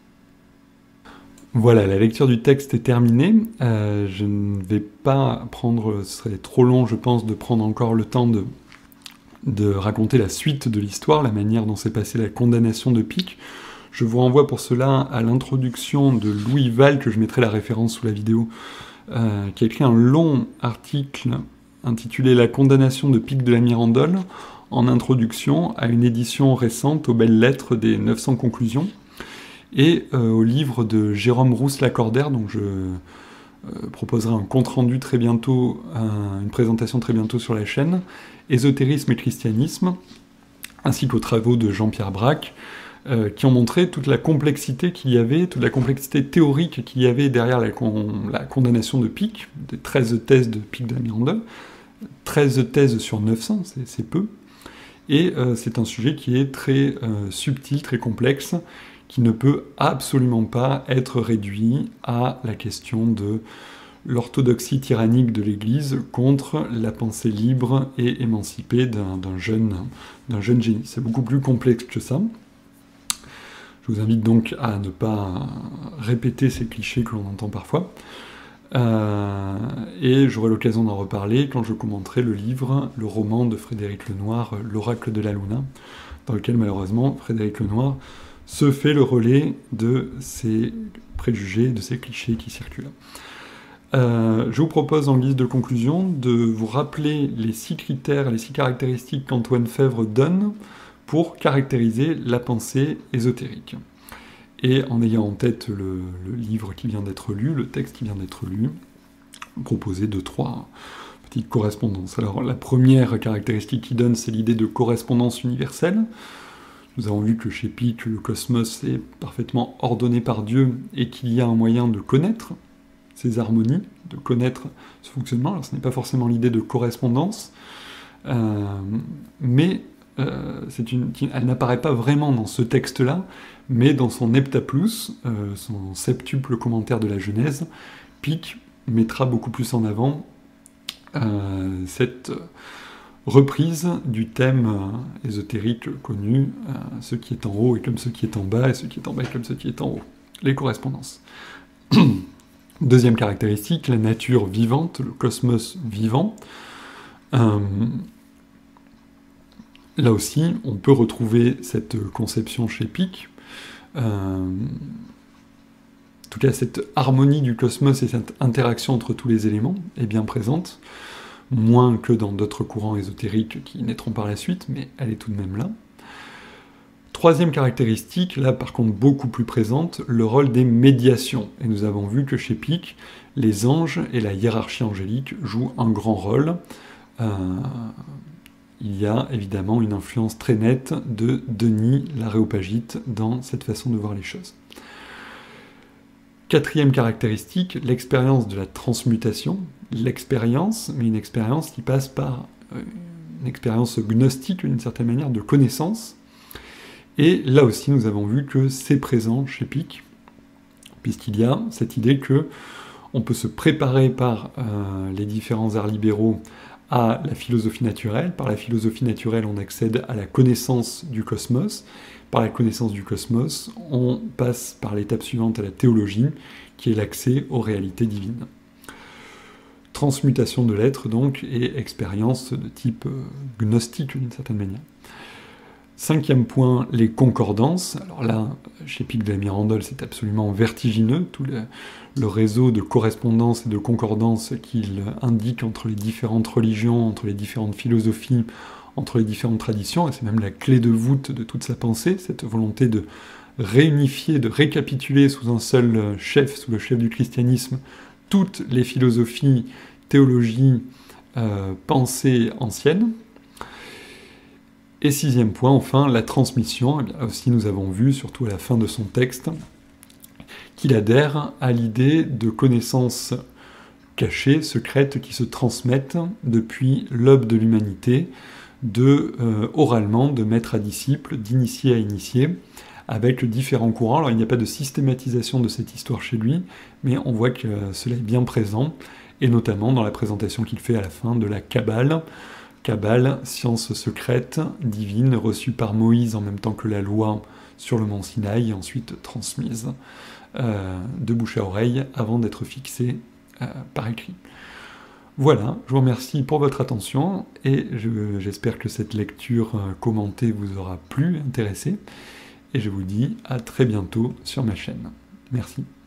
Voilà, la lecture du texte est terminée. Euh, je ne vais pas prendre, ce serait trop long, je pense, de prendre encore le temps de, de raconter la suite de l'histoire, la manière dont s'est passée la condamnation de Pic. Je vous renvoie pour cela à l'introduction de Louis Val, que je mettrai la référence sous la vidéo, euh, qui a écrit un long article intitulé « La condamnation de Pic de la Mirandole », en introduction à une édition récente aux belles lettres des neuf cents conclusions, et euh, au livre de Jérôme Rousse-Lacordaire, dont je euh, proposerai un compte-rendu très bientôt, un, une présentation très bientôt sur la chaîne, Ésotérisme et christianisme, ainsi qu'aux travaux de Jean-Pierre Braque, euh, qui ont montré toute la complexité qu'il y avait, toute la complexité théorique qu'il y avait derrière la, con la condamnation de Pic, des treize thèses de Pic de la Mirandole, treize thèses sur neuf cents, c'est peu. Et euh, c'est un sujet qui est très euh, subtil, très complexe, qui ne peut absolument pas être réduit à la question de l'orthodoxie tyrannique de l'Église contre la pensée libre et émancipée d'un jeune, d'un jeune génie. C'est beaucoup plus complexe que ça. Je vous invite donc à ne pas répéter ces clichés que l'on entend parfois. Euh, et j'aurai l'occasion d'en reparler quand je commenterai le livre, le roman de Frédéric Lenoir, L'Oracle de la Luna, dans lequel malheureusement Frédéric Lenoir se fait le relais de ces préjugés, de ces clichés qui circulent. Euh, je vous propose en guise de conclusion de vous rappeler les six critères, les six caractéristiques qu'Antoine Fèvre donne pour caractériser la pensée ésotérique. Et en ayant en tête le, le livre qui vient d'être lu, le texte qui vient d'être lu, proposer deux, trois petites correspondances. Alors la première caractéristique qu'il donne, c'est l'idée de correspondance universelle. Nous avons vu que chez Pic, le cosmos est parfaitement ordonné par Dieu et qu'il y a un moyen de connaître ces harmonies, de connaître ce fonctionnement. Alors ce n'est pas forcément l'idée de correspondance, euh, mais euh, c'est une, elle n'apparaît pas vraiment dans ce texte-là, mais dans son Heptaplus, euh, son septuple commentaire de la Genèse, Pic mettra beaucoup plus en avant euh, cette reprise du thème euh, ésotérique connu, euh, ce qui est en haut est comme ce qui est en bas, et ce qui est en bas est comme ce qui est en haut. Les correspondances. Deuxième caractéristique, la nature vivante, le cosmos vivant. Euh, là aussi, on peut retrouver cette conception chez Pic, euh, en tout cas cette harmonie du cosmos et cette interaction entre tous les éléments est bien présente, moins que dans d'autres courants ésotériques qui naîtront par la suite, mais elle est tout de même là. Troisième caractéristique, là par contre beaucoup plus présente, le rôle des médiations. Et nous avons vu que chez Pic, les anges et la hiérarchie angélique jouent un grand rôle. Euh, il y a évidemment une influence très nette de Denis l'Aréopagite dans cette façon de voir les choses. Quatrième caractéristique, l'expérience de la transmutation. L'expérience, mais une expérience qui passe par une expérience gnostique, d'une certaine manière, de connaissance. Et là aussi, nous avons vu que c'est présent chez Pic, puisqu'il y a cette idée que on peut se préparer par euh, les différents arts libéraux à la philosophie naturelle. Par la philosophie naturelle, on accède à la connaissance du cosmos. Par la connaissance du cosmos, on passe par l'étape suivante à la théologie, qui est l'accès aux réalités divines. Transmutation de l'être, donc, et expérience de type euh, gnostique, d'une certaine manière. Cinquième point, les concordances. Alors là, chez Pic de la Mirandole, c'est absolument vertigineux, tout le, le réseau de correspondances et de concordances qu'il indique entre les différentes religions, entre les différentes philosophies, entre les différentes traditions, et c'est même la clé de voûte de toute sa pensée, cette volonté de réunifier, de récapituler sous un seul chef, sous le chef du christianisme, toutes les philosophies, théologies, euh, pensées anciennes. Et sixième point, enfin, la transmission. Là aussi, nous avons vu, surtout à la fin de son texte, qu'il adhère à l'idée de connaissances cachées, secrètes, qui se transmettent depuis l'aube de l'humanité, de euh, oralement, de maître à disciple, d'initié à initié, avec différents courants. Alors il n'y a pas de systématisation de cette histoire chez lui, mais on voit que cela est bien présent, et notamment dans la présentation qu'il fait à la fin de la Kabbale. Kabbale, science secrète, divine, reçue par Moïse en même temps que la loi sur le mont Sinaï, et ensuite transmise euh, de bouche à oreille avant d'être fixée euh, par écrit. Voilà, je vous remercie pour votre attention, et je, j'espère que cette lecture commentée vous aura plu, intéressé, et je vous dis à très bientôt sur ma chaîne. Merci.